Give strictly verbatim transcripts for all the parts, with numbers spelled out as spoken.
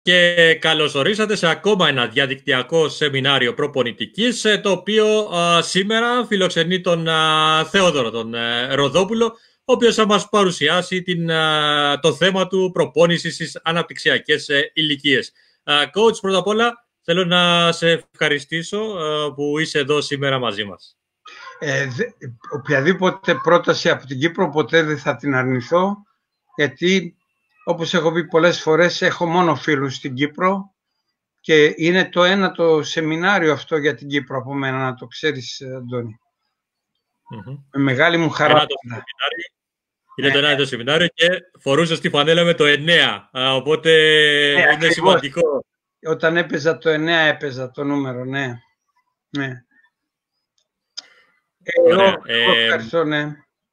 και καλώς ορίσατε σε ακόμα ένα διαδικτυακό σεμινάριο προπονητικής, το οποίο α, σήμερα φιλοξενεί τον α, Θεόδωρο, τον α, Ροδόπουλο, ο οποίος θα μας παρουσιάσει την, α, το θέμα του προπόνησης στις αναπτυξιακές α, ηλικίες. Α, coach, πρώτα απ' όλα θέλω να σε ευχαριστήσω α, που είσαι εδώ σήμερα μαζί μας. Ε, δε, οποιαδήποτε πρόταση από την Κύπρο ποτέ δεν θα την αρνηθώ, γιατί όπως έχω πει πολλές φορές έχω μόνο φίλους στην Κύπρο και είναι το ένα το σεμινάριο αυτό για την Κύπρο από μένα, να το ξέρεις, Αντώνη. Mm-hmm. Με μεγάλη μου χαρά. Ένα το είναι ναι. Το ένα το σεμινάριο και φορούσες τη φανέλα με το εννέα, οπότε ναι, είναι ακριβώς σημαντικό. Όταν έπαιζα το εννέα έπαιζα το νούμερο, ναι. ναι. Ωραία. Εγώ, ε, ευχαριστώ, ναι.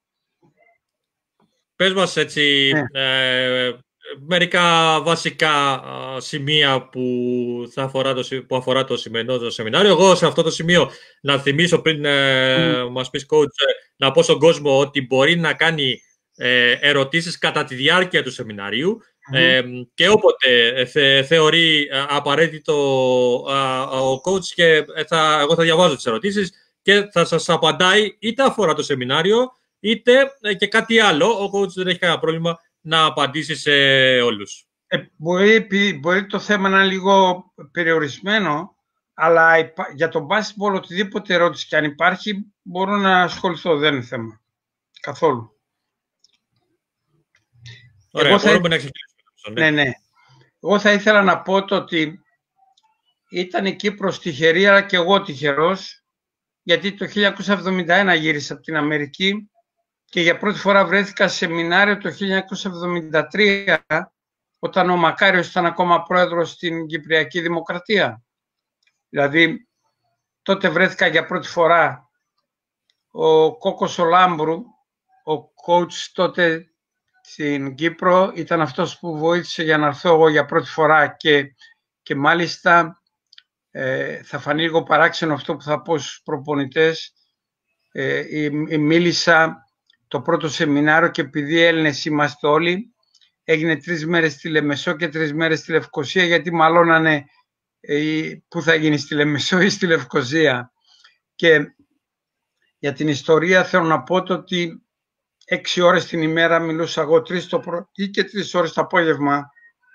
Πες μας έτσι ναι. ε, μερικά βασικά σημεία που, θα αφορά το, που αφορά το σημερινό το σεμινάριο. Εγώ σε αυτό το σημείο να θυμίσω πριν ε, mm. μας πεις coach, να πω στον κόσμο ότι μπορεί να κάνει ε, ερωτήσεις κατά τη διάρκεια του σεμιναρίου mm. ε, και όποτε θε, θεωρεί απαραίτητο α, ο coach και θα, εγώ θα διαβάζω τις ερωτήσεις και θα σας απαντάει είτε αφορά το σεμινάριο είτε και κάτι άλλο. Ο coach δεν έχει κανένα πρόβλημα να απαντήσει σε όλους. Ε, μπορεί, μπορεί το θέμα να είναι λίγο περιορισμένο, αλλά για τον basketball οτιδήποτε ερώτηση και αν υπάρχει μπορώ να ασχοληθώ, δεν είναι θέμα. Καθόλου. Ωραία, Εγώ μπορούμε θα... να ξεκινήσουμε. Ναι, ναι. Εγώ θα ήθελα να πω το ότι ήταν η Κύπρος τυχερή, αλλά και εγώ τυχερός, γιατί το χίλια εννιακόσια εβδομήντα ένα γύρισα από την Αμερική και για πρώτη φορά βρέθηκα σε σεμινάριο το χίλια εννιακόσια εβδομήντα τρία, όταν ο Μακάριος ήταν ακόμα πρόεδρος στην Κυπριακή Δημοκρατία. Δηλαδή, τότε βρέθηκα για πρώτη φορά ο Κόκος ο Λάμπρου, ο coach τότε στην Κύπρο, ήταν αυτός που βοήθησε για να έρθω εγώ για πρώτη φορά και, και μάλιστα ε, θα φανεί λίγο παράξενο αυτό που θα πω στους προπονητές. Ε, μίλησα το πρώτο σεμινάριο και επειδή Έλληνες είμαστε όλοι, έγινε τρεις μέρες στη Λεμεσό και τρεις μέρες στη Λευκοσία, γιατί μαλώνανε ε, που θα γίνει στη Λεμεσό ή στη Λευκοσία. Και για την ιστορία θέλω να πω το ότι έξι ώρες την ημέρα μιλούσα εγώ, τρεις το πρωί και τρεις ώρες το απόγευμα.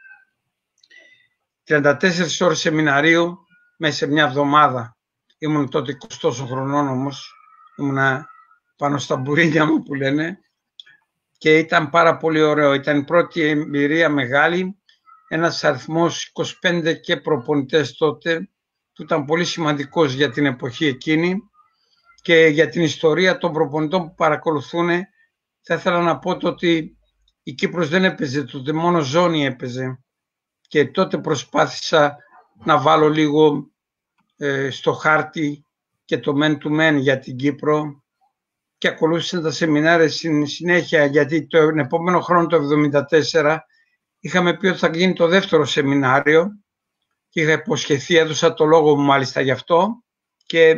τριάντα τέσσερις ώρες σεμιναρίου μέσα σε μια εβδομάδα. Ήμουν τότε είκοσι χρονών όμως, ήμουνα πάνω στα μπουρίνια μου που λένε και ήταν πάρα πολύ ωραίο. Ήταν η πρώτη εμπειρία μεγάλη, ένας αριθμός είκοσι πέντε και προπονητές τότε που ήταν πολύ σημαντικός για την εποχή εκείνη και για την ιστορία των προπονητών που παρακολουθούν. Θα ήθελα να πω το ότι η Κύπρος δεν έπαιζε τότε, μόνο ζώνη έπαιζε και τότε προσπάθησα να βάλω λίγο ε, στο χάρτη και το men to men για την Κύπρο και ακολούθησαν τα σεμινάρια στην συνέχεια, γιατί το επόμενο χρόνο το εβδομήντα τέσσερα είχαμε πει ότι θα γίνει το δεύτερο σεμινάριο και είχα υποσχεθεί, έδωσα το λόγο μου μάλιστα γι' αυτό και,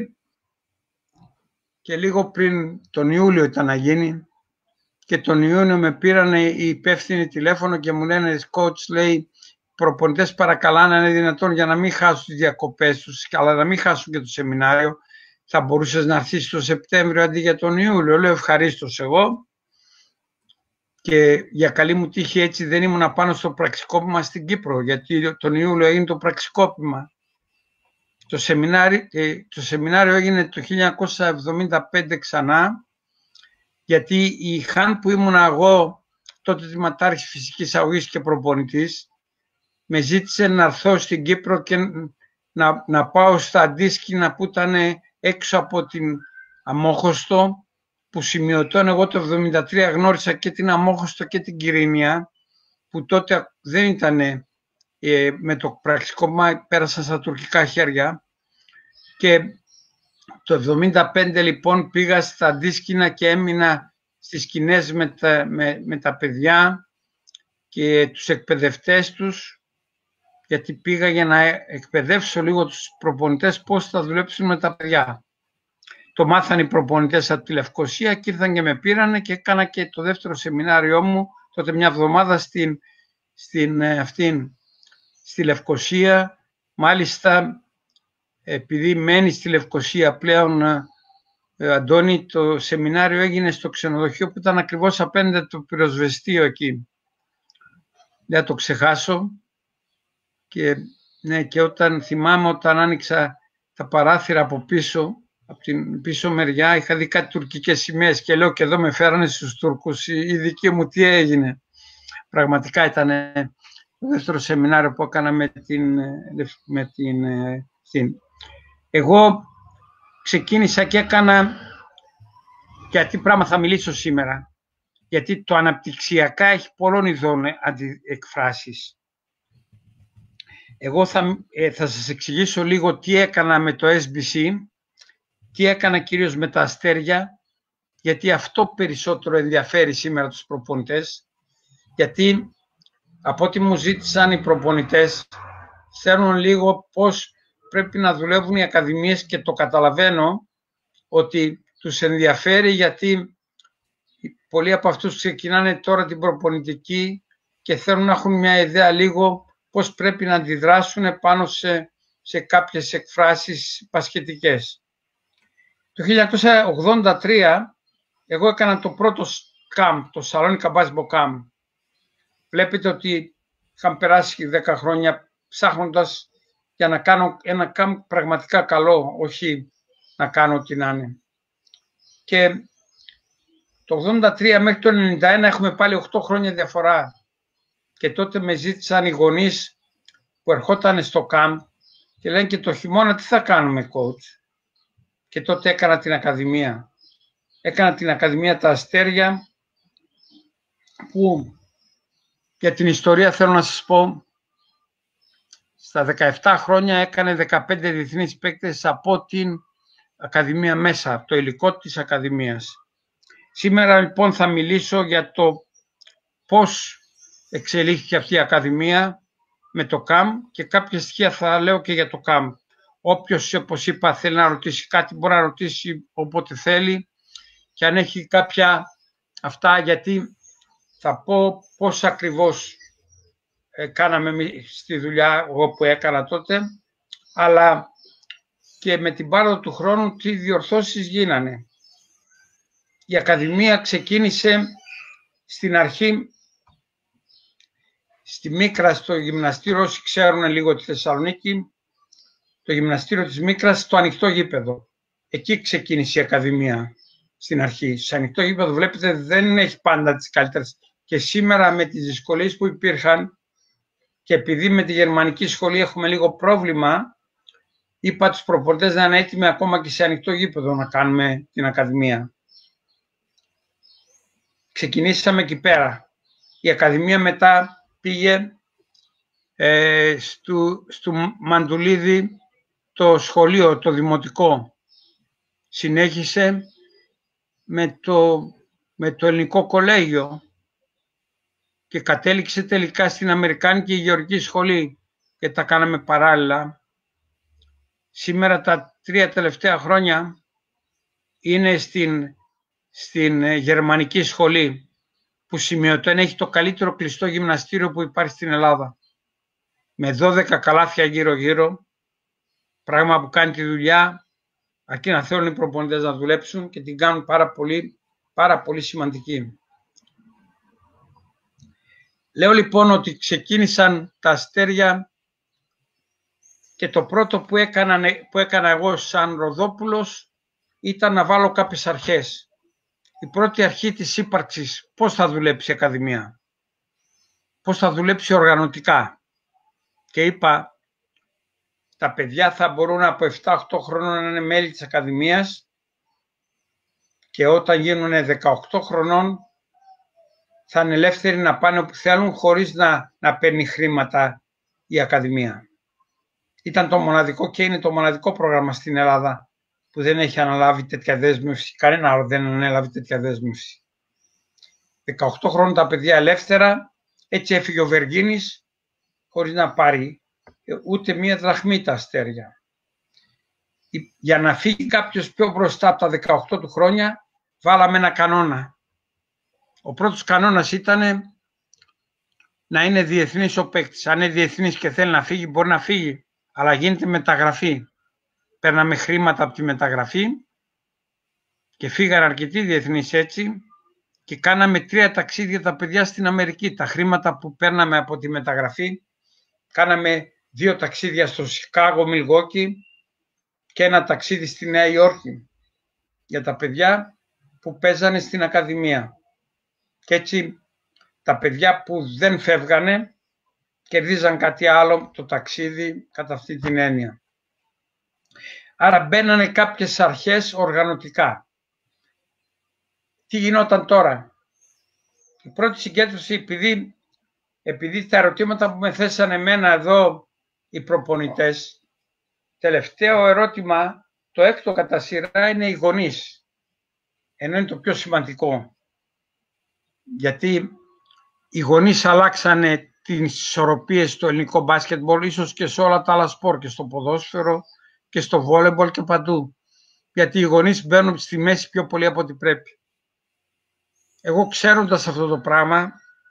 και λίγο πριν τον Ιούλιο ήταν να γίνει και τον Ιούνιο με πήραν οι υπεύθυνοι τηλέφωνο και μου λένε coach, λέει, προπονητές παρακαλάνε αν είναι δυνατόν για να μην χάσουν τις διακοπές τους αλλά να μην χάσουν και το σεμινάριο. Θα μπορούσες να έρθεις το Σεπτέμβριο αντί για τον Ιούλιο. Λέω ευχαρίστως εγώ. Και για καλή μου τύχη έτσι δεν ήμουν πάνω στο πραξικόπημα στην Κύπρο, γιατί τον Ιούλιο έγινε το πραξικόπημα. Το σεμινάριο, το σεμινάριο έγινε το χίλια εννιακόσια εβδομήντα πέντε ξανά, γιατί η Χάν που ήμουν εγώ, τότε τμήματάρχης φυσικής αγωγής και προπονητής, με ζήτησε να έρθω στην Κύπρο και να, να πάω στα αντίσκηνα που ήταν έξω από την Αμόχωστο, που σημειωτών εγώ το εβδομήντα τρία γνώρισα και την Αμόχωστο και την Κυρίνια, που τότε δεν ήταν ε, με το πραξικόπημα, πέρασαν στα τουρκικά χέρια. Και το εβδομήντα πέντε λοιπόν πήγα στα αντίσκηνα και έμεινα στις σκηνές με τα, με, με τα παιδιά και τους εκπαιδευτές τους, γιατί πήγα για να εκπαιδεύσω λίγο τους προπονητές πώς θα δουλέψουν με τα παιδιά. Το μάθανε οι προπονητές από τη Λευκοσία και ήρθαν και με πήρανε και έκανα και το δεύτερο σεμινάριό μου τότε μια εβδομάδα στην, στην αυτήν, στη Λευκοσία. Μάλιστα, επειδή μένει στη Λευκοσία πλέον, ε, Αντώνη, το σεμινάριο έγινε στο ξενοδοχείο που ήταν ακριβώς απέναντι το πυροσβεστείο εκεί. Δεν θα το ξεχάσω. Και, ναι, και όταν θυμάμαι όταν άνοιξα τα παράθυρα από πίσω, από την πίσω μεριά, είχα δει κάτι τουρκικές σημαίες και λέω και εδώ με φέρανε στους Τούρκους, η δική μου τι έγινε. Πραγματικά ήταν το δεύτερο σεμινάριο που έκανα με την, με την, την. Εγώ ξεκίνησα και έκανα, γιατί πράγμα θα μιλήσω σήμερα, γιατί το αναπτυξιακά έχει πολλών ειδών εκφράσεις. Εγώ θα, ε, θα σας εξηγήσω λίγο τι έκανα με το ες μπι σι, τι έκανα κυρίως με τα αστέρια, γιατί αυτό περισσότερο ενδιαφέρει σήμερα τους προπονητές, γιατί από ό,τι μου ζήτησαν οι προπονητές, ξέρουν λίγο πώς πρέπει να δουλεύουν οι ακαδημίες και το καταλαβαίνω ότι τους ενδιαφέρει, γιατί πολλοί από αυτούς ξεκινάνε τώρα την προπονητική και θέλουν να έχουν μια ιδέα λίγο πώς πρέπει να αντιδράσουν πάνω σε, σε κάποιες εκφράσεις πασχετικές. Το χίλια εννιακόσια ογδόντα τρία εγώ έκανα το πρώτο camp, το Σαλόνικα Basketball Camp. Βλέπετε ότι είχαν περάσει δέκα χρόνια ψάχνοντας για να κάνω ένα camp πραγματικά καλό, όχι να κάνω ό,τι να είναι. Και το ογδόντα τρία μέχρι το ενενήντα ένα έχουμε πάλι οκτώ χρόνια διαφορά. Και τότε με ζήτησαν οι γονείς που ερχόταν στο camp και λένε και το χειμώνα τι θα κάνουμε coach. Και τότε έκανα την Ακαδημία. Έκανα την Ακαδημία τα Αστέρια, που για την ιστορία θέλω να σας πω, στα δεκαεπτά χρόνια έκανε δεκαπέντε διεθνείς παίκτες από την Ακαδημία μέσα, από το υλικό της Ακαδημίας. Σήμερα λοιπόν θα μιλήσω για το πώς εξελίχθηκε αυτή η Ακαδημία με το ΚΑΜ και κάποια στοιχεία θα λέω και για το ΚΑΜ. Όποιος, όπως είπα, θέλει να ρωτήσει κάτι μπορεί να ρωτήσει όποτε θέλει, και αν έχει κάποια αυτά, γιατί θα πω πώς ακριβώς ε, κάναμε στη δουλειά εγώ που έκανα τότε, αλλά και με την πάροδο του χρόνου τι διορθώσεις γίνανε. Η Ακαδημία ξεκίνησε στην αρχή στη Μίκρα, στο γυμναστήριο, όσοι ξέρουν λίγο τη Θεσσαλονίκη, το γυμναστήριο της Μίκρας, στο ανοιχτό γήπεδο. Εκεί ξεκίνησε η Ακαδημία στην αρχή. Στο ανοιχτό γήπεδο, βλέπετε, δεν έχει πάντα τις καλύτερες. Και σήμερα με τις δυσκολίες που υπήρχαν και επειδή με τη γερμανική σχολή έχουμε λίγο πρόβλημα, είπα τους προπονητές να είναι έτοιμοι ακόμα και σε ανοιχτό γήπεδο να κάνουμε την Ακαδημία. Ξεκινήσαμε εκεί πέρα. Η Ακαδημία μετά πήγε ε, στου, στου Μαντουλίδη το σχολείο, το δημοτικό. Συνέχισε με το, με το ελληνικό κολέγιο και κατέληξε τελικά στην Αμερικάνικη Γεωργική Σχολή και τα κάναμε παράλληλα. Σήμερα τα τρία τελευταία χρόνια είναι στην, στην Γερμανική Σχολή, που σημειωτέν έχει το καλύτερο κλειστό γυμναστήριο που υπάρχει στην Ελλάδα. Με δώδεκα καλάθια γύρω-γύρω, πράγμα που κάνει τη δουλειά, αρκεί να θέλουν οι προπονητές να δουλέψουν και την κάνουν πάρα πολύ, πάρα πολύ σημαντική. Λέω λοιπόν ότι ξεκίνησαν τα Αστέρια και το πρώτο που έκανα, που έκανα εγώ σαν Ροδόπουλος ήταν να βάλω κάποιες αρχές. Η πρώτη αρχή της ύπαρξης, πώς θα δουλέψει η Ακαδημία, πώς θα δουλέψει οργανωτικά. Και είπα, τα παιδιά θα μπορούν από επτά οκτώ χρόνων να είναι μέλη της Ακαδημίας και όταν γίνουν δεκαοκτώ χρονών θα είναι ελεύθεροι να πάνε όπου θέλουν χωρίς να, να παίρνει χρήματα η Ακαδημία. Ήταν το μοναδικό και είναι το μοναδικό πρόγραμμα στην Ελλάδα που δεν έχει αναλάβει τέτοια δέσμευση. Κανένα άλλο δεν ανέλαβε τέτοια δέσμευση. δεκαοκτώ χρόνια τα παιδιά ελεύθερα, έτσι έφυγε ο Βεργίνης χωρίς να πάρει ούτε μία δραχμή τα Αστέρια. Για να φύγει κάποιος πιο μπροστά από τα δεκαοκτώ του χρόνια, βάλαμε ένα κανόνα. Ο πρώτος κανόνας ήταν να είναι διεθνής ο παίκτης. Αν είναι διεθνής και θέλει να φύγει, μπορεί να φύγει. Αλλά γίνεται μεταγραφή. Παίρναμε χρήματα από τη μεταγραφή και φύγαν αρκετοί διεθνείς έτσι και κάναμε τρία ταξίδια τα παιδιά στην Αμερική. Τα χρήματα που παίρναμε από τη μεταγραφή, κάναμε δύο ταξίδια στο Σικάγο, Μιλγόκι και ένα ταξίδι στη Νέα Υόρκη για τα παιδιά που παίζανε στην Ακαδημία. Και έτσι τα παιδιά που δεν φεύγανε κερδίζαν κάτι άλλο το ταξίδι κατά αυτή την έννοια. Άρα μπαίνανε κάποιες αρχές οργανωτικά. Τι γινόταν τώρα? Η πρώτη συγκέντρωση, επειδή, επειδή τα ερωτήματα που με θέσανε εμένα εδώ οι προπονητές, τελευταίο ερώτημα, το έκτο κατά σειρά, είναι οι γονείς. Ενώ είναι το πιο σημαντικό. Γιατί οι γονείς αλλάξανε τις ισορροπίες στο ελληνικό μπάσκετμπολ, ίσως και σε όλα τα άλλα σπορ, και στο ποδόσφαιρο και στο βόλεμπολ και παντού. Γιατί οι γονείς μπαίνουν στη μέση πιο πολύ από ό,τι πρέπει. Εγώ, ξέροντας αυτό το πράγμα,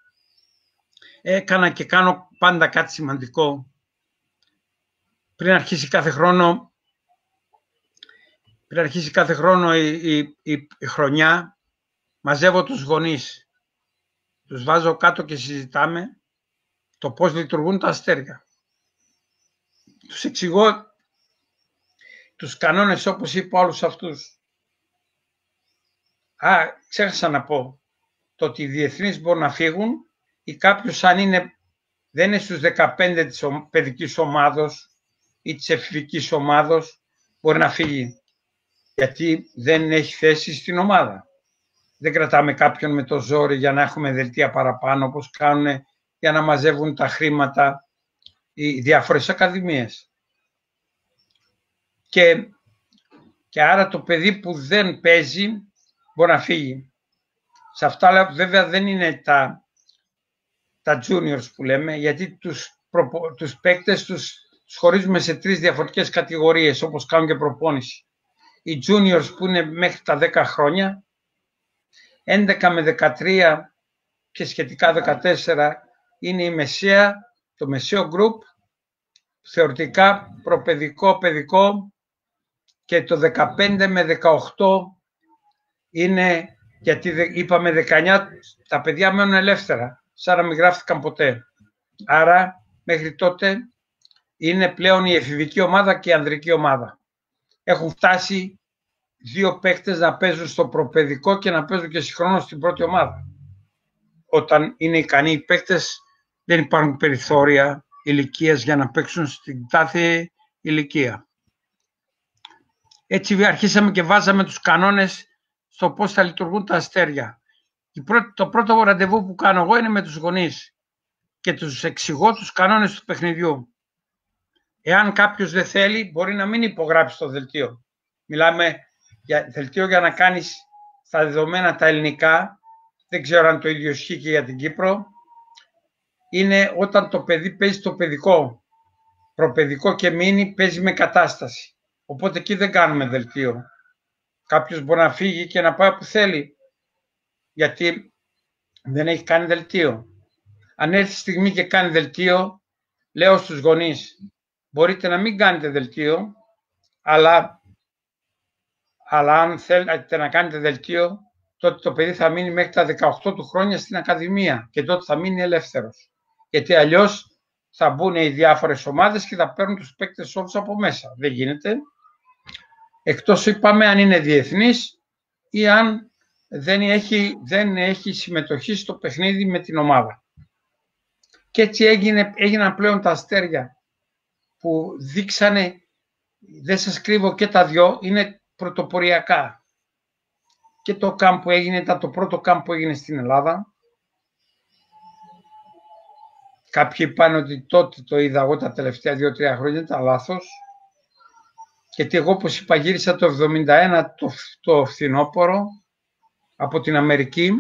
έκανα και κάνω πάντα κάτι σημαντικό. Πριν αρχίσει κάθε χρόνο, πριν αρχίσει κάθε χρόνο η, η, η, η χρονιά, μαζεύω τους γονείς. Τους βάζω κάτω και συζητάμε το πώς λειτουργούν τα αστέρια. Τους εξηγώ τους κανόνες, όπως είπα, όλους αυτούς. Α, ξέχασα να πω το ότι οι διεθνείς μπορούν να φύγουν ή κάποιος, αν είναι, δεν είναι στους δεκαπέντε της παιδικής ομάδος ή της εφηβικής ομάδος, μπορεί να φύγει. Γιατί δεν έχει θέση στην ομάδα. Δεν κρατάμε κάποιον με το ζόρι για να έχουμε δελτία παραπάνω, όπως κάνουν για να μαζεύουν τα χρήματα οι διάφορες ακαδημίες. Και, και άρα το παιδί που δεν παίζει μπορεί να φύγει. Σε αυτά βέβαια δεν είναι τα, τα juniors που λέμε, γιατί τους, προπο, τους παίκτες τους, τους χωρίζουμε σε τρεις διαφορετικές κατηγορίες, όπως κάνουν και προπόνηση. Οι juniors που είναι μέχρι τα δέκα χρόνια, έντεκα με δεκατρία και σχετικά δεκατέσσερα είναι η μεσαία, το μεσαίο group, θεωρητικά προπαιδικό, παιδικό, και το δεκαπέντε με δεκαοκτώ είναι, γιατί είπαμε δεκαεννιά, τα παιδιά μένουν ελεύθερα, σαν να μην γράφτηκαν ποτέ. Άρα μέχρι τότε είναι πλέον η εφηβική ομάδα και η ανδρική ομάδα. Έχουν φτάσει δύο παίκτες να παίζουν στο προπαιδικό και να παίζουν και συγχρόνως στην πρώτη ομάδα. Όταν είναι ικανοί οι παίκτες, δεν υπάρχουν περιθώρια ηλικίας για να παίξουν στην κάθε ηλικία. Έτσι αρχίσαμε και βάζαμε τους κανόνες στο πώς θα λειτουργούν τα αστέρια. Το πρώτο ραντεβού που κάνω εγώ είναι με τους γονείς και τους εξηγώ τους κανόνες του παιχνιδιού. Εάν κάποιος δεν θέλει, μπορεί να μην υπογράψει το δελτίο. Μιλάμε για δελτίο για να κάνεις στα δεδομένα τα ελληνικά, δεν ξέρω αν το ίδιο ισχύει και για την Κύπρο, είναι όταν το παιδί παίζει το παιδικό, προπαιδικό και μείνει, παίζει με κατάσταση. Οπότε εκεί δεν κάνουμε δελτίο. Κάποιος μπορεί να φύγει και να πάει που θέλει, γιατί δεν έχει κάνει δελτίο. Αν έρθει η στιγμή και κάνει δελτίο, λέω στους γονείς, μπορείτε να μην κάνετε δελτίο, αλλά, αλλά αν θέλετε να κάνετε δελτίο, τότε το παιδί θα μείνει μέχρι τα δεκαοκτώ του χρόνια στην Ακαδημία και τότε θα μείνει ελεύθερος. Γιατί αλλιώς θα μπουν οι διάφορες ομάδες και θα παίρνουν τους παίκτες όλους από μέσα. Δεν γίνεται. Εκτός είπαμε αν είναι διεθνής ή αν δεν έχει, δεν έχει συμμετοχή στο παιχνίδι με την ομάδα. Και έτσι έγινε, έγιναν πλέον τα αστέρια που δείξανε, δεν σας κρύβω και τα δυο, είναι πρωτοποριακά. Και το camp που έγινε ήταν το πρώτο camp που έγινε στην Ελλάδα. Κάποιοι είπαν ότι τότε το είδα εγώ τα τελευταία δύο τρία χρόνια, ήταν λάθος. Γιατί εγώ, όπως είπα, γύρισα το εβδομήντα ένα το, το φθινόπωρο από την Αμερική.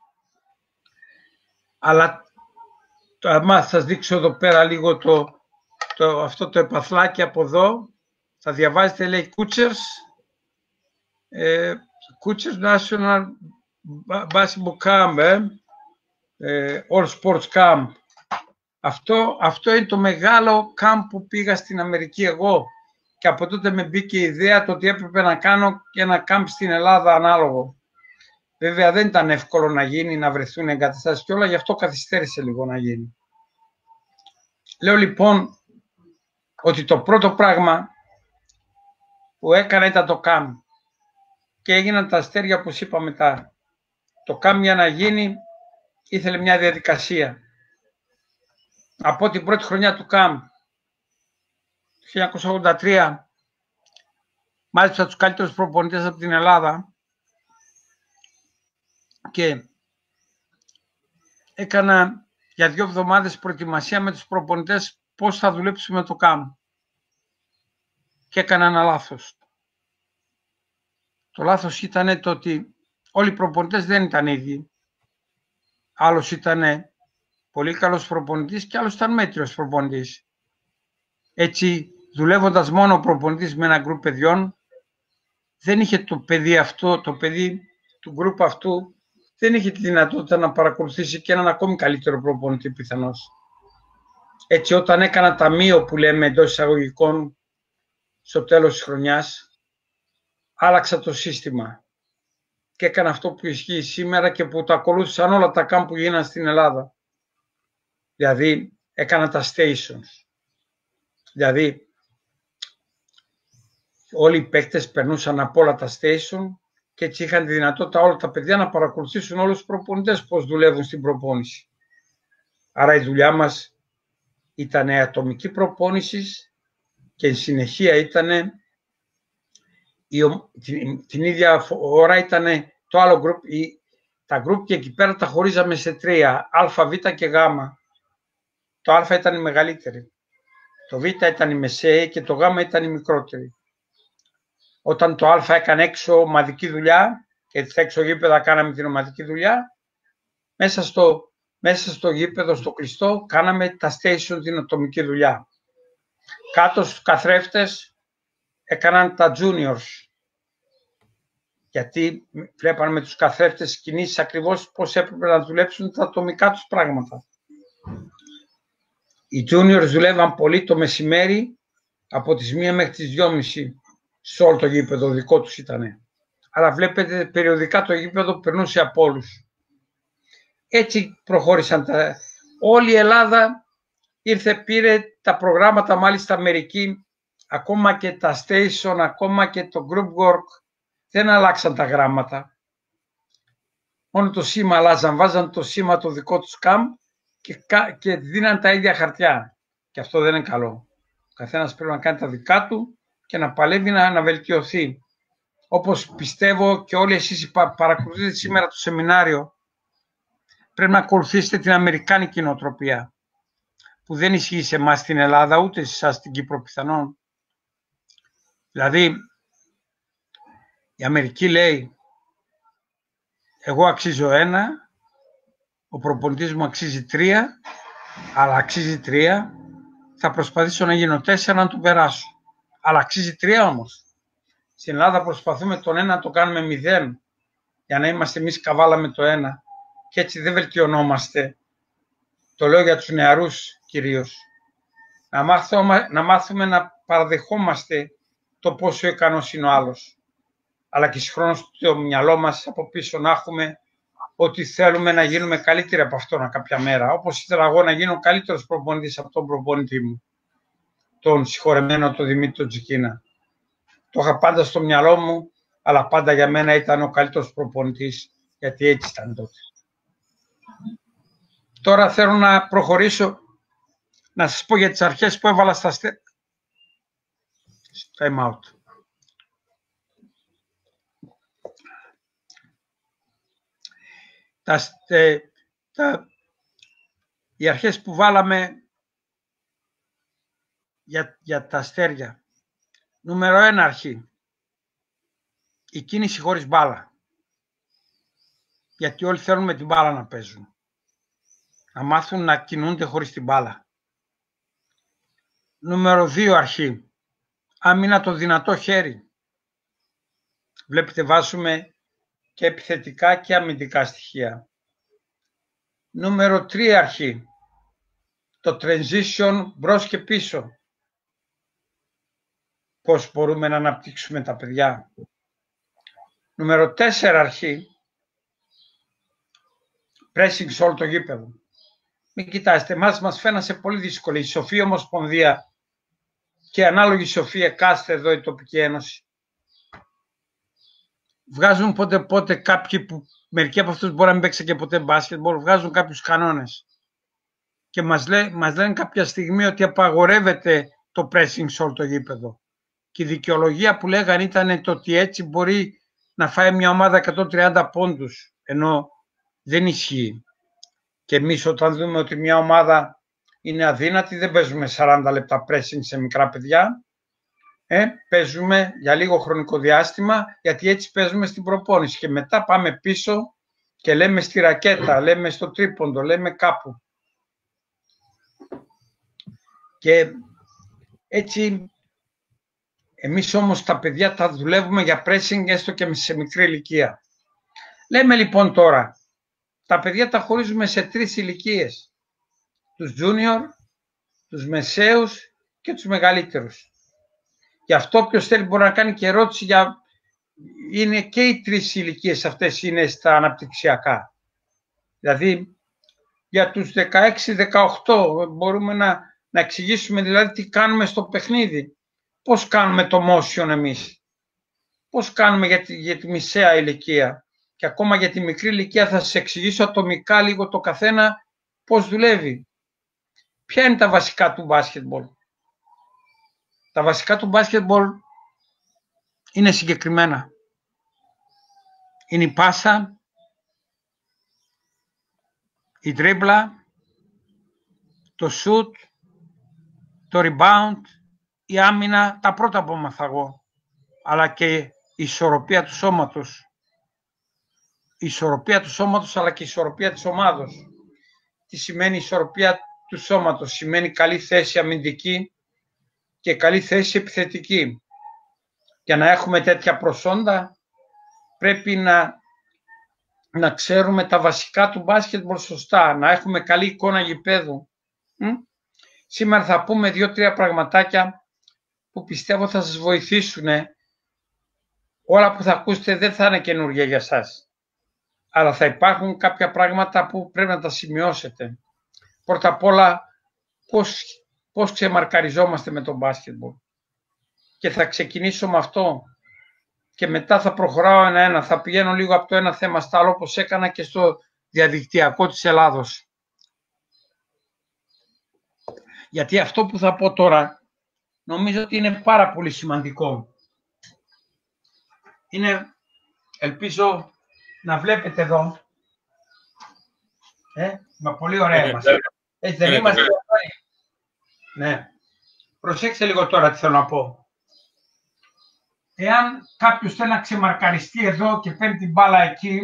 Αλλά άμα σας δείξω εδώ πέρα λίγο το, το, αυτό το επαθλάκι από εδώ, θα διαβάζετε, λέει Coachers, ε, Coachers National Basketball Camp, ε, ε, All Sports Camp Αυτό, αυτό είναι το μεγάλο κάμπ που πήγα στην Αμερική εγώ. Και από τότε με μπήκε η ιδέα το ότι έπρεπε να κάνω και ένα κάμπ στην Ελλάδα ανάλογο. Βέβαια δεν ήταν εύκολο να γίνει, να βρεθούν εγκαταστάσεις και όλα, γι' αυτό καθυστέρησε λίγο να γίνει. Λέω λοιπόν ότι το πρώτο πράγμα που έκανα ήταν το κάμπ και έγιναν τα αστέρια όπως είπα μετά. Το κάμπ για να γίνει ήθελε μια διαδικασία. Από την πρώτη χρονιά του κάμπ, το χίλια εννιακόσια ογδόντα τρία, μάλιστα τους καλύτερους προπονητές από την Ελλάδα και έκανα για δύο εβδομάδες προετοιμασία με τους προπονητές πώς θα δουλέψουμε το κάμπ. Και έκανα ένα λάθος. Το λάθος ήταν το ότι όλοι οι προπονητές δεν ήταν ίδιοι. Άλλος ήταν πολύ καλός προπονητής και άλλος ήταν μέτριος προπονητής. Έτσι, δουλεύοντας μόνο ο προπονητής με ένα γκρουπ παιδιών, δεν είχε το παιδί αυτό, το παιδί του γκρουπ αυτού, δεν είχε τη δυνατότητα να παρακολουθήσει και έναν ακόμη καλύτερο προπονητή πιθανώς. Έτσι, όταν έκανα ταμείο που λέμε εντός εισαγωγικών στο τέλος της χρονιάς, άλλαξα το σύστημα και έκανα αυτό που ισχύει σήμερα και που το ακολούθησαν όλα τα κάμπ που γίναν στην Ελλάδα. Δηλαδή, έκανα τα stations. Δηλαδή, όλοι οι παίκτες περνούσαν από όλα τα station και έτσι είχαν τη δυνατότητα όλα τα παιδιά να παρακολουθήσουν όλους τους προπονητές πώς δουλεύουν στην προπόνηση. Άρα η δουλειά μας ήταν ατομική προπόνηση και η συνεχεία ήταν την, την ίδια ώρα ήταν το άλλο group, η, τα group και εκεί πέρα τα χωρίζαμε σε τρία, α, β και γ. Το α ήταν η μεγαλύτερη, το β ήταν η μεσαία και το γ ήταν η μικρότερη. Όταν το α έκανε έξω ομαδική δουλειά και στα έξω γήπεδα κάναμε την ομαδική δουλειά, μέσα στο, μέσα στο γήπεδο, στο κλειστό, κάναμε τα station την ατομική δουλειά. Κάτω στους καθρέφτες έκαναν τα juniors, γιατί βλέπανε με τους καθρέφτες κινήσεις ακριβώς πώς έπρεπε να δουλέψουν τα ατομικά τους πράγματα. Οι juniors δουλεύαν πολύ το μεσημέρι, από τις μία μέχρι τις δυόμιση σε όλο το γήπεδο, δικό τους ήτανε. Αλλά βλέπετε περιοδικά το γήπεδο περνούσε από όλους. Έτσι προχώρησαν τα... Όλη η Ελλάδα ήρθε, πήρε τα προγράμματα, μάλιστα Αμερική, ακόμα και τα station, ακόμα και το group work, δεν αλλάξαν τα γράμματα. Μόνο το σήμα αλλάζαν, βάζαν το σήμα το δικό τους camp και, και δίναν τα ίδια χαρτιά. Και αυτό δεν είναι καλό. Ο καθένας πρέπει να κάνει τα δικά του και να παλεύει να, να βελτιωθεί. Όπως πιστεύω και όλοι εσείς παρακολουθείτε σήμερα το σεμινάριο, πρέπει να ακολουθήσετε την αμερικάνικη νοοτροπία, που δεν ισχύει σε εμάς στην Ελλάδα, ούτε σε εσάς στην Κύπρο πιθανόν. Δηλαδή, η Αμερική λέει, εγώ αξίζω ένα, ο προπονητής μου αξίζει τρία, αλλά αξίζει τρία, θα προσπαθήσω να γίνω τέσσερα να του περάσω. Αλλά αξίζει τρία όμως. Στην Ελλάδα προσπαθούμε τον ένα να το κάνουμε μηδέν, για να είμαστε εμείς καβάλα με το ένα. Και έτσι δεν βελτιωνόμαστε. Το λέω για τους νεαρούς κυρίως. Να μάθουμε, να μάθουμε να παραδεχόμαστε το πόσο ικανός είναι ο άλλος. Αλλά και συγχρόνως το μυαλό μας από πίσω να έχουμε ότι θέλουμε να γίνουμε καλύτεροι από αυτόν κάποια μέρα. Όπως ήθελα εγώ να γίνω καλύτερος προπονητής από τον προπονητή μου, τον συγχωρεμένο τον Δημήτρη Τζικίνα. Το είχα πάντα στο μυαλό μου, αλλά πάντα για μένα ήταν ο καλύτερος προπονητής, γιατί έτσι ήταν τότε. Τώρα θέλω να προχωρήσω, να σας πω για τις αρχές που έβαλα στα στε... Time out. Τα, στε... τα... Οι αρχές που βάλαμε για, για τα αστέρια. Νούμερο ένα αρχή. Η κίνηση χωρίς μπάλα. Γιατί όλοι θέλουν με την μπάλα να παίζουν. Να μάθουν να κινούνται χωρίς την μπάλα. Νούμερο δύο αρχή. Άμυνα το δυνατό χέρι. Βλέπετε βάζουμε και επιθετικά και αμυντικά στοιχεία. Νούμερο τρία αρχή. το transition μπρος και πίσω. Πώς μπορούμε να αναπτύξουμε τα παιδιά. Νούμερο τέσσερα αρχή. Pressing σε όλο το γήπεδο. Μην κοιτάξτε, εμάς μας φαίνασε πολύ δύσκολη η Σοφία Ομοσπονδία και ανάλογη Σοφία κάστε εδώ η τοπική ένωση. Βγάζουν πότε πότε κάποιοι που μερικοί από αυτούς μπορεί να μην παίξαν και ποτέ μπάσκετμπολ, βγάζουν κάποιους κανόνες. Και μας, λέ, μας λένε κάποια στιγμή ότι απαγορεύεται το pressing σε όλο το γήπεδο. Και η δικαιολογία που λέγανε ήταν το ότι έτσι μπορεί να φάει μια ομάδα εκατόν τριάντα πόντους, ενώ δεν ισχύει. Και εμείς όταν δούμε ότι μια ομάδα είναι αδύνατη, δεν παίζουμε σαράντα λεπτά pressing σε μικρά παιδιά, ε, παίζουμε για λίγο χρονικό διάστημα, γιατί έτσι παίζουμε στην προπόνηση. Και μετά πάμε πίσω και λέμε στη ρακέτα, λέμε στο τρίποντο, λέμε κάπου. Και έτσι, εμείς όμως τα παιδιά τα δουλεύουμε για pressing έστω και σε μικρή ηλικία. Λέμε λοιπόν τώρα, τα παιδιά τα χωρίζουμε σε τρεις ηλικίες. Τους junior, τους μεσαίους και τους μεγαλύτερους. Γι' αυτό ποιος θέλει μπορεί να κάνει και ερώτηση για... Είναι και οι τρεις ηλικίες αυτές είναι στα αναπτυξιακά. Δηλαδή για τους δεκαέξι δεκαοκτώ μπορούμε να, να εξηγήσουμε δηλαδή τι κάνουμε στο παιχνίδι. Πώς κάνουμε το motion εμείς. Πώς κάνουμε για τη, για τη μεσαία ηλικία. Και ακόμα για τη μικρή ηλικία θα σας εξηγήσω ατομικά λίγο το καθένα πώς δουλεύει. Ποια είναι τα βασικά του μπάσκετμπολ. Τα βασικά του μπάσκετμπολ είναι συγκεκριμένα. Είναι η πάσα, η δρίμπλα, το shoot, το rebound, η άμυνα, τα πρώτα που έμαθα εγώ, αλλά και η ισορροπία του σώματος. Η ισορροπία του σώματος αλλά και η ισορροπία της ομάδος. Τι σημαίνει η ισορροπία του σώματος? Σημαίνει καλή θέση αμυντική και καλή θέση επιθετική. Για να έχουμε τέτοια προσόντα πρέπει να, να ξέρουμε τα βασικά του μπάσκετμπολ σωστά, να έχουμε καλή εικόνα γηπέδου. Μ? Σήμερα θα πούμε δύο-τρία πραγματάκια που πιστεύω θα σας βοηθήσουν. Όλα που θα ακούσετε δεν θα είναι καινούργια για σας. Αλλά θα υπάρχουν κάποια πράγματα που πρέπει να τα σημειώσετε. Πρώτα απ' όλα, πώς, πώς ξεμαρκαριζόμαστε με το μπάσκετμπολ. Και θα ξεκινήσω με αυτό. Και μετά θα προχωράω ένα-ένα. Θα πηγαίνω λίγο από το ένα θέμα στο άλλο, όπως έκανα και στο διαδικτυακό της Ελλάδος. Γιατί αυτό που θα πω τώρα, νομίζω ότι είναι πάρα πολύ σημαντικό. Είναι, ελπίζω, να βλέπετε εδώ, ε, με πολύ ωραία είμαστε. Έτσι δεν είμαστε? Ναι. Προσέξτε λίγο τώρα τι θέλω να πω. Εάν κάποιος θέλει να ξεμαρκαριστεί εδώ και παίρνει την μπάλα εκεί,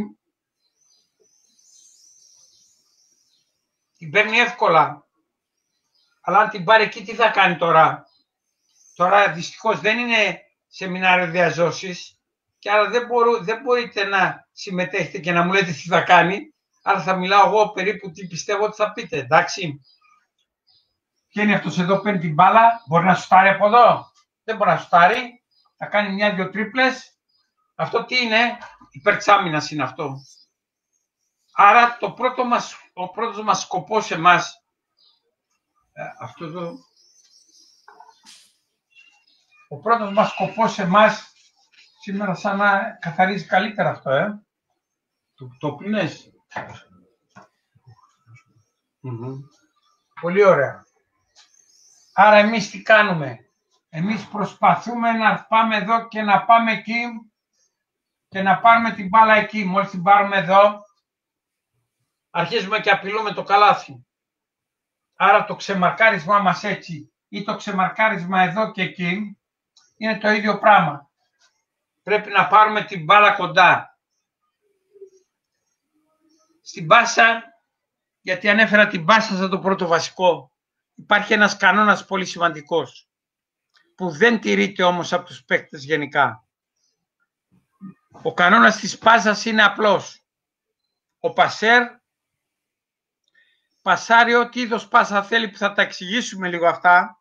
την παίρνει εύκολα. Αλλά αν την πάρει εκεί, τι θα κάνει τώρα? Τώρα δυστυχώς δεν είναι σεμινάριο διαζώσης, και άρα δεν, μπορώ, δεν μπορείτε να συμμετέχετε και να μου λέτε τι θα κάνει, αλλά θα μιλάω εγώ περίπου τι πιστεύω ότι θα πείτε, εντάξει. Βγαίνει αυτός εδώ, παίρνει την μπάλα, μπορεί να σουτάρει από εδώ? Δεν μπορεί να σουτάρει, θα κάνει μια-δυο τρίπλες. Αυτό τι είναι? Υπέρ της άμυνας είναι αυτό. Άρα το πρώτο μας, ο πρώτος μας σκοπός εμάς, αυτό εδώ, ο πρώτος μας σκοπός εμάς, σήμερα σαν να καθαρίζει καλύτερα αυτό, ε. Το, το πλύνες. Mm-hmm. Πολύ ωραία. Άρα εμείς τι κάνουμε? Εμείς προσπαθούμε να πάμε εδώ και να πάμε εκεί και να πάρουμε την μπάλα εκεί. Μόλις την πάρουμε εδώ, αρχίζουμε και απειλούμε το καλάθι. Άρα το ξεμαρκάρισμά μας έτσι ή το ξεμαρκάρισμα εδώ και εκεί είναι το ίδιο πράγμα. Πρέπει να πάρουμε την μπάλα κοντά. Στην πάσα, γιατί ανέφερα την πάσα σαν το πρώτο βασικό, υπάρχει ένας κανόνας πολύ σημαντικός, που δεν τηρείται όμως από τους παίκτες γενικά. Ο κανόνας της πάσας είναι απλός. Ο πασέρ πασάρει ό,τι είδος πάσα θέλει, που θα τα εξηγήσουμε λίγο αυτά,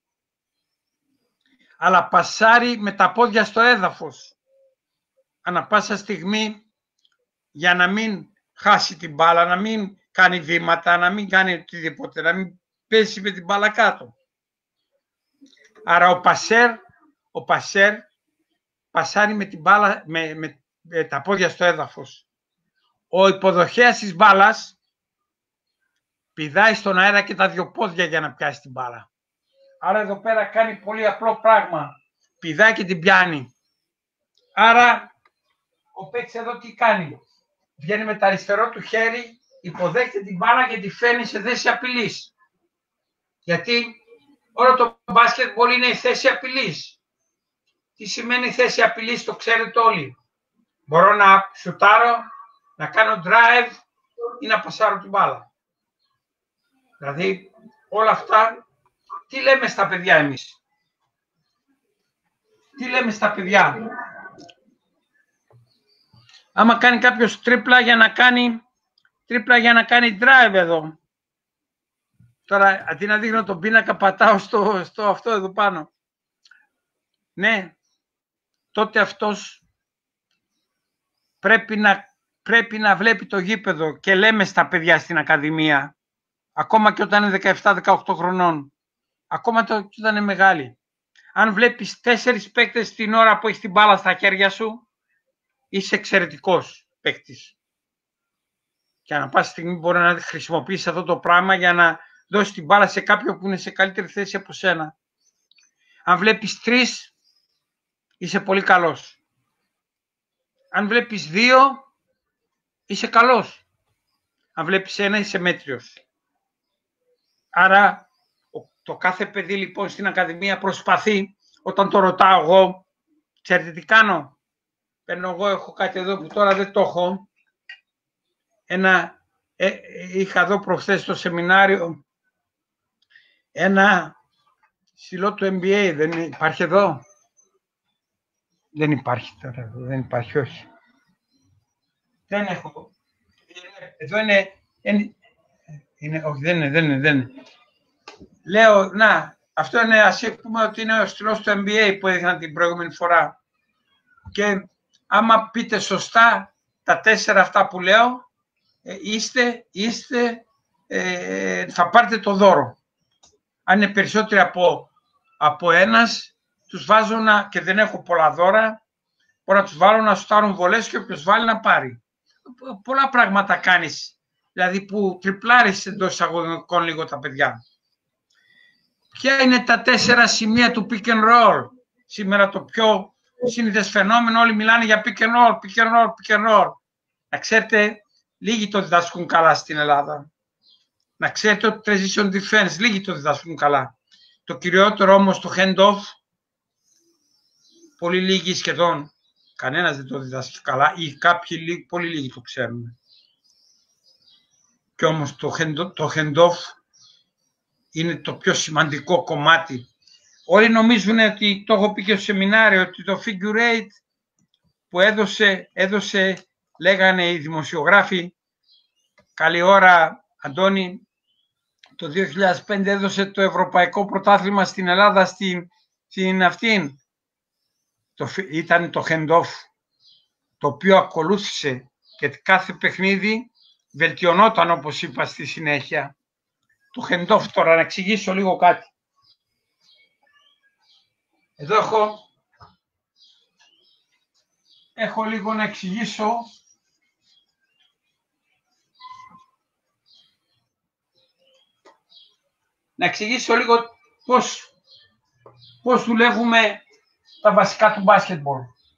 αλλά πασάρει με τα πόδια στο έδαφος ανά πάσα στιγμή, για να μην χάσει την μπάλα, να μην κάνει βήματα, να μην κάνει οτιδήποτε, να μην πέσει με την μπάλα κάτω. Άρα ο πασέρ, ο πασέρ πασάρει με την μπάλα, με, με, με τα πόδια στο έδαφος. Ο υποδοχέας της μπάλας πηδάει στον αέρα και τα δυο πόδια για να πιάσει την μπάλα. Άρα εδώ πέρα κάνει πολύ απλό πράγμα. Πηδάει και την πιάνει. Άρα ο παίκτης εδώ τι κάνει? Βγαίνει με το αριστερό του χέρι, υποδέχεται την μπάλα και τη φέρνει σε θέση απειλής. Γιατί όλο το μπάσκετμπολ είναι η θέση απειλής. Τι σημαίνει θέση απειλής, το ξέρετε όλοι. Μπορώ να σουτάρω, να κάνω drive ή να πασάρω την μπάλα. Δηλαδή όλα αυτά, τι λέμε στα παιδιά εμείς? Τι λέμε στα παιδιά? Άμα κάνει κάποιος τρίπλα για να κάνει, τρίπλα για να κάνει drive εδώ. Τώρα, αντί να δείχνω τον πίνακα, πατάω στο, στο αυτό εδώ πάνω. Ναι, τότε αυτός πρέπει να, πρέπει να βλέπει το γήπεδο, και λέμε στα παιδιά στην Ακαδημία, ακόμα και όταν είναι δεκαεπτά δεκαοκτώ χρονών, ακόμα και όταν είναι μεγάλοι. Αν βλέπεις τέσσερις παίκτες την ώρα που έχεις την μπάλα στα χέρια σου, είσαι εξαιρετικός παίκτης. Και ανά πάση στιγμή μπορεί να χρησιμοποιήσεις αυτό το πράγμα για να δώσεις την μπάλα σε κάποιον που είναι σε καλύτερη θέση από σένα. Αν βλέπεις τρεις, είσαι πολύ καλός. Αν βλέπεις δύο, είσαι καλός. Αν βλέπεις ένα, είσαι μέτριος. Άρα το κάθε παιδί λοιπόν στην Ακαδημία προσπαθεί, όταν το ρωτάω εγώ, ξέρετε τι κάνω? Παίρνω εγώ, έχω κάτι εδώ που τώρα δεν το έχω. Ένα, ε, είχα εδώ προχθές στο σεμινάριο ένα στυλό του N B A, δεν υπάρχει εδώ? Δεν υπάρχει τώρα, δεν υπάρχει, όχι. Δεν έχω. Εδώ είναι, είναι, είναι όχι δεν είναι, δεν είναι, δεν είναι. Λέω, να, αυτό είναι, ας πούμε ότι είναι ο στυλός του N B A που έδειχνα την προηγούμενη φορά. Και άμα πείτε σωστά τα τέσσερα αυτά που λέω, ε, είστε, είστε, ε, θα πάρετε το δώρο. Αν είναι περισσότεροι από, από ένας, τους βάζω να, και δεν έχω πολλά δώρα, μπορώ να τους βάλω να σουτάρουν βολές και όποιος βάλει να πάρει. Πολλά πράγματα κάνεις, δηλαδή που τριπλάρεις εντός εισαγωγικών λίγο τα παιδιά. Ποια είναι τα τέσσερα σημεία του pick and roll? Σήμερα το πιο σύνηθες φαινόμενο, όλοι μιλάνε για pick and roll, pick and roll, pick and roll. Να ξέρετε, λίγοι το διδάσκουν καλά στην Ελλάδα. Να ξέρετε ότι transition defense, λίγοι το διδάσκουν καλά. Το κυριότερο όμως το hand-off, πολύ λίγοι σχεδόν, κανένας δεν το διδάσκει καλά ή κάποιοι πολύ λίγοι το ξέρουν. Και όμως το hand, το hand-off είναι το πιο σημαντικό κομμάτι. Όλοι νομίζουν ότι, το έχω πει και στο σεμινάριο, ότι το figure eight που έδωσε, έδωσε, λέγανε οι δημοσιογράφοι, καλή ώρα Αντώνη, το δύο χιλιάδες πέντε έδωσε το Ευρωπαϊκό Πρωτάθλημα στην Ελλάδα, στην, στην αυτήν. Το, ήταν το hand-off, το οποίο ακολούθησε και κάθε παιχνίδι βελτιωνόταν, όπως είπα στη συνέχεια. Το hand-off, τώρα να εξηγήσω λίγο κάτι. Εδώ έχω, έχω λίγο να εξηγήσω να εξηγήσω λίγο πώς, πώς δουλεύουμε τα βασικά του μπάσκετμπολ.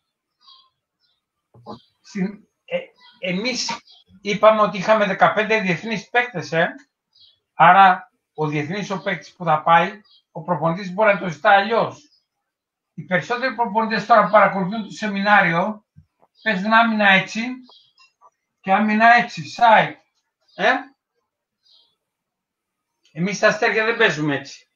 Ε, εμείς είπαμε ότι είχαμε δεκαπέντε διεθνείς παίκτες, ε? Άρα ο διεθνής ο παίκτης που θα πάει, ο προπονητής μπορεί να το ζητά αλλιώς. Οι περισσότεροι προπονητές τώρα που παρακολουθούν το σεμινάριο παίζουν άμυνα έτσι και άμυνα έτσι, side. Ε? Εμείς στα αστέρια δεν παίζουμε έτσι.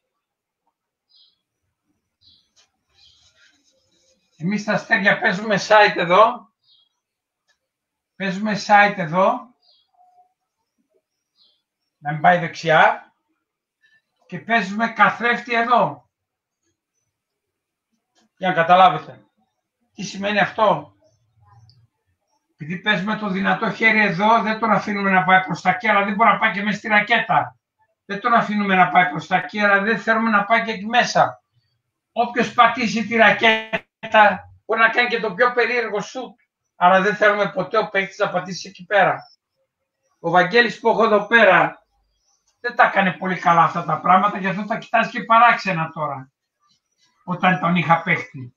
Εμείς στα αστέρια παίζουμε side εδώ. Παίζουμε side εδώ. να μην πάει δεξιά και παίζουμε καθρέφτη εδώ. Για να καταλάβετε. Τι σημαίνει αυτό. Επειδή παίζουμε το δυνατό χέρι εδώ, δεν τον αφήνουμε να πάει προς τα εκεί, αλλά δεν μπορεί να πάει και μέσα στη ρακέτα. Δεν τον αφήνουμε να πάει προς τα εκεί, αλλά δεν θέλουμε να πάει και εκεί μέσα. Όποιος πατήσει τη ρακέτα μπορεί να κάνει και το πιο περίεργο σουτ, αλλά δεν θέλουμε ποτέ ο παίκτης να πατήσει εκεί πέρα. Ο Βαγγέλης που έχω εδώ πέρα δεν τα έκανε πολύ καλά αυτά τα πράγματα, γι' αυτό τα κοιτάζει και παράξενα τώρα, όταν τον είχα παίχτη.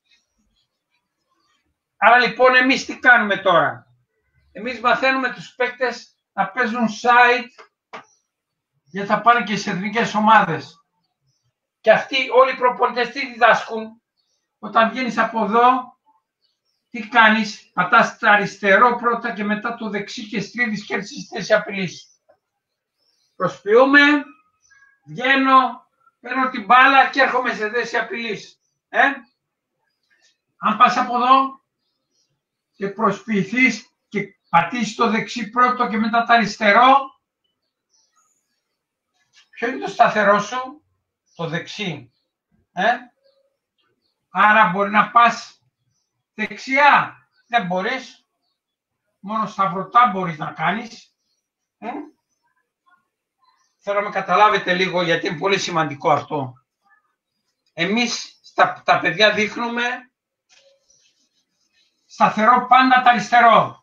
Άρα λοιπόν εμείς τι κάνουμε τώρα. Εμείς μαθαίνουμε τους παίκτες να παίζουν side, γιατί θα πάνε και στις εθνικές ομάδες. Και αυτοί όλοι οι προπονητές τι διδάσκουν. Όταν βγαίνεις από εδώ, τι κάνεις. Πατάς το αριστερό πρώτα και μετά το δεξί και στρίβεις και έρθεις στη θέση απειλής. Προσποιούμε, βγαίνω, παίρνω την μπάλα και έρχομαι σε θέση απειλής. Ε? Αν πας από εδώ και προσποιηθείς και πατήσεις το δεξί πρώτο και μετά το αριστερό, ποιο είναι το σταθερό σου? Το δεξί. Ε? Άρα μπορεί να πας δεξιά. Δεν μπορείς. Μόνο σταυρωτά μπορείς να κάνεις. Ε? Θέλω να με καταλάβετε λίγο, γιατί είναι πολύ σημαντικό αυτό. Εμείς στα, τα παιδιά δείχνουμε σταθερό πάντα το αριστερό.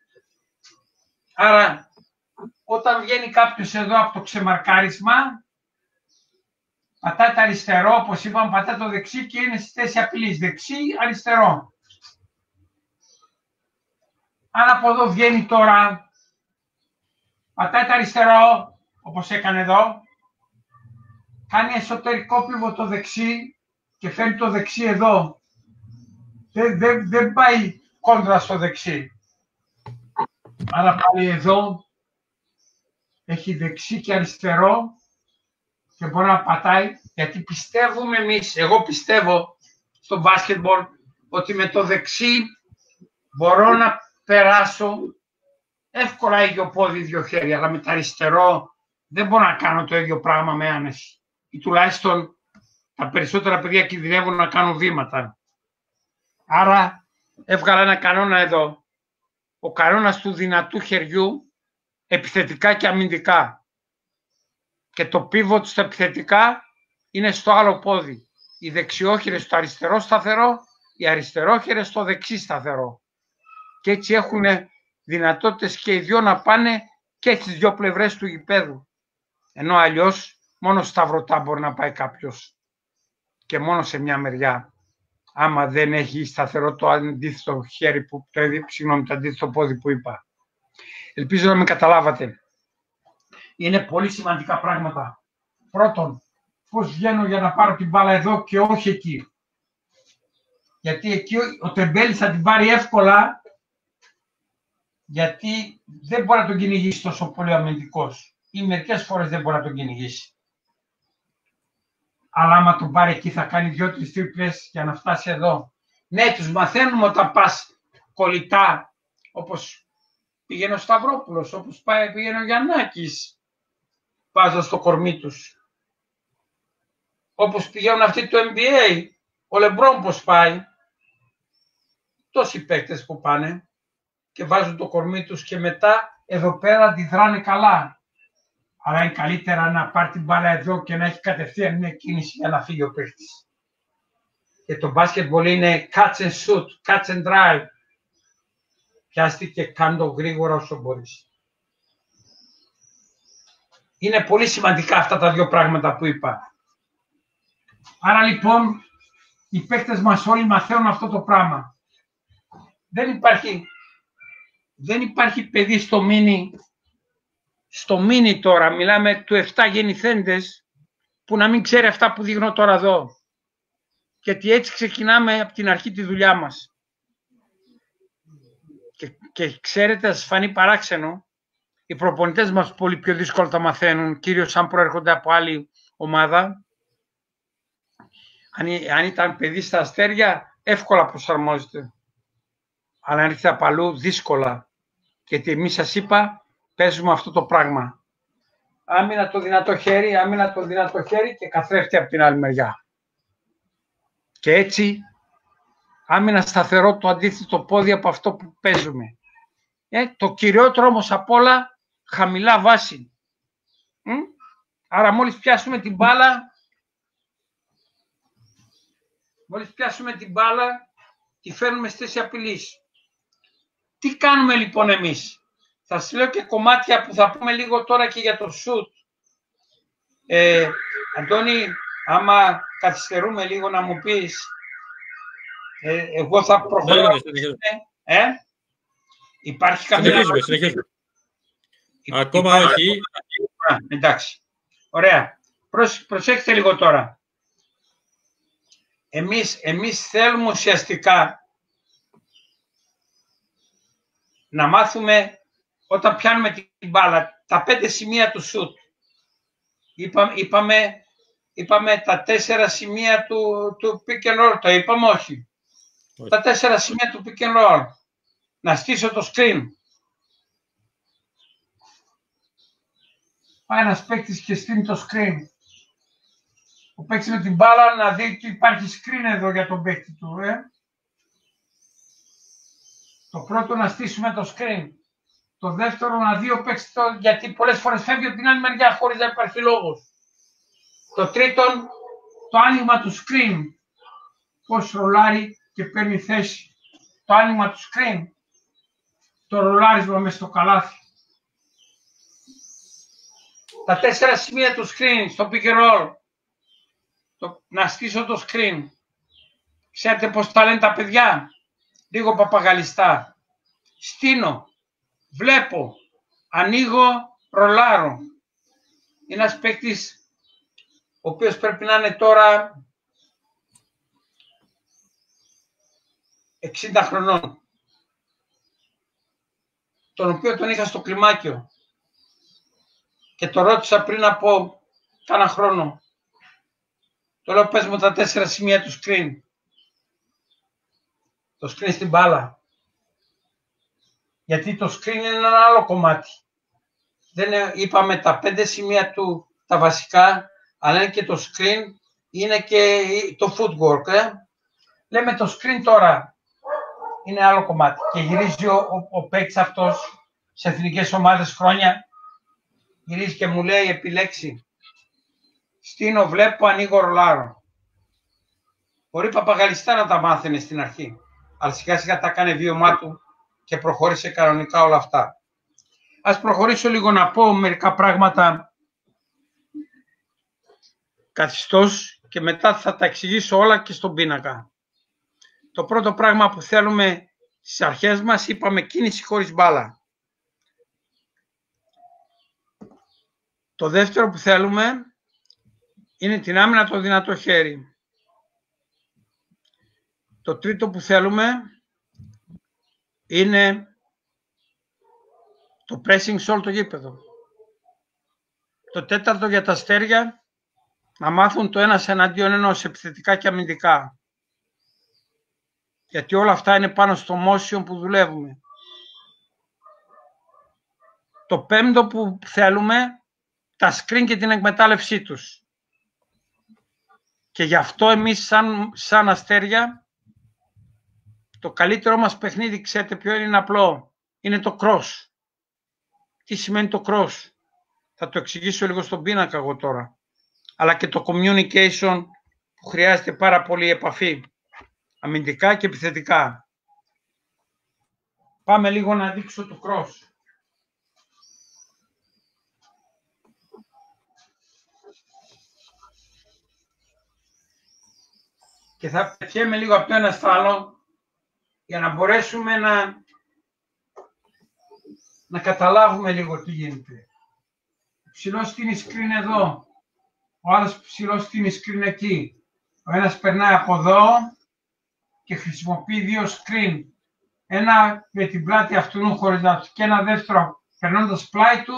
Άρα όταν βγαίνει κάποιος εδώ από το ξεμαρκάρισμα, πατάει το αριστερό, όπως είπαμε, πατάει το δεξί και είναι στη θέση απειλής. Δεξί, αριστερό. Αν από εδώ βγαίνει τώρα, πατάει το αριστερό, όπως έκανε εδώ, κάνει εσωτερικό πίβο το δεξί και φέρνει το δεξί εδώ. Δεν, δεν, δεν πάει κόντρα στο δεξί. Άρα πάλι εδώ έχει δεξί και αριστερό και μπορεί να πατάει, γιατί πιστεύουμε εμείς, εγώ πιστεύω στο μπάσκετμπολ, ότι με το δεξί μπορώ να περάσω εύκολα ίδιο πόδι, ίδιο χέρι, αλλά με το αριστερό δεν μπορώ να κάνω το ίδιο πράγμα με άνεση. Ή τουλάχιστον τα περισσότερα παιδιά κινδυνεύουν να κάνουν βήματα. Άρα έβγαλα ένα κανόνα εδώ. Ο κανόνας του δυνατού χεριού, επιθετικά και αμυντικά. Και το πίβοτ στα επιθετικά είναι στο άλλο πόδι. Οι δεξιόχειρες στο αριστερό σταθερό, οι αριστερόχειρες στο δεξί σταθερό. Και έτσι έχουν δυνατότητες και οι δυο να πάνε και στις δυο πλευρές του γηπέδου. Ενώ αλλιώς μόνο σταυρωτά μπορεί να πάει κάποιος. Και μόνο σε μια μεριά. Άμα δεν έχει σταθερό το αντίθετο χέρι που, το, συγγνώμη, το αντίθετο πόδι που είπα. Ελπίζω να με καταλάβατε. Είναι πολύ σημαντικά πράγματα. Πρώτον, πώς βγαίνω για να πάρω την μπάλα εδώ και όχι εκεί. Γιατί εκεί ο τεμπέλης θα την πάρει εύκολα, γιατί δεν μπορεί να τον κυνηγήσει τόσο πολύ ο αμυντικός. Ή μερικές φορές δεν μπορεί να τον κυνηγήσει. Αλλά άμα τον πάρει εκεί θα κάνει δυο-τρεις τρίπλες για να φτάσει εδώ. Ναι, τους μαθαίνουμε όταν πας κολλητά, όπως πήγαινε ο Σταυρόπουλος, όπως πάει, πήγαινε ο Γιαννάκης, βάζω στο κορμί τους. Όπως πηγαίνουν αυτοί του N B A, ο Λεμπρόν πώς πάει. Τόσοι παίκτες που πάνε και βάζουν το κορμί τους και μετά εδώ πέρα αντιδράνε καλά. Αλλά είναι καλύτερα να πάρει την μπάλα εδώ και να έχει κατευθείαν μια κίνηση για να φύγει ο παίκτης. Και το μπάσκετμπολ είναι catch and shoot, catch and drive. Πιάστη και κάνε το γρήγορα όσο μπορείς. Είναι πολύ σημαντικά αυτά τα δύο πράγματα που είπα. Άρα λοιπόν οι παίκτες μας όλοι μαθαίνουν αυτό το πράγμα. Δεν υπάρχει, δεν υπάρχει παιδί στο μίνι. Στο μίνι τώρα, μιλάμε του επτά γεννηθέντες, που να μην ξέρει αυτά που δείχνω τώρα εδώ. Γιατί έτσι ξεκινάμε από την αρχή τη δουλειά μας. Και, και ξέρετε, θα σας φανεί παράξενο, οι προπονητές μας πολύ πιο δύσκολα τα μαθαίνουν, κυρίως αν προέρχονται από άλλη ομάδα. Αν, αν ήταν παιδί στα Αστέρια, εύκολα προσαρμόζεται. Αλλά αν έρχεται από αλλού, δύσκολα. Γιατί εμείς σας είπα, παίζουμε αυτό το πράγμα. άμυνα το δυνατό χέρι, άμυνα το δυνατό χέρι και καθρέφτη από την άλλη μεριά. Και έτσι, άμυνα σταθερό το αντίθετο πόδι από αυτό που παίζουμε. Ε, το κυριότερο όμως απ' όλα, χαμηλά βάση. Μ? Άρα μόλις πιάσουμε την μπάλα, μόλις πιάσουμε την μπάλα, τη φέρνουμε στη θέση απειλής. Τι κάνουμε λοιπόν εμείς? Θα σας λέω και κομμάτια που θα πούμε λίγο τώρα και για το shoot. Ε, Αντώνη, άμα καθυστερούμε λίγο να μου πεις, ε, εγώ θα προχωρήσω. Ε, υπάρχει καμία... Συνεχίζουμε, συνεχίζουμε. Ακόμα όχι. Α, εντάξει. Ωραία. Προσ, προσέξτε λίγο τώρα. Εμείς, εμείς θέλουμε ουσιαστικά να μάθουμε όταν πιάνουμε την μπάλα τα πέντε σημεία του σουτ. Είπα, είπαμε, είπαμε τα τέσσερα σημεία του, του pick and roll. Το είπαμε όχι. όχι. Τα τέσσερα σημεία του pick and roll. Να στήσω το screen. Πάει ένας παίκτης και στείνει το screen. Ο παίκτης με την μπάλα να δει ότι υπάρχει screen εδώ για τον παίκτη του. Ε. Το πρώτο να στήσουμε το screen. Το δεύτερο να δει ο παίκτης το, γιατί πολλές φορές φεύγει από την άλλη μεριά χωρίς να υπάρχει λόγος. Το τρίτο, το άνοιγμα του screen. Πώς ρολάρει και παίρνει θέση. Το άνοιγμα του screen. Το ρολάρισμα μες στο καλάθι. Τα τέσσερα σημεία του screen στο pick and roll. Το, να στήσω το screen. Ξέρετε πώς τα λένε τα παιδιά? Λίγο παπαγαλιστά. Στείνω, βλέπω, ανοίγω, ρολάρω. Είναι ένας παίκτης ο οποίος πρέπει να είναι τώρα εξήντα χρονών. Τον οποίο τον είχα στο κλιμάκιο. Και το ρώτησα πριν από κάνα χρόνο. Το λέω, πες μου τα τέσσερα σημεία του screen. Το screen στην μπάλα. Γιατί το screen είναι ένα άλλο κομμάτι. Δεν είναι, είπαμε τα πέντε σημεία του, τα βασικά, αλλά είναι και το screen, είναι και το footwork. Ε. Λέμε το screen τώρα είναι άλλο κομμάτι. Και γυρίζει ο, ο, ο παίκτης αυτός σε εθνικές ομάδες χρόνια. Γυρίζει και μου λέει, επιλέξει. Στείνω, βλέπω, ανοίγω, ρολάρω. Μπορεί παπαγαλιστά να τα μάθαινε στην αρχή. Αλλά σιγά σιγά τα κάνει βίωμά του και προχώρησε κανονικά όλα αυτά. Ας προχωρήσω λίγο να πω μερικά πράγματα καθιστός και μετά θα τα εξηγήσω όλα και στον πίνακα. Το πρώτο πράγμα που θέλουμε στις αρχές μας, είπαμε κίνηση χωρίς μπάλα. Το δεύτερο που θέλουμε είναι την άμυνα το δυνατό χέρι. Το τρίτο που θέλουμε είναι το pressing σε όλο το γήπεδο. Το τέταρτο για τα αστέρια, να μάθουν το ένας εναντίον ενός επιθετικά και αμυντικά. Γιατί όλα αυτά είναι πάνω στο motion που δουλεύουμε. Το πέμπτο που θέλουμε, τα screen και την εκμετάλλευσή τους. Και γι' αυτό εμείς σαν, σαν αστέρια, το καλύτερο μας παιχνίδι, ξέρετε ποιο είναι, είναι απλό. Είναι το cross. Τι σημαίνει το cross? Θα το εξηγήσω λίγο στον πίνακα εγώ τώρα. Αλλά και το communication που χρειάζεται πάρα πολύ επαφή. Αμυντικά και επιθετικά. Πάμε λίγο να δείξω το cross. Και θα πετιέμαι λίγο από το ένα στο άλλο για να μπορέσουμε να, να καταλάβουμε λίγο τι γίνεται. Ο ψηλός στείνει screen εδώ, ο άλλος ψηλός στείνει screen εκεί. Ο ένας περνάει από εδώ και χρησιμοποιεί δύο screen. Ένα με την πλάτη αυτού χωρίς να και ένα δεύτερο περνώντας πλάι του.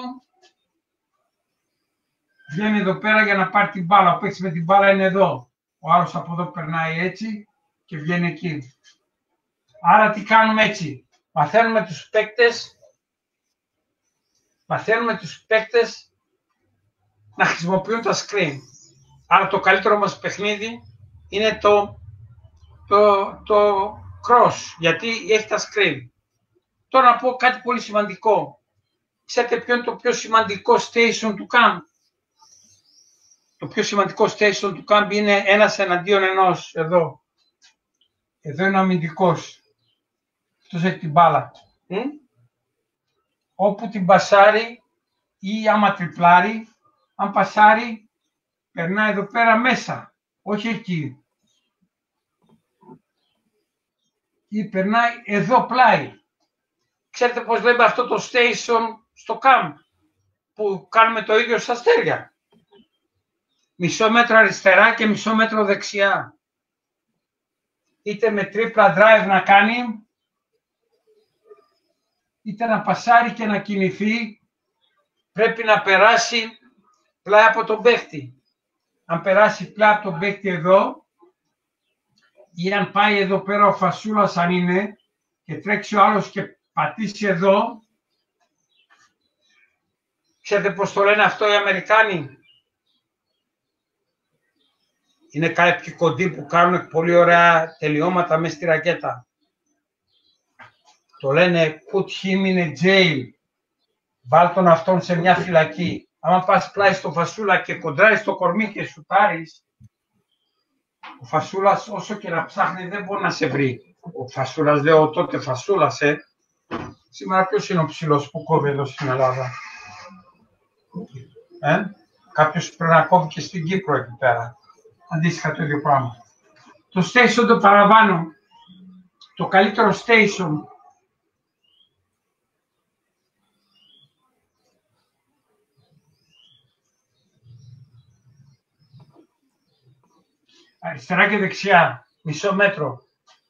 Βγαίνει εδώ πέρα για να πάρει την μπάλα. Ο παίκτης με την μπάλα είναι εδώ. Ο άλλος από εδώ περνάει έτσι και βγαίνει εκεί. Άρα τι κάνουμε έτσι? Μαθαίνουμε τους παίκτες, μαθαίνουμε τους παίκτες να χρησιμοποιούν τα screen. Άρα το καλύτερο μας παιχνίδι είναι το, το, το cross, γιατί έχει τα screen. Τώρα να πω κάτι πολύ σημαντικό. Ξέρετε ποιο είναι το πιο σημαντικό station του camp? Το πιο σημαντικό station του camp είναι ένας εναντίον ενός, εδώ. Εδώ είναι ο αμυντικός. Αυτός έχει την μπάλα. Mm? Όπου την πασάρει ή άμα τριπλάρει, αν πασάρει, περνάει εδώ πέρα μέσα, όχι εκεί. Ή περνάει εδώ πλάι. Ξέρετε πώς λέμε αυτό το station στο camp, που κάνουμε το ίδιο στα αστέρια. Μισό μέτρο αριστερά και μισό μέτρο δεξιά. Είτε με τρίπλα drive να κάνει, είτε να πασάρει και να κινηθεί, πρέπει να περάσει πλάι από τον παίχτη. Αν περάσει πλάι από τον παίχτη εδώ, ή αν πάει εδώ πέρα ο Φασούλας αν είναι, και τρέξει ο άλλος και πατήσει εδώ, ξέρετε πώς το λένε αυτό οι Αμερικάνοι? Είναι κάποιοι κοντοί που κάνουν πολύ ωραία τελειώματα μέσα στη ρακέτα. Το λένε put him in a jail. Βάλ τον αυτόν σε μια φυλακή. Άμα πας πλάι στο Φασούλα και κοντράρεις το κορμί και σουτάρεις, ο Φασούλας όσο και να ψάχνει δεν μπορεί να σε βρει. Ο Φασούλας, λέω τότε Φασούλας, ε. Σήμερα ποιος είναι ο ψηλός που κόβει εδώ στην Ελλάδα? Ε? Κάποιος πρέπει να κόβει και στην Κύπρο εκεί πέρα. Αντίστοιχα το ίδιο πράγμα. Το station το παραβάνω. Το καλύτερο station. Αριστερά και δεξιά. Μισό μέτρο.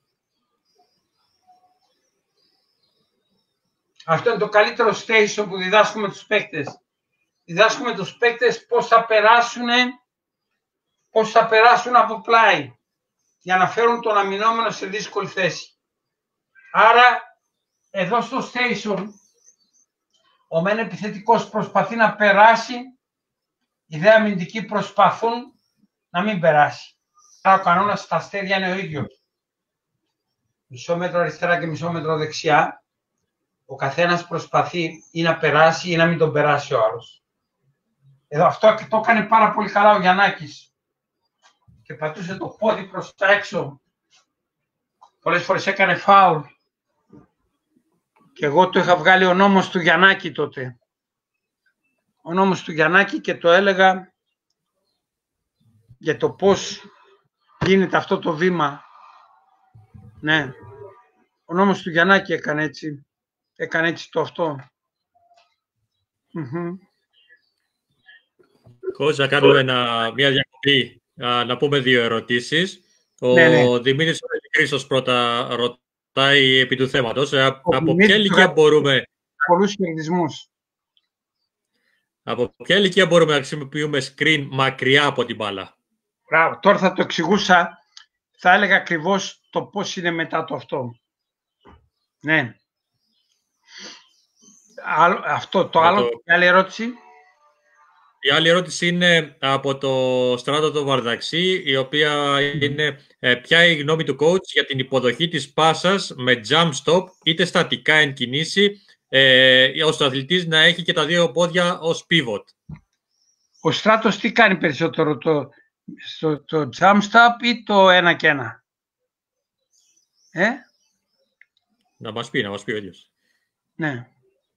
Αυτό είναι το καλύτερο station που διδάσκουμε τους παίκτες. Διδάσκουμε τους παίκτες πώς θα περάσουν, πώς θα περάσουν από πλάι για να φέρουν τον αμυνόμενο σε δύσκολη θέση. Άρα, εδώ στο station, ο μεν επιθετικός προσπαθεί να περάσει, οι δε αμυντικοί προσπαθούν να μην περάσει. Άρα ο κανόνας στα αστέρια είναι ο ίδιος. Μισό μέτρο αριστερά και μισό μέτρο δεξιά. Ο καθένας προσπαθεί ή να περάσει ή να μην τον περάσει ο άλλος. Εδώ αυτό το έκανε πάρα πολύ καλά ο Γιαννάκης. Και πατούσε το πόδι προς τα έξω. Πολλές φορές έκανε φάουλ. Και εγώ το είχα βγάλει ο νόμος του Γιαννάκη τότε. Ο νόμος του Γιαννάκη και το έλεγα για το πώς γίνεται αυτό το βήμα. Ναι. Ο νόμος του Γιαννάκη έκανε έτσι. Έκανε έτσι το αυτό. Mm-hmm. Χωρίς να κάνουμε ένα, μια διακοπή, α, να πούμε δύο ερωτήσεις. Ο ναι, ναι. Δημήτρης Χρήστος πρώτα ρωτάει επί του θέματος. Ο από ποια ηλικία μπορούμε... Πολλούς χαιρετισμούς. Από ποια ηλικία μπορούμε να χρησιμοποιούμε screen μακριά από την μπάλα? Μπράβο. Τώρα θα το εξηγούσα. Θα έλεγα ακριβώς το πώς είναι μετά το αυτό. Ναι. Αυτό το άλλο, το... η άλλη ερώτηση. Η άλλη ερώτηση είναι από το Στράτο το Βαρδαξή, η οποία είναι ε, ποια είναι η γνώμη του coach για την υποδοχή της πάσας με jump stop, είτε στατικά εν κινήσει, ε, ώστε ο αθλητής να έχει και τα δύο πόδια ως pivot. Ο Στράτος τι κάνει περισσότερο, το, στο, το jump stop ή το ένα και ένα? Ε? Να μας πει, να μας πει ο ίδιος. Ναι.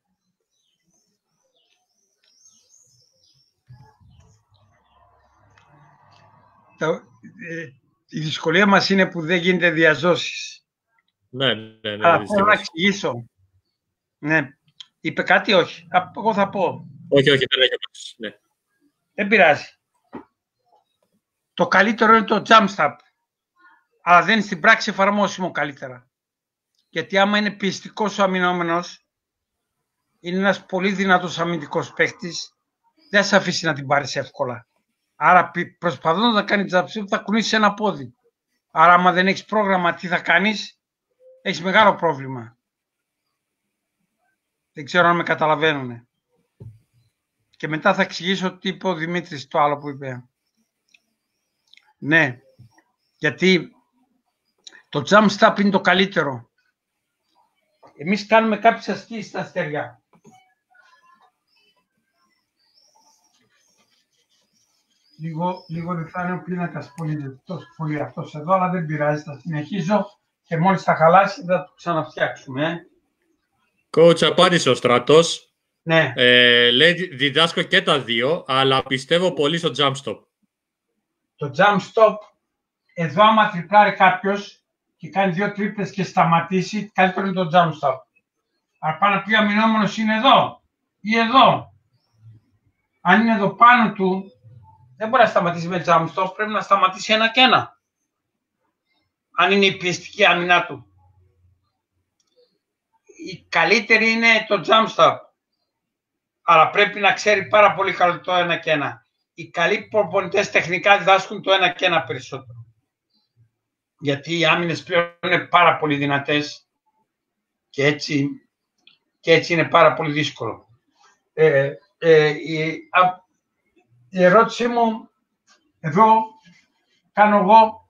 Η δυσκολία μας είναι που δεν γίνεται διαζώσεις. Ναι, ναι, ναι. Αλλά θέλω να εξηγήσω. Ναι. Είπε κάτι, όχι? Εγώ θα πω. Όχι, όχι, δεν έχει. Ναι. Δεν πειράζει. Το καλύτερο είναι το jump stop. Αλλά δεν είναι στην πράξη εφαρμόσιμο καλύτερα. Γιατί άμα είναι πιεστικός ο αμυνόμενος, είναι ένας πολύ δυνατός αμυντικός παίκτης, δεν σε αφήσει να την πάρεις εύκολα. Άρα προσπαθώντας να κάνει τζαψί θα κουνήσεις ένα πόδι. Άρα άμα δεν έχεις πρόγραμμα τι θα κάνεις, έχεις μεγάλο πρόβλημα. Δεν ξέρω αν με καταλαβαίνουν. Και μετά θα εξηγήσω τι είπε ο Δημήτρης, το άλλο που είπε. Ναι, γιατί το jump stop είναι το καλύτερο. Εμείς κάνουμε κάποιες ασκήσεις στα αστεριά. Λίγο, λίγο δεν θα είναι ο πίνακας πολύ, τόσο πολύ αυτός εδώ, αλλά δεν πειράζει, θα συνεχίζω και μόλις θα χαλάσει θα το ξαναφτιάξουμε. Coach, απάντησε ο Στράτος. Ναι. Ε, λέει διδάσκω και τα δύο, αλλά πιστεύω πολύ στο jump stop. Το jump stop, εδώ άμα τριπλάρει κάποιος και κάνει δύο τρίπλες και σταματήσει, καλύτερο είναι το jump stop. Αλλά πάνω να πει αμυνόμενος είναι εδώ ή εδώ. Αν είναι εδώ πάνω του, δεν μπορεί να σταματήσει με jump stop, πρέπει να σταματήσει ένα και ένα. Αν είναι η πιεστική άμυνά του. Η καλύτερη είναι το jump stop. Αλλά πρέπει να ξέρει πάρα πολύ καλό το ένα και ένα. Οι καλοί προπονητές τεχνικά διδάσκουν το ένα και ένα περισσότερο. Γιατί οι άμυνες πλέον είναι πάρα πολύ δυνατές και έτσι, και έτσι είναι πάρα πολύ δύσκολο. Ε, ε, η, α, η ερώτησή μου, εδώ κάνω εγώ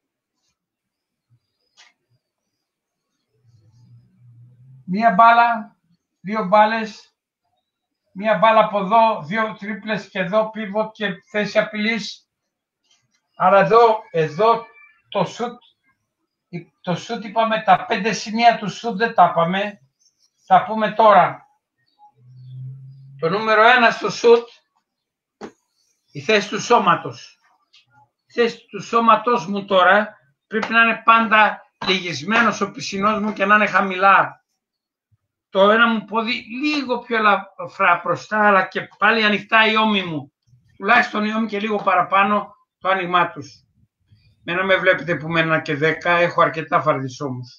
μία μπάλα, δύο μπάλες, μία μπάλα από εδώ, δύο τρίπλες και εδώ pivot και θέση απειλής. Άρα εδώ, εδώ το shoot, το shoot είπαμε, τα πέντε σημεία του shoot δεν τα είπαμε, θα πούμε τώρα. Το νούμερο ένα στο shoot, η θέση του σώματος. Η θέση του σώματος μου τώρα πρέπει να είναι πάντα λυγισμένος ο πισινός μου και να είναι χαμηλά. Το ένα μου πόδι λίγο πιο ελαφρά μπροστά, αλλά και πάλι ανοιχτά οι ώμοι μου. Τουλάχιστον οι ώμοι και λίγο παραπάνω το άνοιγμά τους. Μένα με βλέπετε που με ένα και δέκα, έχω αρκετά φαρδις ώμους.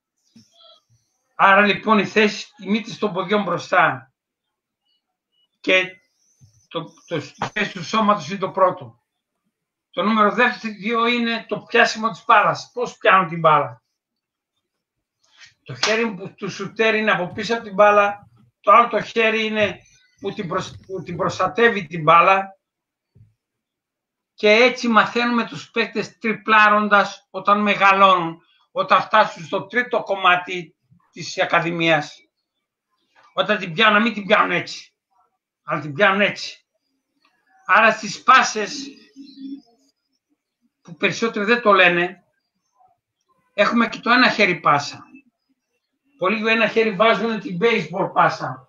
Άρα λοιπόν η θέση, η μύτη των ποδιών μπροστά και το, το, η θέση του σώματος είναι το πρώτο. Το νούμερο δύο είναι το πιάσιμο της μπάλας. Πώς πιάνω την μπάλα. Το χέρι που του σουτέρ είναι από πίσω από την μπάλα, το άλλο το χέρι είναι που την, προσ... που την προστατεύει την μπάλα και έτσι μαθαίνουμε τους παίκτες τριπλάροντας όταν μεγαλώνουν, όταν φτάσουν στο τρίτο κομμάτι της ακαδημίας. Όταν την πιάνουν, να μην την πιάνουν έτσι, αλλά την πιάνουν έτσι. Άρα στις πάσες, που περισσότεροι δεν το λένε, έχουμε και το ένα χέρι πάσα. Πολλοί με ένα χέρι βάζουν την baseball πάσα.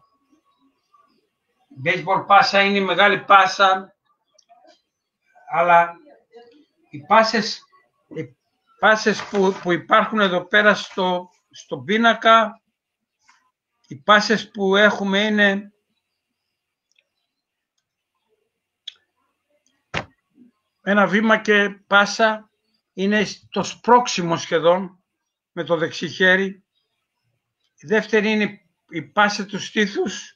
Η baseball πάσα είναι η μεγάλη πάσα, αλλά οι πάσες, οι πάσες που, που υπάρχουν εδώ πέρα στο, στο πίνακα, οι πάσες που έχουμε είναι ένα βήμα και πάσα, είναι το σπρώξιμο σχεδόν με το δεξί χέρι. Η δεύτερη είναι η πάσα του στήθους.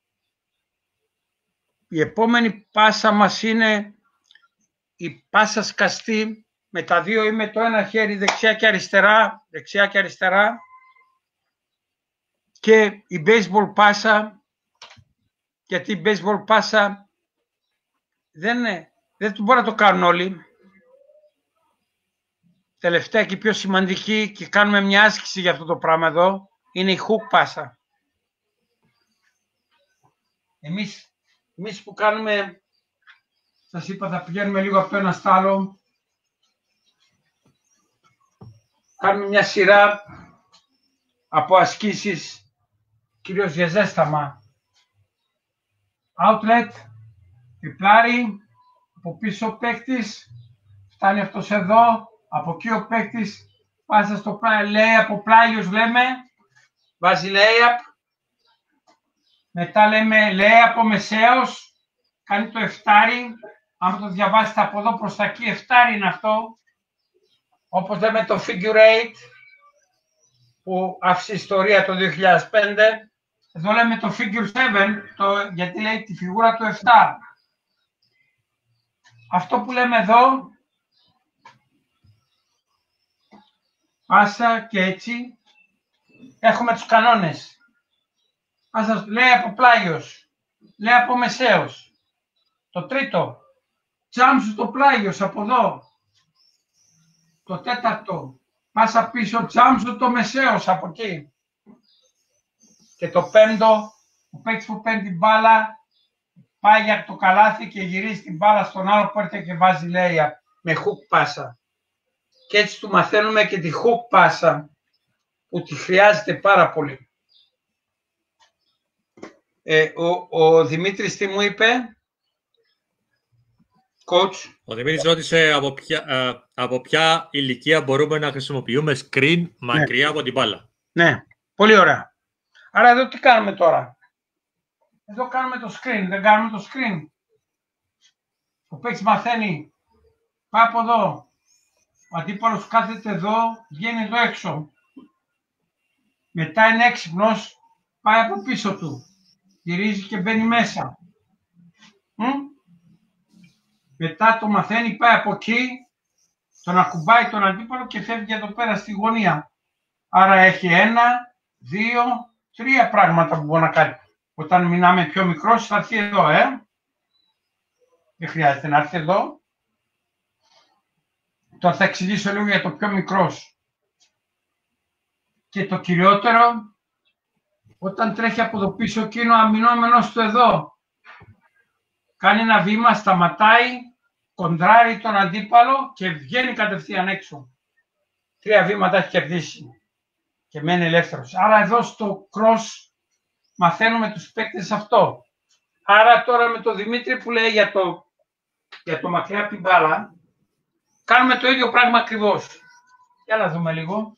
Η επόμενη πάσα μας είναι η πάσα σκαστή με τα δύο ή με το ένα χέρι δεξιά και αριστερά, δεξιά και αριστερά. Και η baseball πάσα, γιατί η baseball πάσα δεν, είναι, δεν μπορεί να το κάνουν όλοι. Τελευταία και πιο σημαντική, και κάνουμε μια άσκηση για αυτό το πράγμα εδώ, είναι η hook πάσα. Εμείς, εμείς που κάνουμε, σας είπα, θα πηγαίνουμε λίγο από το ένα στο άλλο. Κάνουμε μια σειρά από ασκήσεις, κυρίως για ζέσταμα. Outlet, τριπλάρι, από πίσω ο παίκτης, φτάνει αυτός εδώ, από εκεί ο παίκτης, πάσα στο πλάι, λέει από πλάγιος λέμε, βάζει layup, μετά λέμε λέει από μεσαίος, κάνει το εφτάρι, αν το διαβάσετε από εδώ προς τα εκεί, εφτάρι είναι αυτό, όπως λέμε το figure eight, που άφησε ιστορία το δύο χιλιάδες πέντε, εδώ λέμε το figure seven, το, γιατί λέει τη φιγούρα του επτά. Αυτό που λέμε εδώ, πάσα και έτσι, έχουμε τους κανόνες. Αν σας λέει από πλάγιος, λέει από μεσαίος. Το τρίτο, τζάμσου το πλάγιος από εδώ. Το τέταρτο, πάσα πίσω, τζάμσου το μεσαίος από εκεί. Και το πέμπτο, ο παίκτης που παίρνει την μπάλα, πάει για το καλάθι και γυρίζει την μπάλα στον άλλο που έρχεται και βάζει λέια με hook πάσα. Και έτσι του μαθαίνουμε και τη hook πάσα που τη χρειάζεται πάρα πολύ. Ε, ο, ο Δημήτρης τι μου είπε, coach? Ο Δημήτρης ρώτησε από ποια, α, από ποια ηλικία μπορούμε να χρησιμοποιούμε screen μακριά ναι. από την μπάλα. Ναι, πολύ ωραία. Άρα εδώ τι κάνουμε τώρα? Εδώ κάνουμε το screen, δεν κάνουμε το screen. Ο παίκτης μαθαίνει, πάει από εδώ. Ο αντίπαλος κάθεται εδώ, βγαίνει εδώ έξω. Μετά είναι έξυπνος, πάει από πίσω του. Γυρίζει και μπαίνει μέσα. Μ? Μετά το μαθαίνει, πάει από εκεί, τον ακουμπάει τον αντίπαλο και φεύγει εδώ πέρα στη γωνία. Άρα έχει ένα, δύο, τρία πράγματα που μπορεί να κάνει. Όταν μιλάμε πιο μικρός θα έρθει εδώ, ε. Δεν χρειάζεται να έρθει εδώ. Τώρα θα εξηγήσω λίγο για το πιο μικρός. Και το κυριότερο, όταν τρέχει από το πίσω εκείνο αμυνόμενος του εδώ. Κάνει ένα βήμα, σταματάει, κοντράρει τον αντίπαλο και βγαίνει κατευθείαν έξω. Τρία βήματα έχει κερδίσει και μένει ελεύθερος. Άρα εδώ στο cross μαθαίνουμε τους παίκτες αυτό. Άρα τώρα με τον Δημήτρη που λέει για το, για το μακριά από την μπάλα, κάνουμε το ίδιο πράγμα ακριβώς. Για να δούμε λίγο.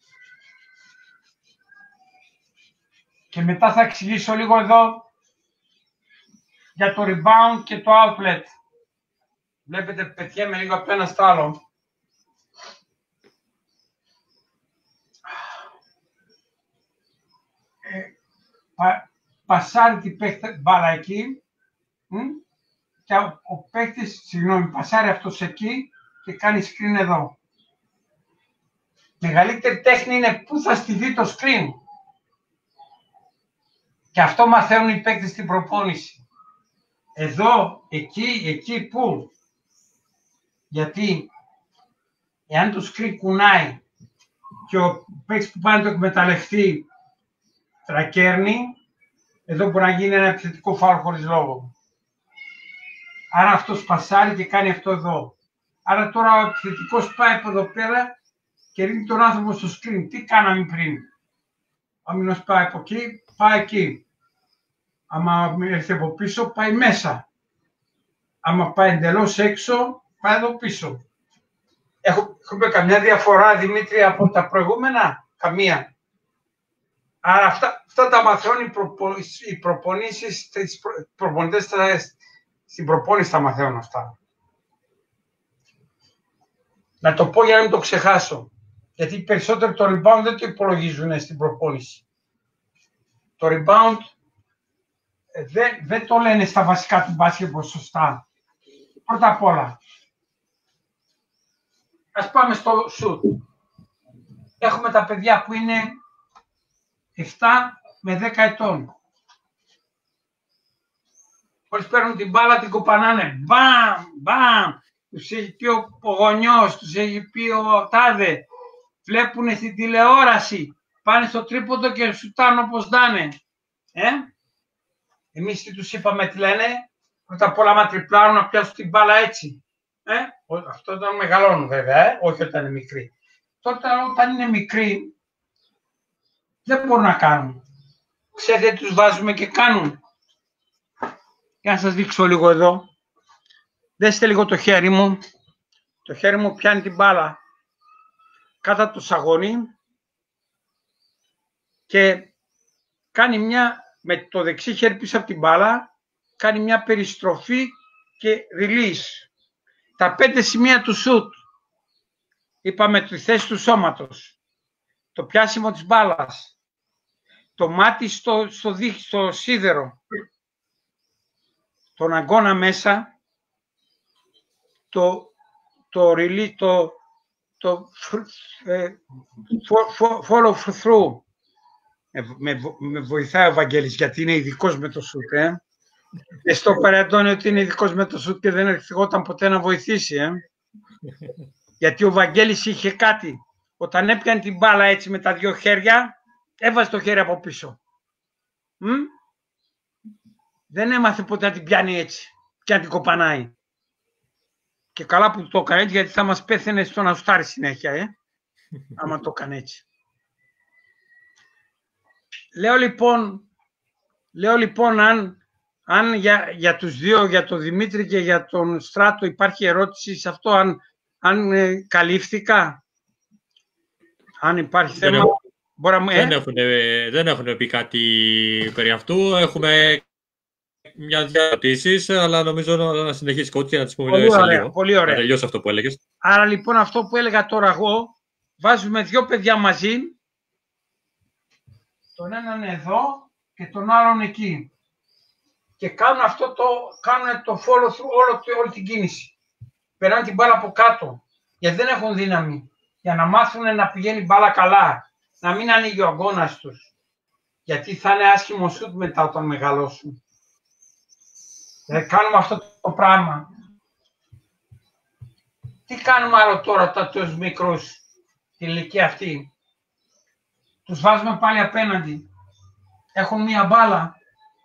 Και μετά θα εξηγήσω λίγο εδώ για το rebound και το outlet. Βλέπετε, πετιέμαι λίγο από το ένα στο άλλο. Ε, πα, πασάρει την παίκτη μπάλα εκεί μ, και ο, ο παίκτης, συγγνώμη, πασάρει αυτός εκεί και κάνει screen εδώ. Μεγαλύτερη τέχνη είναι πού θα στηθεί το screen. Και αυτό μαθαίνουν οι παίκτες στην προπόνηση. Εδώ, εκεί, εκεί, πού. Γιατί, εάν το screen κουνάει και ο παίκτης που πάει να το εκμεταλλευτεί τρακέρνει, εδώ μπορεί να γίνει ένα επιθετικό φάουλ χωρίς λόγο. Άρα αυτός πασάρει και κάνει αυτό εδώ. Άρα τώρα ο επιθετικός πάει από εδώ πέρα και ρίχνει τον άνθρωπο στο screen. Τι κάναμε πριν? Ο αμυνός πάει από εκεί, πάει εκεί. Άμα έρθει από πίσω, πάει μέσα. Άμα πάει εντελώς έξω, πάει εδώ πίσω. Έχω, έχουμε καμιά διαφορά, Δημήτρη, από τα προηγούμενα? Καμία. Άρα αυτά, αυτά τα μαθαίνουν οι, προπο, οι προπονήσεις, οι προπονητές στην προπόνηση τα μαθαίνουν αυτά. Να το πω για να μην το ξεχάσω. Γιατί περισσότερο το rebound δεν το υπολογίζουν στην προπόνηση. Το rebound δεν, δεν το λένε στα βασικά του μπάσκετ σωστά. Πρώτα απ' όλα, ας πάμε στο shoot. Έχουμε τα παιδιά που είναι επτά με δέκα ετών. Μόλις παίρνουν την μπάλα, την κοπανάνε. Μπαμ, μπαμ. Τους έχει πει ο γονιός, τους έχει πει ο τάδε. Βλέπουν στην τηλεόραση. Πάνε στο τρίποντο και σουτάνε όπως δάνε. Ε? Εμείς τι τους είπαμε, τι λένε? Πρώτα απ' όλα, άμα τριπλάρουν, να πιάσουν την μπάλα έτσι. Ε? Αυτό όταν μεγαλώνουν βέβαια, ε? Όχι όταν είναι μικροί. Τώρα όταν είναι μικροί, δεν μπορούν να κάνουν. Ξέρετε, τους βάζουμε και κάνουν. Για να σας δείξω λίγο εδώ. Δέστε λίγο το χέρι μου. Το χέρι μου πιάνει την μπάλα κάτω από το σαγόνι και κάνει μια, με το δεξί χέρι πίσω από την μπάλα, κάνει μια περιστροφή και release. Τα πέντε σημεία του shoot. Είπαμε τη θέση του σώματος. Το πιάσιμο της μπάλας. Το μάτι στο, στο, στο σίδερο. Τον αγκώνα μέσα. Το, το release, το, το ε, follow through. Με, με βοηθάει ο Βαγγέλης γιατί είναι ειδικός με το shoot. Ε. Ε, στο Περαντώνη ότι είναι ειδικός με το σουτ και δεν ερχόταν ποτέ να βοηθήσει. Ε. Γιατί ο Βαγγέλης είχε κάτι. Όταν έπιανε την μπάλα έτσι με τα δυο χέρια, έβαζε το χέρι από πίσω. Μ? Δεν έμαθε ποτέ να την πιάνει έτσι και να την κοπανάει. Και καλά που το έκανε έτσι, γιατί θα μας πέθαινε στον αστάρι συνέχεια, ε. άμα το έκανε έτσι. Λέω λοιπόν, λέω λοιπόν αν, αν για, για τους δύο, για τον Δημήτρη και για τον Στράτο υπάρχει ερώτηση σε αυτό, αν, αν ε, καλύφθηκα, αν υπάρχει δεν θέμα. Έχω, μπορούμε, δεν, ε? έχουν, δεν έχουν πει κάτι περί αυτού. Έχουμε μια ερωτήσεις, αλλά νομίζω να συνεχίσει κότσι και να τις πούμε πολύ σε ωραία, λίγο. πολύ ωραία. Να τελειώσει αυτό που έλεγες. Άρα λοιπόν αυτό που έλεγα τώρα εγώ, βάζουμε δύο παιδιά μαζί, τον έναν εδώ και τον άλλον εκεί. Και κάνουν αυτό το, κάνουν το follow through όλο, όλη την κίνηση. Περνάνε την μπάλα από κάτω, γιατί δεν έχουν δύναμη. Για να μάθουν να πηγαίνει μπάλα καλά, να μην ανοίγει ο αγώνας τους. Γιατί θα είναι άσχημο σουτ μετά όταν μεγαλώσουν. Δηλαδή κάνουμε αυτό το πράγμα. Τι κάνουμε άλλο τώρα τα τους μικρούς, την ηλικία αυτή. Τους βάζουμε πάλι απέναντι. Έχουν μία μπάλα.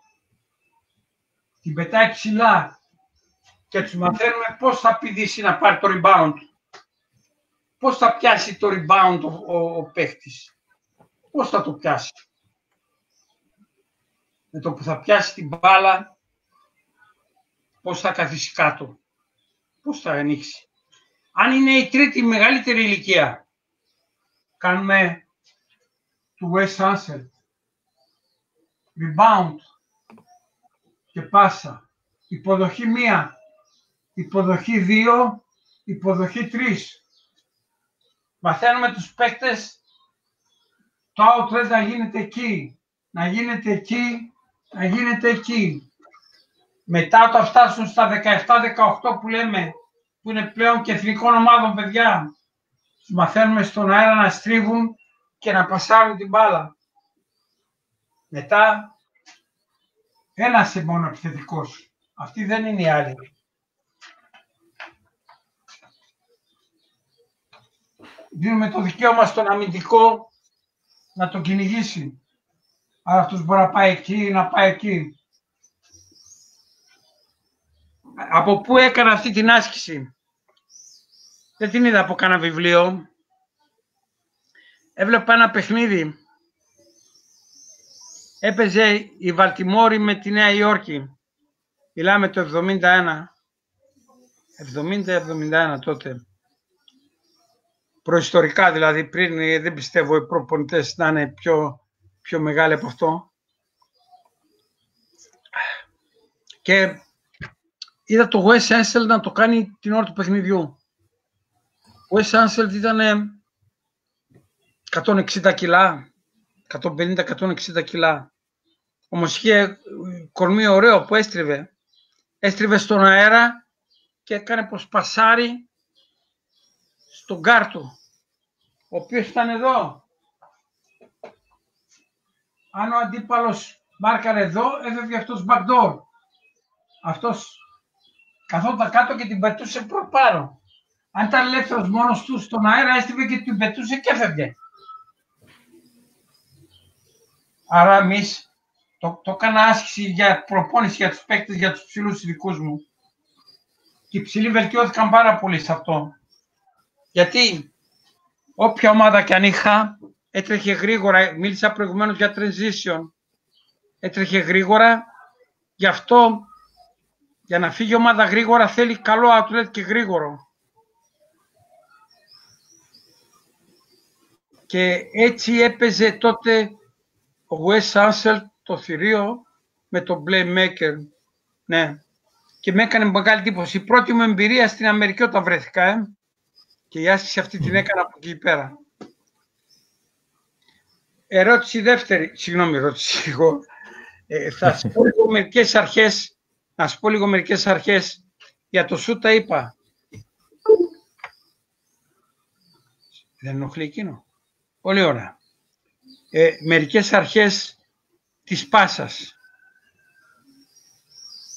Την πετάει ψηλά. Και τους μαθαίνουμε πώς θα πηδήσει να πάρει το rebound. Πώς θα πιάσει το rebound ο, ο, ο παίχτης. Πώς θα το πιάσει. Με το που θα πιάσει την μπάλα, πώς θα καθίσει κάτω. Πώς θα ανοίξει. Αν είναι η τρίτη μεγαλύτερη ηλικία, κάνουμε του Wes Unseld. Rebound και πάσα. Υποδοχή μία. Υποδοχή δύο. Υποδοχή τρεις. Μαθαίνουμε τους παίκτες το outlet να γίνεται εκεί. Να γίνεται εκεί. Να γίνεται εκεί. Μετά όταν φτάσουν στα δεκαεπτά δεκαοκτώ που λέμε, που είναι πλέον και εθνικών ομάδων παιδιά, τους μαθαίνουμε στον αέρα να στρίβουν και να πασάρουν την μπάλα. Μετά, ένας είναι μόνο επιθετικός. Αυτή δεν είναι η άλλη. Δίνουμε το δικαίωμα στον αμυντικό να τον κυνηγήσει. Άρα αυτός μπορεί να πάει εκεί, να πάει εκεί. Από πού έκανα αυτή την άσκηση? Δεν την είδα από κανένα βιβλίο. Έβλεπα ένα παιχνίδι. Έπαιζε η Βαλτιμόρη με τη Νέα Υόρκη. Μιλάμε το εβδομήντα ένα. εβδομήντα εβδομήντα ένα τότε. Προϊστορικά δηλαδή, πριν δεν πιστεύω οι προπονητές να είναι πιο, πιο μεγάλοι από αυτό. Και είδα το Wes Unseld να το κάνει την ώρα του παιχνιδιού. Ο Wes Unseld ήταν εκατόν εξήντα κιλά, εκατόν πενήντα με εκατόν εξήντα κιλά. Όμως είχε κορμί ωραίο που έστριβε. Έστριβε στον αέρα και έκανε πως πασάρι στον κάρτο, ο οποίος ήταν εδώ. Αν ο αντίπαλος μάρκαρε εδώ, έφευγε αυτός backdoor. Αυτός καθόταν κάτω και την πετούσε προπάρο. Αν ήταν ελεύθερος μόνος του στον αέρα, έστριβε και την πετούσε και έφευγε. Άρα εμείς το, το έκανα άσκηση για προπόνηση για τους παίκτες, για τους ψηλούς ειδικούς μου. Και οι ψηλοί βελτιώθηκαν πάρα πολύ σε αυτό. Γιατί όποια ομάδα και αν είχα, έτρεχε γρήγορα. Μίλησα προηγουμένως για transition. Έτρεχε γρήγορα. Γι' αυτό, για να φύγει η ομάδα γρήγορα, θέλει καλό outlet και γρήγορο. Και έτσι έπαιζε τότε ο Wes Unseld το θηρίο με τον playmaker. Ναι. Και με έκανε μεγάλη εντύπωση. Η πρώτη μου εμπειρία στην Αμερική όταν βρέθηκα. Ε. Και η άσκηση αυτή την έκανα από εκεί πέρα. Ερώτηση δεύτερη. Συγγνώμη, ερώτηση εγώ. Ε, θα σας πω λίγο μερικές αρχές. Να σας πω λίγο μερικές αρχές. Για το σου τα είπα. Δεν ενοχλεί εκείνο. Πολύ ωραία. Ε, μερικές αρχές της πάσας.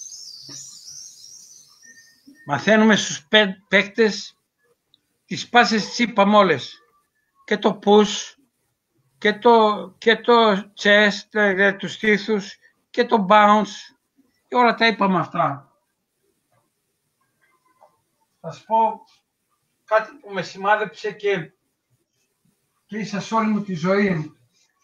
Μαθαίνουμε στους παίκτες τις πάσες τις είπαμε όλες. Και το push, και το, και το chest, δηλαδή τους στήθους, και το bounce. Και όλα τα είπαμε αυτά. Θα σας πω κάτι που με σημάδεψε και κλείσα σε όλη μου τη ζωή.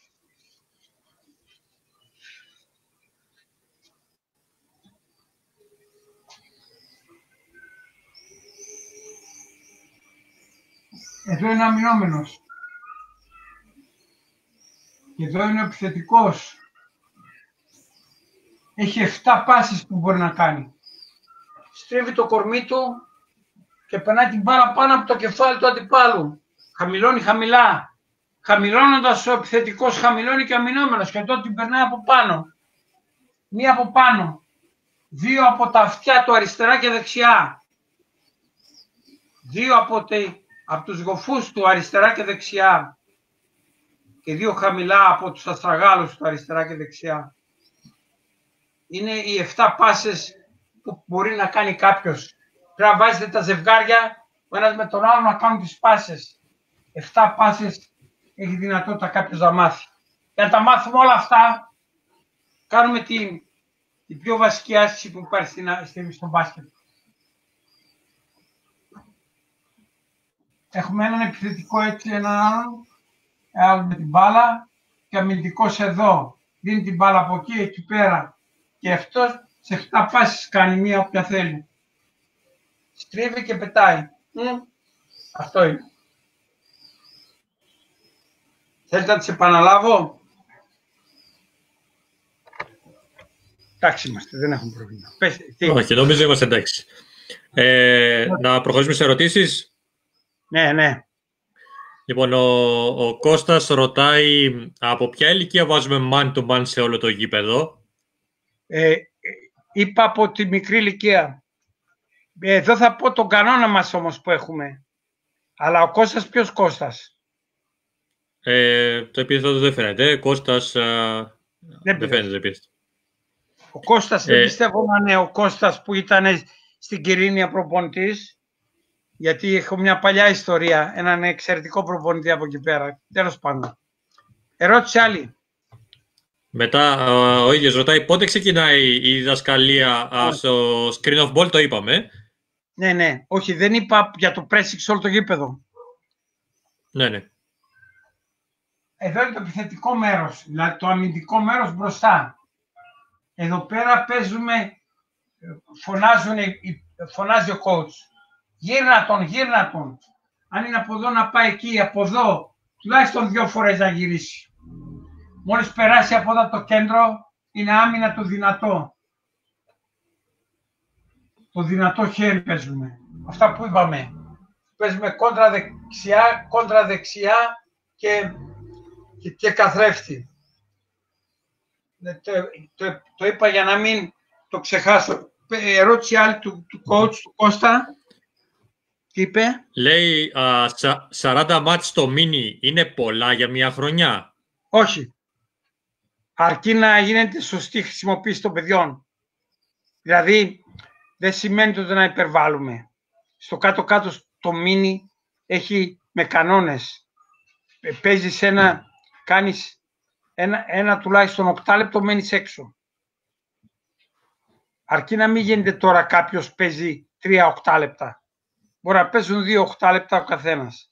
Εδώ είναι ο αμυνόμενος. Εδώ είναι ο επιθετικός. Έχει εφτά πάσεις που μπορεί να κάνει. Στρίβει το κορμί του και περνάει την μπάλα πάνω από το κεφάλι του αντιπάλου. Χαμηλώνει χαμηλά. Χαμηλώνοντας ο επιθετικός, χαμηλώνει και ο αμυνόμενος και τότε την περνάει από πάνω. Μία από πάνω. Δύο από τα αυτιά του αριστερά και δεξιά. Δύο από, τε, από τους γοφούς του αριστερά και δεξιά. Και δύο χαμηλά από τους αστραγάλους του αριστερά και δεξιά. Είναι οι εφτά πάσες που μπορεί να κάνει κάποιος. Πρέπει να βάζετε τα ζευγάρια ο ένας με τον άλλο να κάνουν τις πάσες. εφτά πάσες έχει δυνατότητα κάποιος να μάθει. Για να τα μάθουμε όλα αυτά, κάνουμε την, την πιο βασική άσκηση που υπάρχει στην, στην, στο μπάσκετ. Έχουμε έναν επιθετικό έτσι, έναν άλλον, άλλο με την μπάλα και αμυντικός εδώ. Δίνει την μπάλα από εκεί, εκεί πέρα. Και αυτός σε εφτά πάσεις κάνει μία όποια θέλει. Στρίβει και πετάει. Mm. Αυτό είναι. Θέλετε να τις επαναλάβω. Εντάξει είμαστε, δεν έχουμε πρόβλημα. Πες, τι. Όχι, νομίζω είμαστε εντάξει. Ε, να προχωρήσουμε σε ερωτήσεις. Ναι, ναι. Λοιπόν, ο, ο Κώστας ρωτάει από ποια ηλικία βάζουμε man to man σε όλο το γήπεδο. Ε, είπα από τη μικρή ηλικία. Εδώ θα πω τον κανόνα μας όμως που έχουμε. Αλλά ο Κώστας ποιος Κώστας? Ε, το επίθετο δεν φαίνεται. Κώστας α, δεν, δεν φαίνεται το επίθετο. Ο Κώστας ε, δεν πιστεύω να είναι ο Κώστας που ήταν στην Κυρίνια προπονητής. Γιατί έχω μια παλιά ιστορία, έναν εξαιρετικό προπονητή από εκεί πέρα. Τέλος πάντων. Ερώτηση άλλη. Μετά ο ίδιος ρωτάει πότε ξεκινάει η διδασκαλία yeah. στο screen of ball, το είπαμε. Ναι, ναι. Όχι, δεν είπα για το pressing σε όλο το γήπεδο. Ναι, ναι. Εδώ είναι το επιθετικό μέρος, δηλαδή το αμυντικό μέρος μπροστά. Εδώ πέρα παίζουμε, φωνάζουν, φωνάζει ο coach. Γύρνα τον, γύρνα τον. Αν είναι από εδώ να πάει εκεί, από εδώ, τουλάχιστον δύο φορές να γυρίσει. Μόλις περάσει από εδώ το κέντρο, είναι άμυνα το δυνατό. Το δυνατό χέρι παίζουμε. Αυτά που είπαμε. Παίζουμε κόντρα δεξιά, κόντρα δεξιά και, και, και καθρέφτη. Το, το, το είπα για να μην το ξεχάσω. Ερώτηση άλλη του, του coach, του Κώστα. Τι είπε? Λέει α, σα, σαράντα μάτς στο μίνι είναι πολλά για μια χρονιά. Όχι. Αρκεί να γίνεται σωστή χρησιμοποίηση των παιδιών. Δηλαδή, δεν σημαίνει ότι να υπερβάλλουμε. Στο κάτω-κάτω το μίνι έχει με κανόνες. Παίζεις ένα, κάνεις ένα, ένα τουλάχιστον οκτάλεπτο, μένεις έξω. Αρκεί να μην γίνεται τώρα κάποιος παίζει τρία οκτάλεπτα. Μπορεί να παίζουν δύο οκτάλεπτα ο καθένας.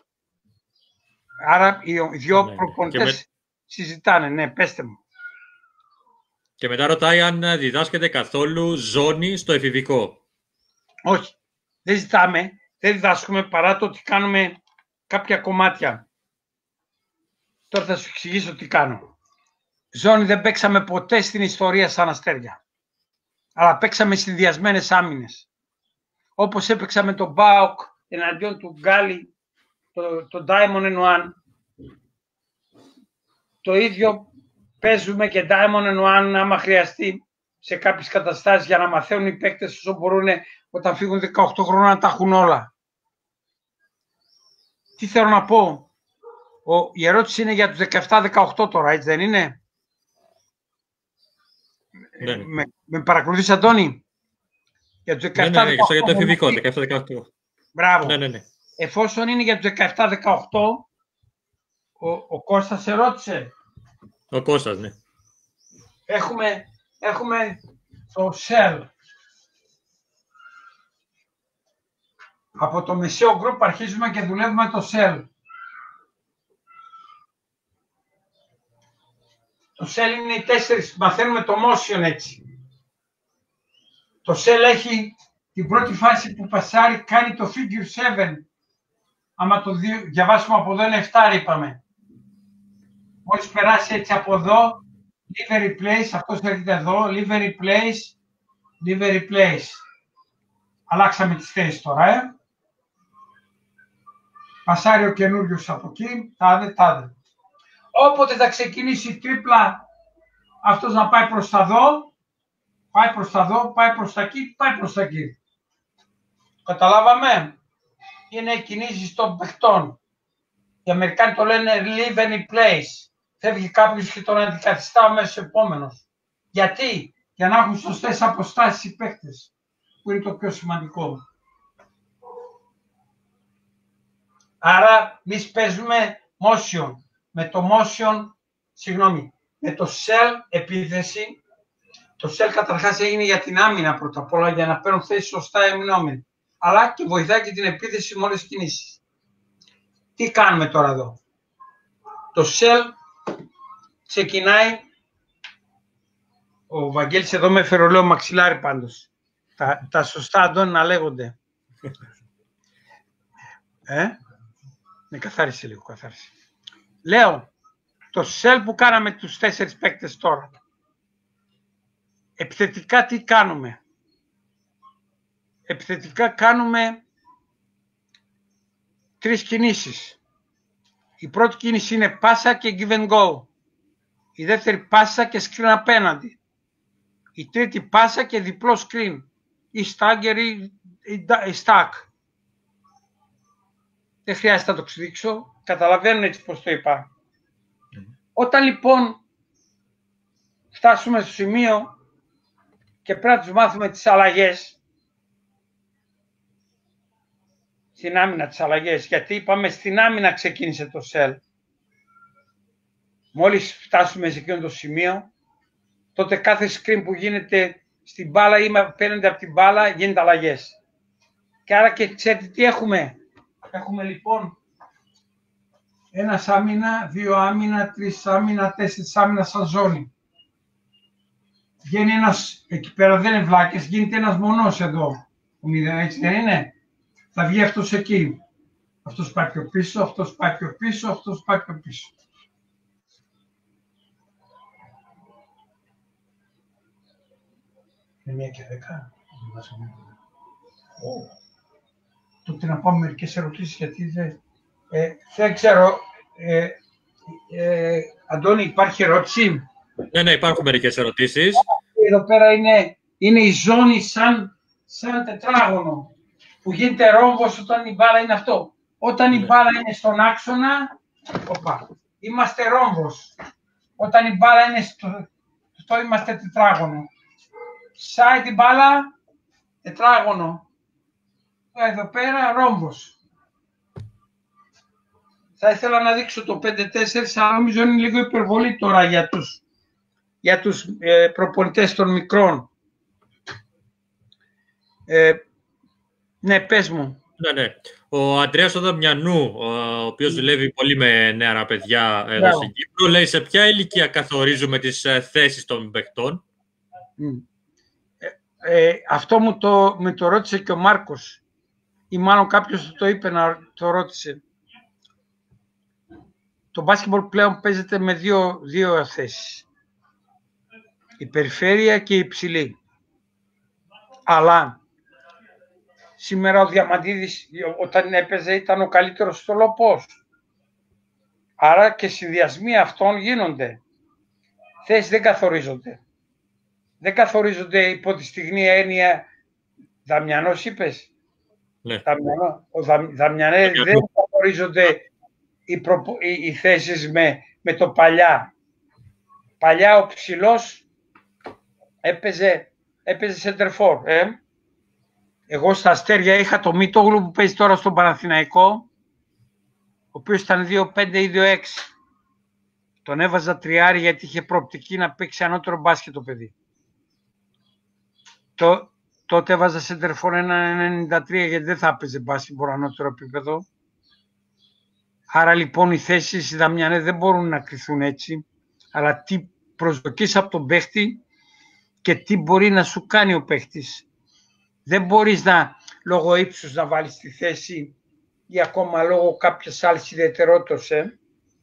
Άρα οι δύο ναι, προπονητές με... συζητάνε. Ναι, πέστε μου. Και μετά ρωτάει αν διδάσκεται καθόλου ζώνη στο εφηβικό. Όχι. Δεν ζητάμε. Δεν διδάσκουμε παρά το ότι κάνουμε κάποια κομμάτια. Τώρα θα σου εξηγήσω τι κάνω. Ζώνη δεν παίξαμε ποτέ στην ιστορία σαν Αστέρια. Αλλά παίξαμε συνδυασμένες άμυνες. Όπως έπαιξα με τον Μπάουκ εναντίον του Γκάλι, το, το Diamond εν ουάν. Το ίδιο παίζουμε και Diamond εν ουάν άμα χρειαστεί σε κάποιες καταστάσεις για να μαθαίνουν οι παίκτες όσο μπορούν όταν φύγουν δεκαοκτώ χρόνια να τα έχουν όλα. Τι θέλω να πω. Ο, η ερώτηση είναι για τους δεκαεπτά δεκαοκτώ τώρα, έτσι δεν είναι? Ναι. Με, με παρακολουθείς, Αντώνη? Για τους Ναι, δεκαεπτά ναι, ναι, δεκαοκτώ. για το εφηβικό, δεκαεπτά δεκαοκτώ. Μπράβο. Ναι, ναι, ναι. Εφόσον είναι για τους δεκαεπτά δεκαοκτώ, ο, ο Κώστας σε ρώτησε. Ο Κώστας, ναι. Έχουμε, έχουμε το Shell. Από το μεσαίο group αρχίζουμε και δουλεύουμε το Shell. Το Shell είναι οι τέσσερις, μαθαίνουμε το motion έτσι. Το Shell έχει την πρώτη φάση που πασάρει, κάνει το figure seven. Άμα το διαβάσουμε από εδώ είναι εφτά είπαμε. Μόλις περάσει έτσι από εδώ, live replace, αυτός έρχεται εδώ, live replace, live replace. Αλλάξαμε τις θέσεις τώρα, ε. Πασάρει ο καινούριος από εκεί, τάδε, τάδε. Όποτε θα ξεκινήσει η τρίπλα, αυτός να πάει προς τα εδώ, πάει προς τα εδώ, πάει προς τα εκεί, πάει προς τα εκεί. Καταλάβαμε. Είναι κινήσεις των παιχτών. Οι Αμερικάνοι το λένε live and replace. Φεύγει κάποιος και τον αντικαθιστά ο μέσος επόμενος. Γιατί? Για να έχουν σωστές αποστάσεις οι παίκτες, που είναι το πιο σημαντικό. Άρα, εμείς παίζουμε motion. Με το motion, συγγνώμη, με το shell επίθεση. Το shell καταρχάς έγινε για την άμυνα πρώτα απ' όλα, για να παίρνουν θέση σωστά οι αμυνόμενοι. Αλλά και βοηθάει και την επίθεση με όλες τις κινήσεις. Τι κάνουμε τώρα εδώ? Το shell ξεκινάει, ο Βαγγέλης εδώ με έφερε λέω μαξιλάρι πάντως. Τα, τα σωστά Αντώνη να λέγονται. ε? Ναι, καθάρισε λίγο, καθάρισε. Λέω, το shell που κάναμε τους τέσσερις παίκτες τώρα. Επιθετικά τι κάνουμε? Επιθετικά κάνουμε τρεις κινήσεις. Η πρώτη κίνηση είναι πάσα και give and go. Η δεύτερη πάσα και screen απέναντι. Η τρίτη πάσα και διπλό screen. Ή stagger ή stack. Δεν χρειάζεται να το εξηγήσω. Καταλαβαίνουν έτσι πώς το είπα. Mm. Όταν λοιπόν φτάσουμε στο σημείο και πρέπει να τους μάθουμε τις αλλαγές, στην άμυνα τις αλλαγές, γιατί είπαμε στην άμυνα ξεκίνησε το shell. Μόλις φτάσουμε σε εκείνο το σημείο, τότε κάθε screen που γίνεται στην μπάλα ή παίρνεται από την μπάλα γίνεται αλλαγές. Και άρα και ξέρετε τι έχουμε. Έχουμε λοιπόν ένας άμυνα, δύο άμυνα, τρεις άμυνα, τέσσερις άμυνα σαν ζώνη. Βγαίνει ένας, εκεί πέρα δεν είναι βλάκες, γίνεται ένας μονός εδώ. Ο μηδέν, έτσι δεν είναι? Θα βγει αυτός εκεί. Αυτός πάει πιο πίσω, αυτός πάει πιο πίσω, αυτός πάει πιο πίσω. Είναι μία και δέκα. Oh. Τότε να πάμε μερικές ερωτήσεις, γιατί δεν, ε, δεν ξέρω. Ε, ε, Αντώνη, υπάρχει ερώτηση? Ναι, ναι, υπάρχουν μερικές ερωτήσεις. Εδώ πέρα είναι, είναι η ζώνη σαν, σαν τετράγωνο, που γίνεται ρόμβος όταν η μπάλα είναι αυτό. Όταν η μπάλα είναι στον άξονα, οπα, είμαστε ρόμβος. Όταν η μπάλα είναι στο, στο είμαστε τετράγωνο. Σάει την μπάλα, τετράγωνο. Εδώ πέρα ρόμβος. Θα ήθελα να δείξω το πέντε τέσσερα, αλλά νομίζω είναι λίγο υπερβολή τώρα για τους, για τους ε, προπονητές των μικρών. Ε, ναι, πες μου. Ναι, ναι. Ο Αντρέας Οδαμιανού, ο οποίος δουλεύει πολύ με νεαρά παιδιά εδώ στην Κύπρο, λέει σε ποια ηλικία καθορίζουμε τις ε, θέσεις των παιχτών. Mm. Ε, ε, αυτό μου το, με το ρώτησε και ο Μάρκος. Ή μάλλον κάποιος το είπε να το ρώτησε. Το μπάσκετμπολ πλέον παίζεται με δύο, δύο θέσεις. Η περιφέρεια και η υψηλή. Αλλά σήμερα ο Διαμαντίδης όταν έπαιζε ήταν ο καλύτερος στολοπός. Άρα και συνδυασμοί αυτών γίνονται. Θέσεις δεν καθορίζονται. Δεν καθορίζονται υπό τη στιγμή έννοια. Δαμιανός είπες. Ναι. Δαμιανό, ο Δα, Δαμιανέ δεν καθορίζονται οι, προπο, οι, οι θέσεις με, με το παλιά. Παλιά ο ψηλός έπαιζε, έπαιζε center for, ε? Εγώ στα Αστέρια είχα το Μητόγλου που παίζει τώρα στον Παναθηναϊκό, ο οποίος ήταν δύο πέντε ή δύο έξι. Τον έβαζα τριάρι γιατί είχε προοπτική να παίξει ανώτερο μπάσκετ το παιδί. Το, τότε έβαζα σεντερφόρ ένα ενενήντα τρία γιατί δεν θα έπαιζε μπάσκετ μπορώ ανώτερο επίπεδο. Άρα λοιπόν οι θέσεις οι Δαμιανέ δεν μπορούν να κρυθούν έτσι, αλλά τι προσδοκείς από τον παίχτη και τι μπορεί να σου κάνει ο παίχτης. Δεν μπορείς να λόγω ύψους να βάλεις τη θέση ή ακόμα λόγω κάποιες άλλες ιδιαιτερότητες. Ε.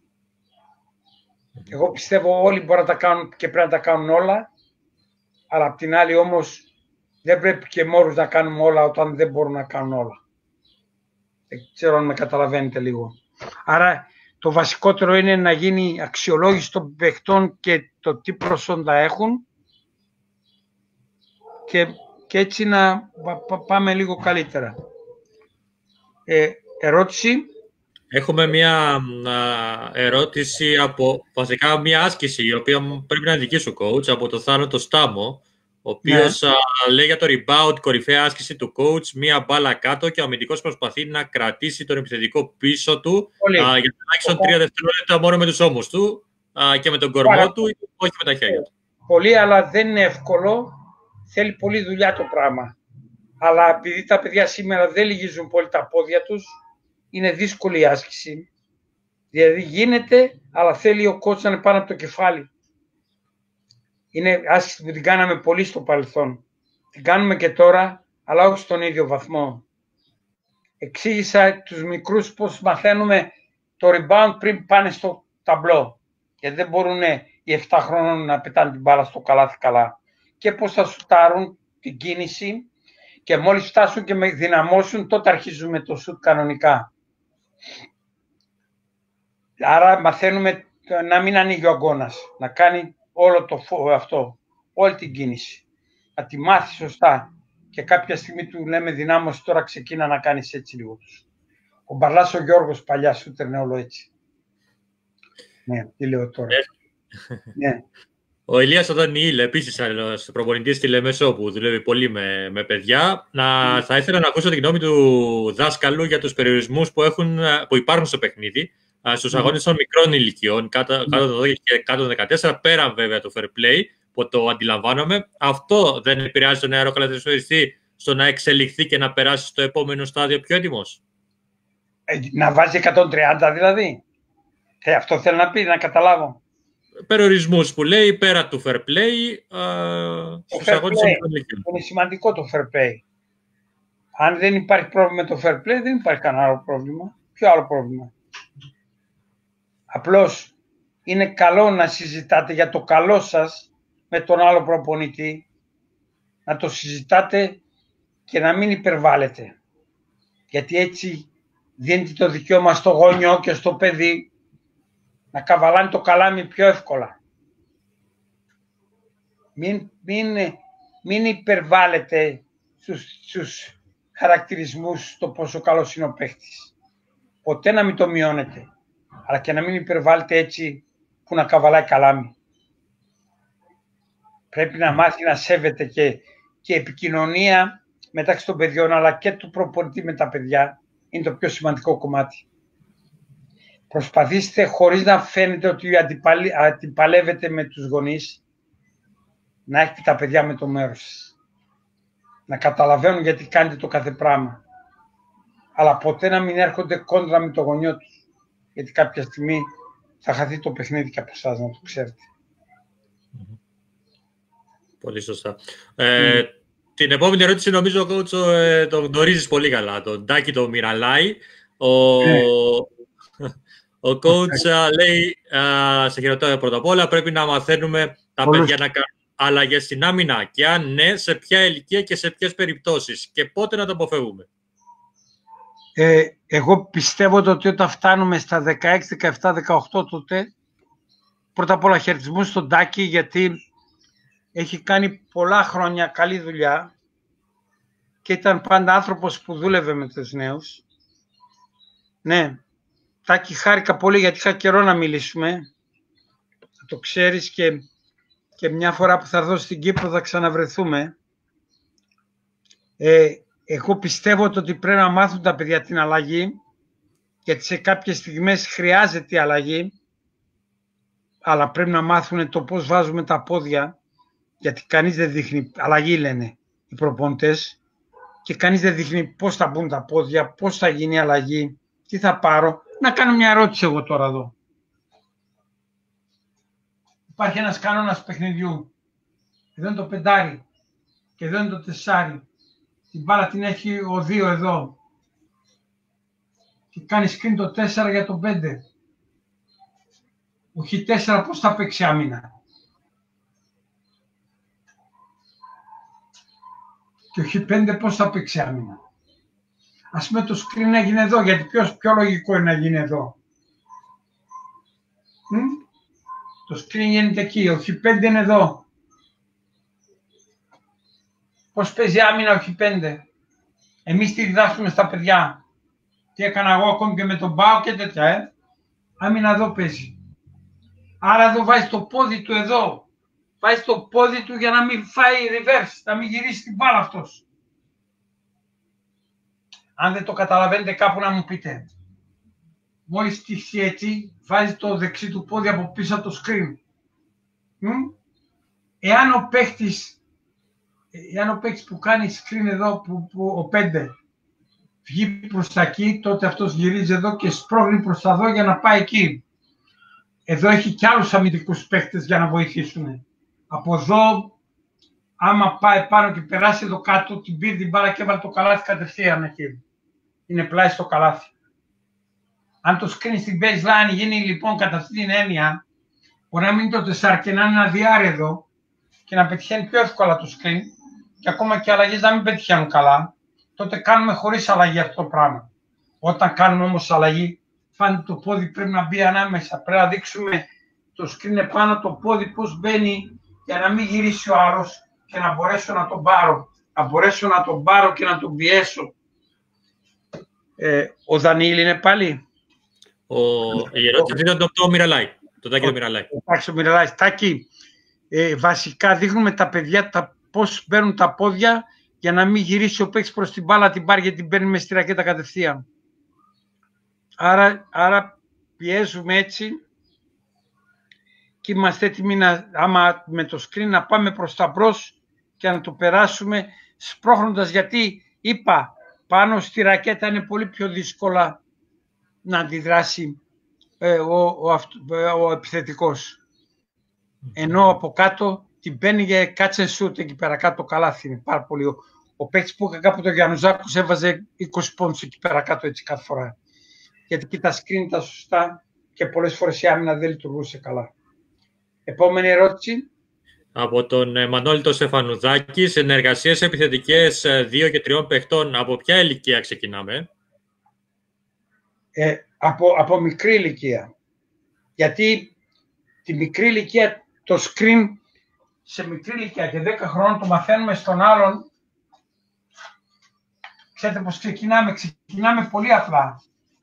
Εγώ πιστεύω όλοι μπορούν να τα κάνουν και πρέπει να τα κάνουν όλα, αλλά απ' την άλλη όμως δεν πρέπει και μόρους να κάνουμε όλα όταν δεν μπορούν να κάνουν όλα. Δεν ξέρω αν με καταλαβαίνετε λίγο. Άρα το βασικότερο είναι να γίνει αξιολόγηση των παιχτών και το τι προσόντα έχουν και, και έτσι να πάμε λίγο καλύτερα. Ε, ερώτηση. Έχουμε μια α, ερώτηση από βασικά μια άσκηση η οποία πρέπει να είναι δική σου coach από το Θάνο το Στάμο, ο οποίος ναι. α, λέει για το rebound, κορυφαία άσκηση του coach, μία μπάλα κάτω και ο αμυντικός προσπαθεί να κρατήσει τον επιθετικό πίσω του α, για τουλάχιστον τρία δευτερόλεπτα μόνο με τους ώμους του α, και με τον κορμό Άρα, του, όχι με τα χέρια του. Πολύ, αλλά δεν είναι εύκολο. Θέλει πολλή δουλειά το πράγμα. Αλλά επειδή τα παιδιά σήμερα δεν λυγίζουν πολύ τα πόδια τους, είναι δύσκολη η άσκηση. Δηλαδή γίνεται, αλλά θέλει ο coach να είναι πάνω από το κεφάλι. Είναι άσκηση που την κάναμε πολύ στο παρελθόν. Την κάνουμε και τώρα, αλλά όχι στον ίδιο βαθμό. Εξήγησα τους μικρούς πώς μαθαίνουμε το rebound πριν πάνε στο ταμπλό. Γιατί δεν μπορούν οι επτά χρόνων να πετάνε την μπάλα στο καλάθι καλά. Και πώς θα σουτάρουν την κίνηση και μόλις φτάσουν και με δυναμώσουν, τότε αρχίζουμε το σουτ κανονικά. Άρα μαθαίνουμε να μην ανοίγει ο αγκώνας, να κάνει όλο το αυτό, όλη την κίνηση. Να τη μάθει σωστά. Και κάποια στιγμή του λέμε δυνάμωση, τώρα ξεκίνα να κάνεις έτσι λίγο. Ο Μπαρλάς ο Γιώργος παλιά σούτερνε όλο έτσι. Ναι, τι λέω τώρα. Ναι. Ο Ηλίας ο Δανιήλ, επίσης προπονητής στη Λεμεσό που δουλεύει πολύ με, με παιδιά. Να, mm. Θα ήθελα να ακούσω την γνώμη του δάσκαλου για τους περιορισμούς που, έχουν, που υπάρχουν στο παιχνίδι στους mm. αγώνες των μικρών ηλικιών, κάτω, mm. κάτω των δώδεκα και κάτω των δεκατέσσερα, πέραν βέβαια το fair play, που το αντιλαμβάνομαι. Αυτό δεν επηρεάζει τον νεαρό καλαθοσφαιριστή στο να εξελιχθεί και να περάσει στο επόμενο στάδιο πιο έτοιμος. Ε, να βάζει εκατόν τριάντα δηλαδή. Ε, αυτό θέλω να πει, να καταλάβω. Περιορισμούς που λέει πέρα του fair play στους αγώνες των μικρών ηλικιών. Είναι σημαντικό το fair play. Αν δεν υπάρχει πρόβλημα με το fair play, δεν υπάρχει κανένα άλλο πρόβλημα. Ποιο άλλο πρόβλημα? Απλώς είναι καλό να συζητάτε για το καλό σας με τον άλλο προπονητή, να το συζητάτε και να μην υπερβάλλετε. Γιατί έτσι δίνετε το δικαίωμα στο γονιό και στο παιδί να καβαλάνε το καλάμι πιο εύκολα. Μην, μην, μην υπερβάλλετε στους, στους χαρακτηρισμούς το πόσο καλός είναι ο παίχτης. Ποτέ να μην το μειώνετε, αλλά και να μην υπερβάλλετε έτσι που να καβαλάει καλάμι. Πρέπει να μάθει να σέβεται και, και επικοινωνία μεταξύ των παιδιών, αλλά και του προπονητή με τα παιδιά είναι το πιο σημαντικό κομμάτι. Προσπαθήστε χωρίς να φαίνεται ότι αντιπαλε, αντιπαλεύετε με τους γονείς, να έχετε τα παιδιά με το μέρος σας. Να καταλαβαίνουν γιατί κάνετε το κάθε πράγμα. Αλλά ποτέ να μην έρχονται κόντρα με το γονιό τους. Γιατί κάποια στιγμή θα χαθεί το παιχνίδι και από εσάς, να το ξέρετε. Πολύ σωστά. Ε, mm. Την επόμενη ερώτηση νομίζω coach, ε, το γνωρίζεις πολύ καλά. Τον Τάκη το Μυραλάη. Ο, mm. ο coach okay. λέει, α, σε χαιρετώ πρώτα απ' όλα, πρέπει να μαθαίνουμε τα Όλους. παιδιά να κάνουν αλλαγές στην άμυνα. Και αν ναι, σε ποια ηλικία και σε ποιες περιπτώσεις. Και πότε να το αποφεύγουμε. Ε, εγώ πιστεύω ότι όταν φτάνουμε στα δεκαέξι, δεκαεπτά, δεκαοκτώ τότε, πρώτα απ' όλα χαιρετισμού στον Τάκη, γιατί έχει κάνει πολλά χρόνια καλή δουλειά και ήταν πάντα άνθρωπος που δούλευε με τους νέους. Ναι, Τάκη, χάρηκα πολύ γιατί είχα καιρό να μιλήσουμε. Θα το ξέρεις και, και μια φορά που θα έρθω στην Κύπρο θα ξαναβρεθούμε. Ε, Εγώ πιστεύω ότι πρέπει να μάθουν τα παιδιά την αλλαγή, γιατί σε κάποιες στιγμές χρειάζεται η αλλαγή, αλλά πρέπει να μάθουν το πώς βάζουμε τα πόδια, γιατί κανείς δεν δείχνει, αλλαγή λένε οι προπονητές, και κανείς δεν δείχνει πώς θα μπουν τα πόδια, πώς θα γίνει η αλλαγή, τι θα πάρω. Να κάνω μια ερώτηση εγώ τώρα εδώ. Υπάρχει ένας κανόνας παιχνιδιού. Εδώ είναι το πεντάρι και εδώ είναι το τεσσάρι. Την μπάλα την έχει ο δύο εδώ. Και κάνει screen το τέσσερα για το πέντε. Ο χ τέσσερα πώς θα παίξει άμυνα. Και ο χ πέντε πώς θα παίξει άμυνα. Ας πούμε το screen έγινε εδώ, γιατί ποιος, πιο λογικό είναι να γίνει εδώ. Μ? Το screen γίνεται εκεί, ο χ πέντε είναι εδώ. Πώς παίζει άμυνα ο χ πέντε. Εμείς τι διδάσκουμε στα παιδιά. Τι έκανα εγώ ακόμη και με τον Μπάο και τέτοια, ε. Άμυνα εδώ παίζει. Άρα εδώ βάζει το πόδι του εδώ. Βάζει το πόδι του για να μην φάει reverse, να μην γυρίσει την μπάλα αυτός. Αν δεν το καταλαβαίνετε κάπου να μου πείτε. Μόλις στηθεί έτσι, βάζει το δεξί του πόδι από πίσω από το screen. Μ? Εάν ο παίχτης, εάν ο παίχτης που κάνει screen εδώ, που, που, ο πέντε, βγει προς τα εκεί, τότε αυτός γυρίζει εδώ και σπρώχνει προς τα εδώ για να πάει εκεί. Εδώ έχει και άλλους αμυντικούς παίχτες για να βοηθήσουν. Από εδώ, άμα πάει πάνω και περάσει εδώ κάτω, την πήρε την μπάλα και έβαλε το καλάθι κατευθείαν εκεί. Είναι πλάι στο καλάθι. Αν το screen στην baseline γίνει λοιπόν κατά αυτή την έννοια, μπορεί να μείνει το τεσσάρι και να είναι ένα διάρρη εδώ και να πετυχαίνει πιο εύκολα το screen και ακόμα και αλλαγές να μην πετυχαίνουν καλά, τότε κάνουμε χωρίς αλλαγή αυτό το πράγμα. Όταν κάνουμε όμως αλλαγή, φάνηκε το πόδι πρέπει να μπει ανάμεσα. Πρέπει να δείξουμε το screen επάνω το πόδι πώς μπαίνει για να μην γυρίσει ο άλλος και να μπορέσω να τον πάρω. Να μπορέσω να τον πάρω και να τον πιέσω. Ε, ο Δανίλη είναι πάλι. Ο... Η ερώτηση ήταν το, το Μιραλάι. Το Τάκη το Μιραλάι. Εντάξει, το Μιραλάι. Τάκη, ε, βασικά δείχνουμε τα παιδιά τα, πώς μπαίνουν τα πόδια για να μην γυρίσει ο παίκτης προς την μπάλα, την πάρει και την παίρνει μες στη ρακέτα κατευθείαν. Άρα, άρα πιέζουμε έτσι και είμαστε έτοιμοι να, άμα με το screen να πάμε προς τα μπρος και να το περάσουμε σπρώχνοντας, γιατί είπα πάνω στη ρακέτα είναι πολύ πιο δύσκολα να αντιδράσει ε, ο, ο, ο, ο επιθετικός. Ενώ από κάτω την παίρνει για κάτσε σούτ εκεί πέρα κάτω το καλάθι. Είναι πάρα πολύ. Ο, ο παίκτης που είχα κάπου το Γιαννουζάκος έβαζε είκοσι πόντους εκεί πέρα κάτω έτσι κάθε φορά. Γιατί εκεί τα screen τα σωστά και πολλές φορές η άμυνα δεν λειτουργούσε καλά. Επόμενη ερώτηση. Από τον Μανώλη τον Στεφανουδάκη, συνεργασίες επιθετικές δύο και τριών παιχτών, από ποια ηλικία ξεκινάμε? Ε, από, από μικρή ηλικία. Γιατί τη μικρή ηλικία, το screen σε μικρή ηλικία και δέκα χρόνων το μαθαίνουμε στον άλλον. Ξέρετε πως ξεκινάμε, ξεκινάμε πολύ απλά.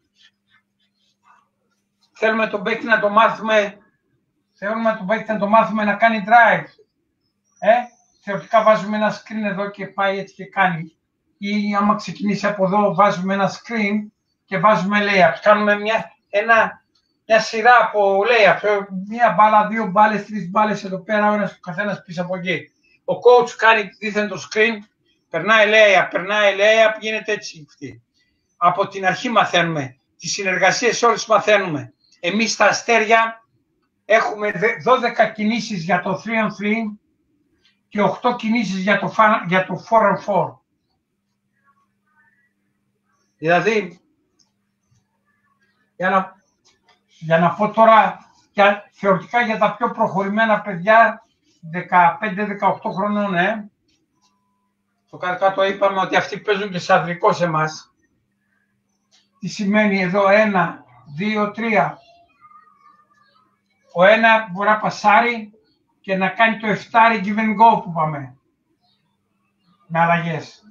Θέλουμε τον παίκτη να το μάθουμε, θέλουμε τον παίκτη να το μάθουμε να κάνει drive. Ε, θεωρητικά βάζουμε ένα screen εδώ και πάει έτσι και κάνει. Ή άμα ξεκινήσει από εδώ βάζουμε ένα screen και βάζουμε layups. Κάνουμε μια, ένα, μια σειρά από layups. Μια μπάλα, δύο μπάλες, τρεις μπάλες εδώ πέρα, ο ένας ο καθένας πίσω από εκεί. Ο coach κάνει δίθεν το screen, περνάει layup, περνάει layup, γίνεται έτσι. Από την αρχή μαθαίνουμε. Τις συνεργασίες όλες μαθαίνουμε. Εμείς στα Αστέρια έχουμε δώδεκα κινήσεις για το τρία on τρία και οκτώ κινήσεις για το, για το φορ on φορ. Δηλαδή, για να, για να πω τώρα, για, θεωρητικά για τα πιο προχωρημένα παιδιά, δεκαπέντε δεκαοκτώ χρονών, ε, στο κάτω-κάτω είπαμε ότι αυτοί παίζουν και σε αδρικό σε εμάς. Τι σημαίνει εδώ, ένα, δύο, τρία. Ο ένα μπορεί να πασάρει και να κάνει το εφτάρι give and go που πάμε. Με αλλαγές.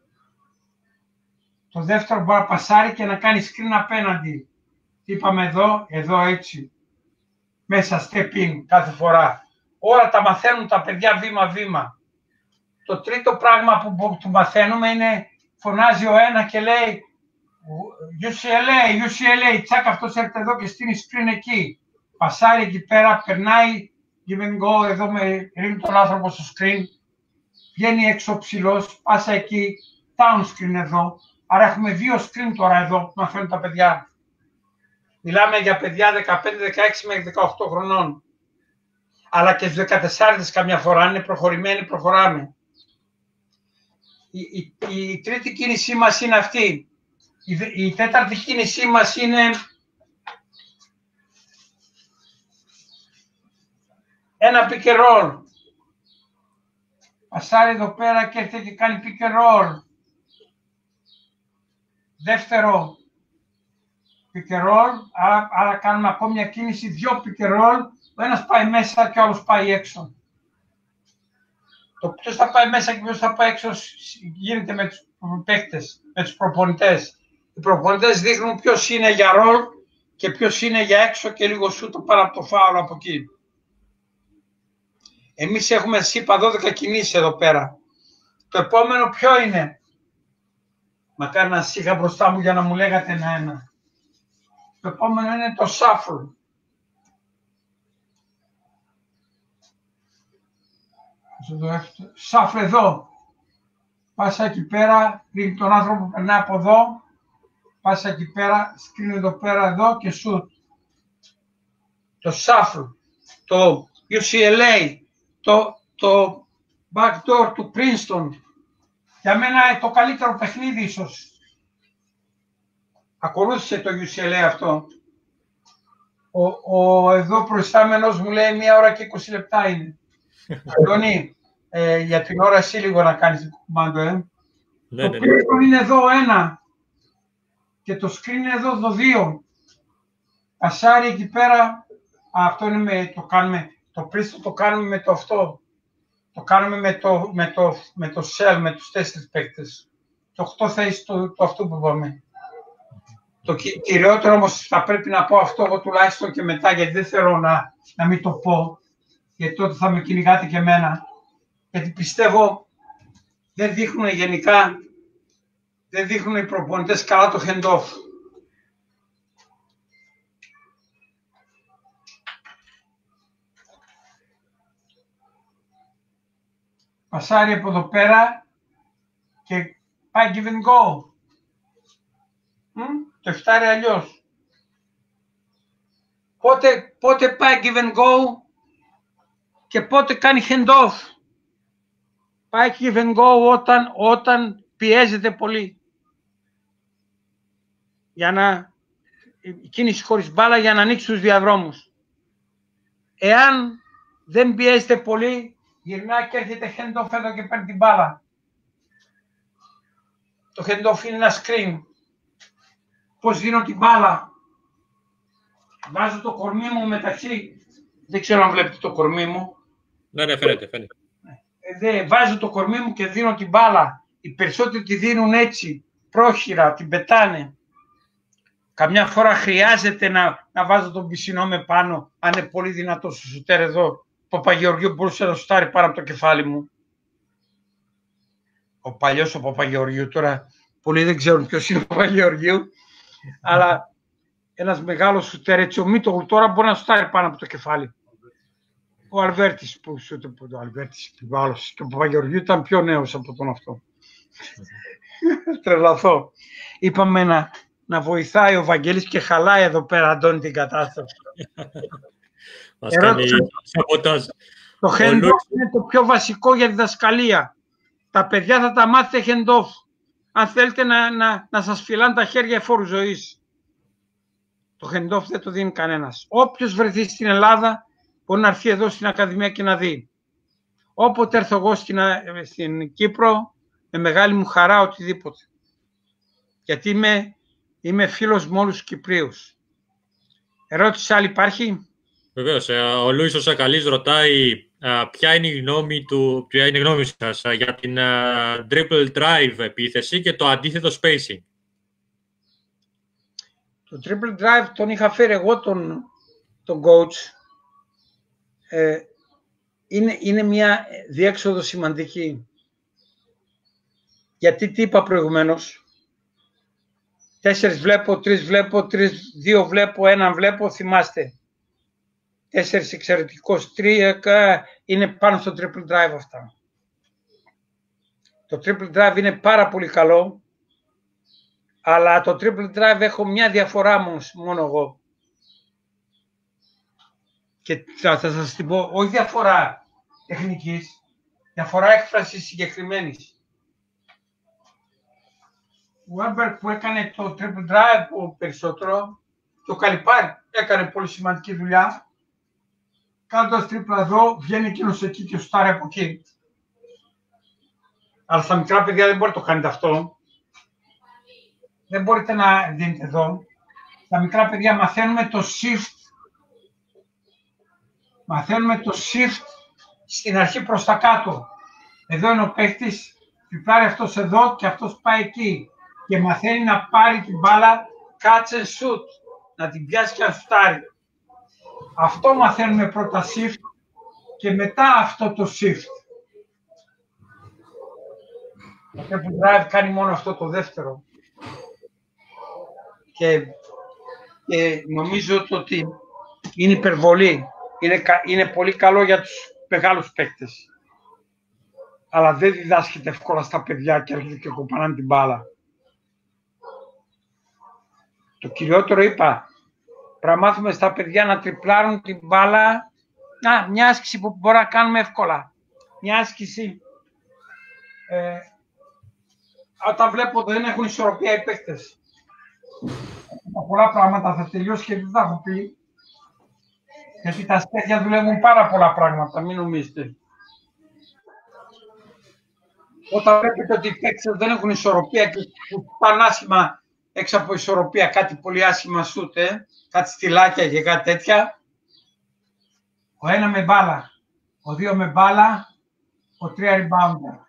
Το δεύτερο μπορεί να πασάρει και να κάνει screen απέναντι. Τι είπαμε εδώ, εδώ έτσι. Μέσα step in κάθε φορά. Όλα τα μαθαίνουν τα παιδιά βήμα-βήμα. Το τρίτο πράγμα που, που μαθαίνουμε είναι φωνάζει ο ένα και λέει γιου σι ελ έι, γιου σι ελ έι, τσακ, αυτός έρχεται εδώ και στείνει screen εκεί. Πασάρει εκεί πέρα, περνάει give and go, εδώ με ρίχνει τον άνθρωπο στο screen, βγαίνει έξω ο ψηλός, πάσα εκεί, down screen εδώ. Άρα έχουμε δύο screen τώρα εδώ που μαθαίνουν τα παιδιά. Μιλάμε για παιδιά δεκαπέντε, δεκαέξι μέχρι δεκαοκτώ χρονών. Αλλά και στους δεκατεσσάριδες καμιά φορά είναι προχωρημένοι, προχωράμε. Η, η, η τρίτη κίνησή μας είναι αυτή. Η, η τέταρτη κίνησή μας είναι ένα pick and roll. Πασάρει εδώ πέρα και έρχεται και κάνει pick and roll. Δεύτερο pick and roll, άρα, άρα κάνουμε ακόμη μια κίνηση, δύο pick and roll, ο ένας πάει μέσα και ο άλλος πάει έξω. Το ποιος θα πάει μέσα και ποιος θα πάει έξω γίνεται με τους παίκτες, με τους προπονητές. Οι προπονητές δείχνουν ποιος είναι για roll και ποιος είναι για έξω και λίγο σου το πάρα από το φάουλο από εκεί. Εμείς έχουμε, είπα, δώδεκα κινήσεις εδώ πέρα. Το επόμενο ποιο είναι? Μακάρι να σας είχα μπροστά μου για να μου λέγατε ένα-ένα. Το επόμενο είναι το shuffle. Shuffle εδώ. Πάσα εκεί πέρα, ρίχνει τον άνθρωπο που περνάει από εδώ. Πάσα εκεί πέρα, σκρίνει εδώ πέρα εδώ και shoot. Το shuffle, το γιου σι ελ έι, το, το backdoor του Princeton. Για μένα το καλύτερο παιχνίδι ίσως. Ακολούθησε το γιου σι ελ έι αυτό. Ο, ο εδώ προϊστάμενος μου λέει μία ώρα και είκοσι λεπτά είναι. Αντώνη, ε, για την ώρα εσύ λίγο να κάνεις το κουμάντο, ε. Ναι, το ναι, Princeton ναι. Είναι εδώ ένα και το screen είναι εδώ το δύο. Ασάρι εκεί πέρα, α, αυτό είναι με, το κάνουμε, το Princeton το κάνουμε με το αυτό. Το κάνουμε με το, με το, με το shell, με τους τέσσερις παίκτες. Το οκτώ θα είσαι το, το αυτό που είπαμε. Το κυριότερο όμως θα πρέπει να πω αυτό εγώ τουλάχιστον και μετά, γιατί δεν θέλω να, να μην το πω, γιατί τότε θα με κυνηγάτε και εμένα. Γιατί πιστεύω δεν δείχνουν γενικά, δεν δείχνουν οι προπονητές καλά το hand-off. Πασάρει από εδώ πέρα και πάει give and go. Μ? Το εφτάρει αλλιώς. Πότε, πότε πάει give and go και πότε κάνει hand-off. Πάει give and go όταν, όταν πιέζεται πολύ. Για να, η κίνηση χωρίς μπάλα για να ανοίξει τους διαδρόμους. Εάν δεν πιέζεται πολύ, γυρνάει και έρχεται hand-off εδώ και παίρνει την μπάλα. Το hand-off είναι ένα screen. Πώς δίνω την μπάλα. Βάζω το κορμί μου μεταξύ. Δεν ξέρω αν βλέπετε το κορμί μου. Ναι, ναι, φαίνεται, φαίνεται. Ε, βάζω το κορμί μου και δίνω την μπάλα. Οι περισσότεροι τη δίνουν έτσι, πρόχειρα, την πετάνε. Καμιά φορά χρειάζεται να, να βάζω τον πισινό με πάνω, αν είναι πολύ δυνατός ο σουτέρ εδώ. Ο Παπαγεωργίου μπορούσε να σουτάρει πάνω από το κεφάλι μου. Ο παλιός ο Παπαγεωργίου, τώρα πολλοί δεν ξέρουν ποιος είναι ο Παπαγεωργίου, αλλά ένας μεγάλος σουτέρ, έτσι ο Μίτογλου τώρα μπορεί να σουτάρει πάνω από το κεφάλι. Ο Αλβέρτης που σούτε από το Αλβέρτης και ο άλλος και ο Παπαγεωργίου ήταν πιο νέος από τον αυτό. Τρελαθώ. Είπαμε να, να βοηθάει ο Βαγγέλης και χαλάει εδώ πέρα, Αντώνη, την κατάσταση. Μας κάνει σαμποτάζ. Το hand-off είναι το πιο βασικό για διδασκαλία. Τα παιδιά θα τα μάθετε hand-off. Αν θέλετε να, να, να σας φυλάνε τα χέρια εφόρου ζωής. Το hand-off δεν το δίνει κανένας. Όποιος βρεθεί στην Ελλάδα μπορεί να έρθει εδώ στην Ακαδημία και να δει. Όποτε έρθω εγώ στην, στην Κύπρο, με μεγάλη μου χαρά οτιδήποτε. Γιατί είμαι, είμαι φίλος με όλους τους Κυπρίους. Ερώτηση άλλη υπάρχει? Βεβαίως. Ο Λούις ο Σακαλής ρωτάει ποια είναι η γνώμη του, ποια είναι η γνώμη σας για την triple drive επίθεση και το αντίθετο spacing. Το triple drive τον είχα φέρει εγώ τον, τον coach. Ε, είναι, είναι μια διέξοδο σημαντική. Γιατί τι είπα προηγουμένως. Τέσσερις βλέπω, τρεις βλέπω, τρεις, δύο βλέπω, έναν βλέπω, θυμάστε. Τέσσερις εξαιρετικός, τρία είναι πάνω στο triple drive αυτά. Το triple drive είναι πάρα πολύ καλό, αλλά το triple drive έχω μια διαφορά μόνο, μόνο εγώ. Και θα σας την πω, όχι διαφορά τεχνικής, διαφορά έκφρασης συγκεκριμένης. Ο Webber που έκανε το triple drive που περισσότερο, το Καλιπάρι έκανε πολύ σημαντική δουλειά. Κάνοντας τρίπλα εδώ, βγαίνει εκείνος εκεί και σουτάρει από εκεί. Αλλά στα μικρά παιδιά δεν μπορείτε να το κάνετε αυτό. Δεν μπορείτε να δίνετε εδώ. Στα μικρά παιδιά μαθαίνουμε το shift. Μαθαίνουμε το shift στην αρχή προς τα κάτω. Εδώ είναι ο παίχτης, τριπλάρει αυτός εδώ και αυτός πάει εκεί. Και μαθαίνει να πάρει την μπάλα catch and shoot. Να την πιάσει και να σουτάρει. Αυτό μαθαίνουμε πρώτα shift και μετά αυτό το shift. Το triple drive κάνει μόνο αυτό το δεύτερο. Και, και νομίζω ότι είναι υπερβολή. Είναι, είναι πολύ καλό για τους μεγάλους παίκτες. Αλλά δεν διδάσκεται εύκολα στα παιδιά και έρχεται και κοπανάνε την μπάλα. Το κυριότερο είπα, πρέπει να μάθουμε στα παιδιά να τριπλάρουν την μπάλα. Να, μια άσκηση που μπορούμε να κάνουμε εύκολα. Μια άσκηση. Ε, όταν βλέπω ότι δεν έχουν ισορροπία οι παίκτες. Πολλά πράγματα θα τελειώσει και δεν θα έχω πει. Γιατί τα αστέρια δουλεύουν πάρα πολλά πράγματα, μην νομίζετε. Όταν βλέπετε ότι οι παίκτες δεν έχουν ισορροπία και πάνε άσχημα έξω από ισορροπία, κάτι πολύ άσχημα σούτ, ε, κάτι στυλάκια και κάτι τέτοια. Ο ένα με μπάλα, ο δύο με μπάλα, ο τρία rebounder.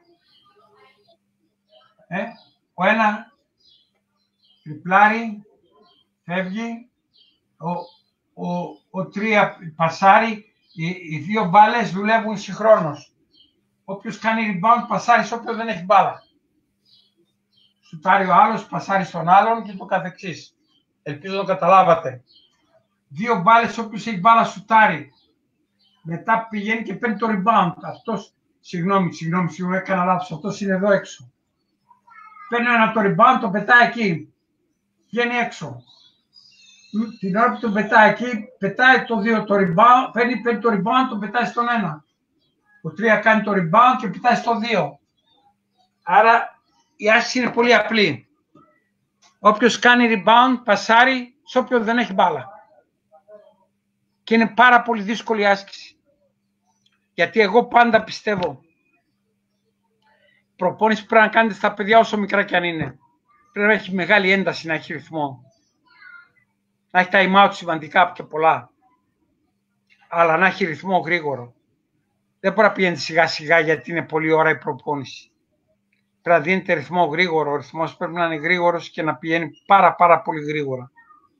Ε, ο ένα τριπλάρει, φεύγει, ο, ο, ο τρία πασάρει, οι, οι δύο μπάλες δουλεύουν συγχρόνως. Όποιος κάνει rebound πασάρει σε όποιον δεν έχει μπάλα. Σουτάρει ο άλλος, πασάρει στον άλλον και το καθεξής. Ελπίζω να το καταλάβατε. Δύο μπάλες, όποιος έχει μπάλα σουτάρει. Μετά πηγαίνει και παίρνει το rebound. Αυτός, συγγνώμη, συγγνώμη, συγγνώμη, έκανα λάθος. Αυτός είναι εδώ έξω. Παίρνει ένα το rebound, το πετάει εκεί. Βγαίνει έξω. Την ώρα που το πετάει εκεί, πετάει το δύο το rebound, παίρνει, παίρνει το rebound, το πετάει στον ένα. Ο τρία κάνει το rebound και πετάει στο δύο. Άρα η άσκηση είναι πολύ απλή. Όποιος κάνει rebound, πασάρει σε όποιον δεν έχει μπάλα. Και είναι πάρα πολύ δύσκολη άσκηση. Γιατί εγώ πάντα πιστεύω, προπόνηση που πρέπει να κάνετε στα παιδιά όσο μικρά κι αν είναι. Πρέπει να έχει μεγάλη ένταση, να έχει ρυθμό. Να έχει time out σημαντικά και πολλά. Αλλά να έχει ρυθμό γρήγορο. Δεν μπορεί να πηγαίνετε σιγά σιγά γιατί είναι πολλή ώρα η προπόνηση. Πρέπει να δίνετε ρυθμό γρήγορο. Ο ρυθμός πρέπει να είναι γρήγορος και να πηγαίνει πάρα πάρα πολύ γρήγορα.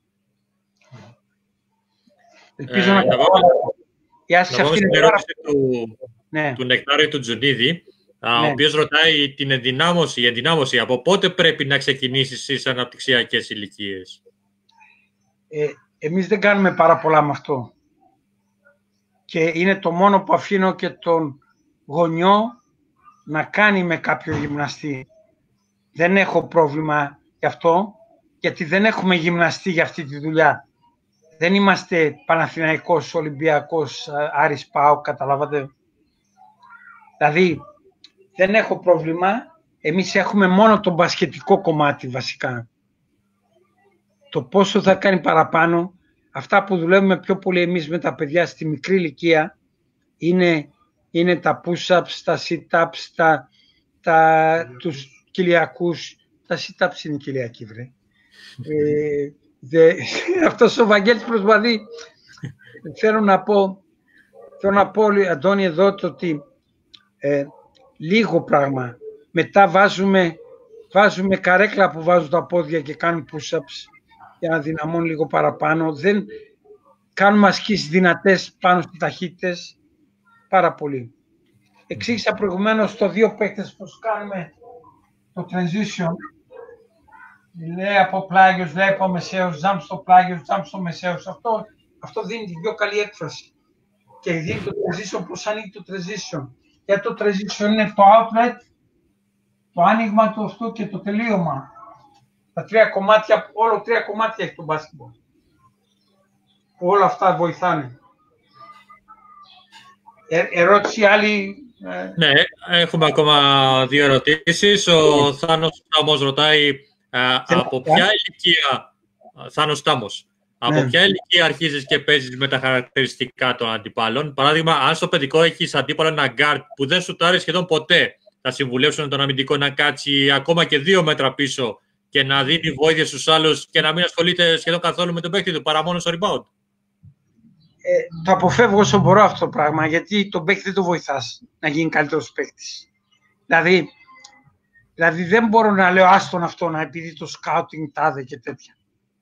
Ελπίζω ε, να καταλάβω. Η άσκηση αυτή είναι πάρα πολύ... του, ναι. του Νεκτάριου του Τζουνίδη, ναι. ο οποίος ρωτάει την ενδυνάμωση, η ενδυνάμωση. Από πότε πρέπει να ξεκινήσεις στις αναπτυξιακές ηλικίες? Ε, εμείς δεν κάνουμε πάρα πολλά με αυτό. Και είναι το μόνο που αφήνω και τον γονιό να κάνει με κάποιο γυμναστή. Δεν έχω πρόβλημα γι' αυτό, γιατί δεν έχουμε γυμναστή για αυτή τη δουλειά. Δεν είμαστε Παναθηναϊκός, Ολυμπιακός, Άρης ΠΑΟΚ, καταλάβατε. Δηλαδή, δεν έχω πρόβλημα. Εμείς έχουμε μόνο το μπασκετικό κομμάτι βασικά. Το πόσο θα κάνει παραπάνω, αυτά που δουλεύουμε πιο πολύ εμείς με τα παιδιά στη μικρή ηλικία, είναι, είναι τα push-ups, τα sit-ups, τα, τα, τους κοιλιακούς. Τα sit-ups είναι κοιλιακοί, βρε. ε, δε, αυτός ο Βαγγέλης προσπαθεί. Θέλω να πω, θέλω να πω, Αντώνη, εδώ το ότι ε, λίγο πράγμα. Μετά βάζουμε, βάζουμε καρέκλα που βάζουν τα πόδια και κάνουν push-ups για να δυναμώνουν λίγο παραπάνω. Δεν κάνουμε ασκήσεις δυνατές πάνω στις ταχύτητες. Πάρα πολύ. Εξήγησα προηγουμένως το δύο παίκτες πώς κάνουμε το transition, λέει από πλάγιος, λέει από μεσαίος, jump στο πλάγιος, jump στο μεσαίος. Αυτό, αυτό δίνει την πιο καλή έκφραση. Και δίνει το transition, πώς ανοίγει το transition. Γιατί το transition είναι το outlet, το άνοιγμα του αυτού και το τελείωμα. Τα τρία κομμάτια, όλο τρία κομμάτια έχει το μπάσκετμπολ. Όλα αυτά βοηθάνε. Ε, ερώτηση άλλη. Ε... Ναι, έχουμε ακόμα δύο ερωτήσεις. Ο Θάνος Τάμος ρωτάει α, από ποια ηλικία, Θάνος Τάμος, από ναι. ποια ηλικία αρχίζεις και παίζεις με τα χαρακτηριστικά των αντιπάλων. Παράδειγμα, αν στο παιδικό έχεις αντίπαλο ένα guard που δεν σουτάρει σχεδόν ποτέ, θα συμβουλεύσουν τον αμυντικό να κάτσει ακόμα και δύο μέτρα πίσω και να δίνει βοήθεια στους άλλους και να μην ασχολείται σχεδόν καθόλου με τον παίκτη του, παρά μόνο στο rebound. Ε, το αποφεύγω όσο μπορώ αυτό το πράγμα, γιατί τον παίκτη δεν το βοηθάς να γίνει καλύτερος παίκτης. Δηλαδή, δηλαδή δεν μπορώ να λέω άστον αυτόν επειδή το scouting τάδε και τέτοια.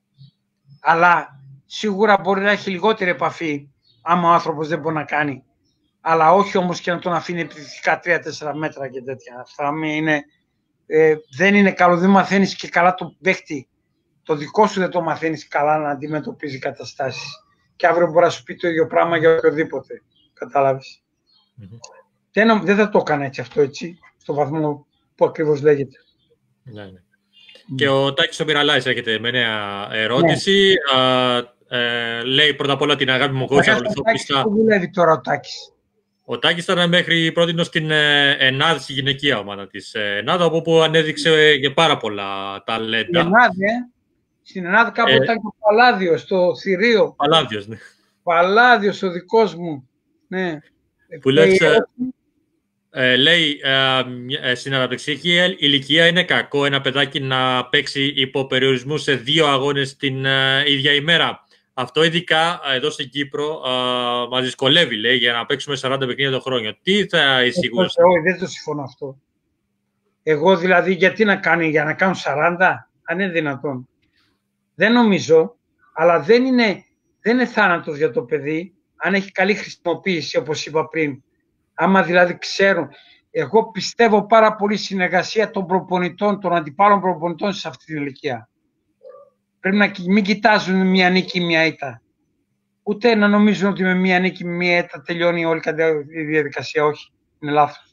Αλλά σίγουρα μπορεί να έχει λιγότερη επαφή άμα ο άνθρωπος δεν μπορεί να κάνει. Αλλά όχι όμως και να τον αφήνει επιθετικά τρία τέσσερα μέτρα και τέτοια. Αυτά είναι, ε, δεν είναι καλό, δεν μαθαίνεις και καλά τον παίκτη. Το δικό σου δεν το μαθαίνεις καλά να αντιμετωπίζει καταστάσεις. Και αύριο μπορεί να σου πει το ίδιο πράγμα για οποιοδήποτε. Κατάλαβες. Mm-hmm. Δεν, δεν θα το έκανα έτσι αυτό, έτσι, στο βαθμό που ακριβώς λέγεται. Ναι, ναι. Mm. Και ο Τάκης ο Μυραλάης έρχεται με νέα ερώτηση. Ναι. Α, ε, λέει πρώτα απ' όλα την αγάπη μου εγώ. Ο Τάκης που δουλεύει τώρα ο Τάκης. Ο Τάκης ήταν μέχρι πρώτη στην ΕΝΑΔ, στη γυναικεία ομάδα της ΕΝΑΔ, από όπου ανέδειξε και πάρα πολλά ταλέντα. ΕΝΑΔ, ε. Στην Ελλάδα κάποτε ε, ήταν και ο Παλάδιος, στο Θηρίο. Παλάδιος, ναι. Παλάδιος, ο δικός μου. Ναι. Που λες, ε, ε, λέει, ε, στην αναπτυξιακή ηλικία είναι κακό ένα παιδάκι να παίξει υπό περιορισμού σε δύο αγώνες την ε, ίδια ημέρα. Αυτό ειδικά εδώ στην Κύπρο ε, μας δυσκολεύει, λέει, για να παίξουμε σαράντα παιχνίδια το χρόνο. Τι θα εισηγούσε? Όχι, δεν το συμφωνώ αυτό. Εγώ δηλαδή γιατί να κάνει, για να κάνουν σαράντα, αν είναι δυνατόν. Δεν νομίζω, αλλά δεν είναι, δεν είναι θάνατος για το παιδί, αν έχει καλή χρησιμοποίηση, όπως είπα πριν. Άμα δηλαδή ξέρουν. Εγώ πιστεύω πάρα πολύ στη συνεργασία των προπονητών, των αντιπάλων προπονητών σε αυτή την ηλικία. Πρέπει να μην κοιτάζουν μία νίκη, μία ήττα. Ούτε να νομίζουν ότι με μία νίκη, μία ήττα τελειώνει όλη η διαδικασία. Όχι, είναι λάθος.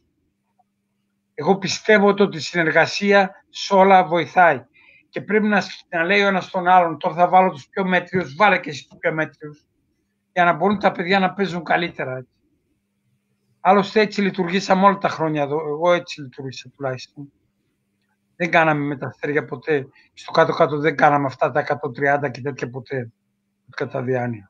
Εγώ πιστεύω ότι η συνεργασία σε όλα βοηθάει. Και πρέπει να, να λέει ο ένας τον άλλον, τώρα θα βάλω τους πιο μέτριους, βάλε και εσύ τους πιο μέτριους, για να μπορούν τα παιδιά να παίζουν καλύτερα. Άλλωστε έτσι λειτουργήσαμε όλα τα χρόνια εδώ, εγώ έτσι λειτουργήσα τουλάχιστον. Δεν κάναμε με τα αστέρια ποτέ, στο κάτω-κάτω δεν κάναμε αυτά τα εκατόν τριάντα και τέτοια ποτέ, κατά διάνοια.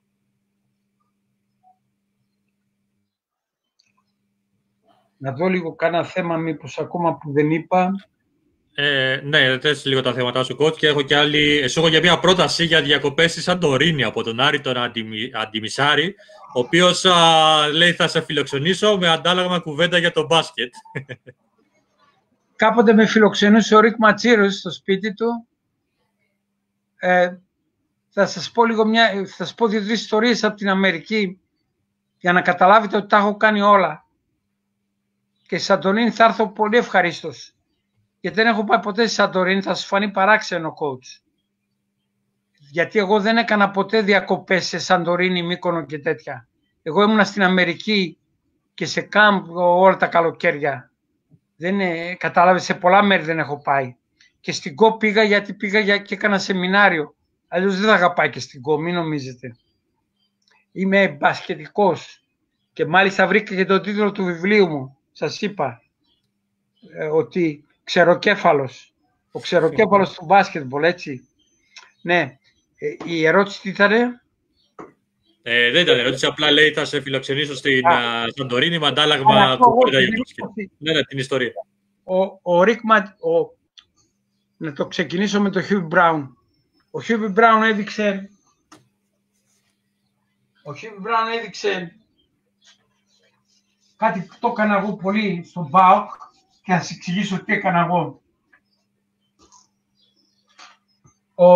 Να δω λίγο κάνα θέμα μήπως ακόμα που δεν είπα. Ε, ναι, θες λίγο τα θέματα σου, coach, και έχω και άλλη. Εσύ έχω για μια πρόταση για διακοπές στη Σαντορίνη από τον Άρη τον Αντιμι... Αντιμισάρη, ο οποίος α, λέει θα σε φιλοξενήσω με αντάλλαγμα κουβέντα για το μπάσκετ. Κάποτε με φιλοξενούσε ο Ρικ Ματσίρος στο σπίτι του. Ε, θα σας πω λίγο μια, θα σας πω δύο-τρεις ιστορίες από την Αμερική για να καταλάβετε ότι τα έχω κάνει όλα. Και στη Σαντορίνη θα έρθω πολύ ευχαρίστως. Γιατί δεν έχω πάει ποτέ στη Σαντορίνη, θα σας φανεί παράξενο coach. Γιατί εγώ δεν έκανα ποτέ διακοπές σε Σαντορίνη, Μύκονο και τέτοια. Εγώ ήμουνα στην Αμερική και σε κάμπ όλα τα καλοκαίρια. Δεν, κατάλαβε, σε πολλά μέρη δεν έχω πάει. Και στην Κο πήγα γιατί πήγα για, και έκανα σεμινάριο. Αλλιώς δεν θα είχα πάει και στην Κο, μην νομίζετε. Είμαι μπασκετικός και μάλιστα βρήκα και τον τίτλο του βιβλίου μου. Σας είπα ε, ότι ξεροκέφαλος, ο ξεροκέφαλος του μπάσκετμπολ, έτσι. Ναι, ε, η ερώτηση τι ήτανε? Ε, δεν ήταν ερώτηση, απλά λέει θα σε φιλοξενήσω στην Σαντορίνη με αντάλλαγμα κουβέντα για το μπάσκετ. Ναι, ναι, την ιστορία. Ο, ο Ρίκματ, ο... να το ξεκινήσω με τον Χιούμπι Μπράουν. Ο Χιούμπι Μπράουν έδειξε, ο Χιούμπι Μπράουν έδειξε κάτι που το έκανα εγώ πολύ στον ΠΑΟΚ και θα σας εξηγήσω τι έκανα εγώ. Ο,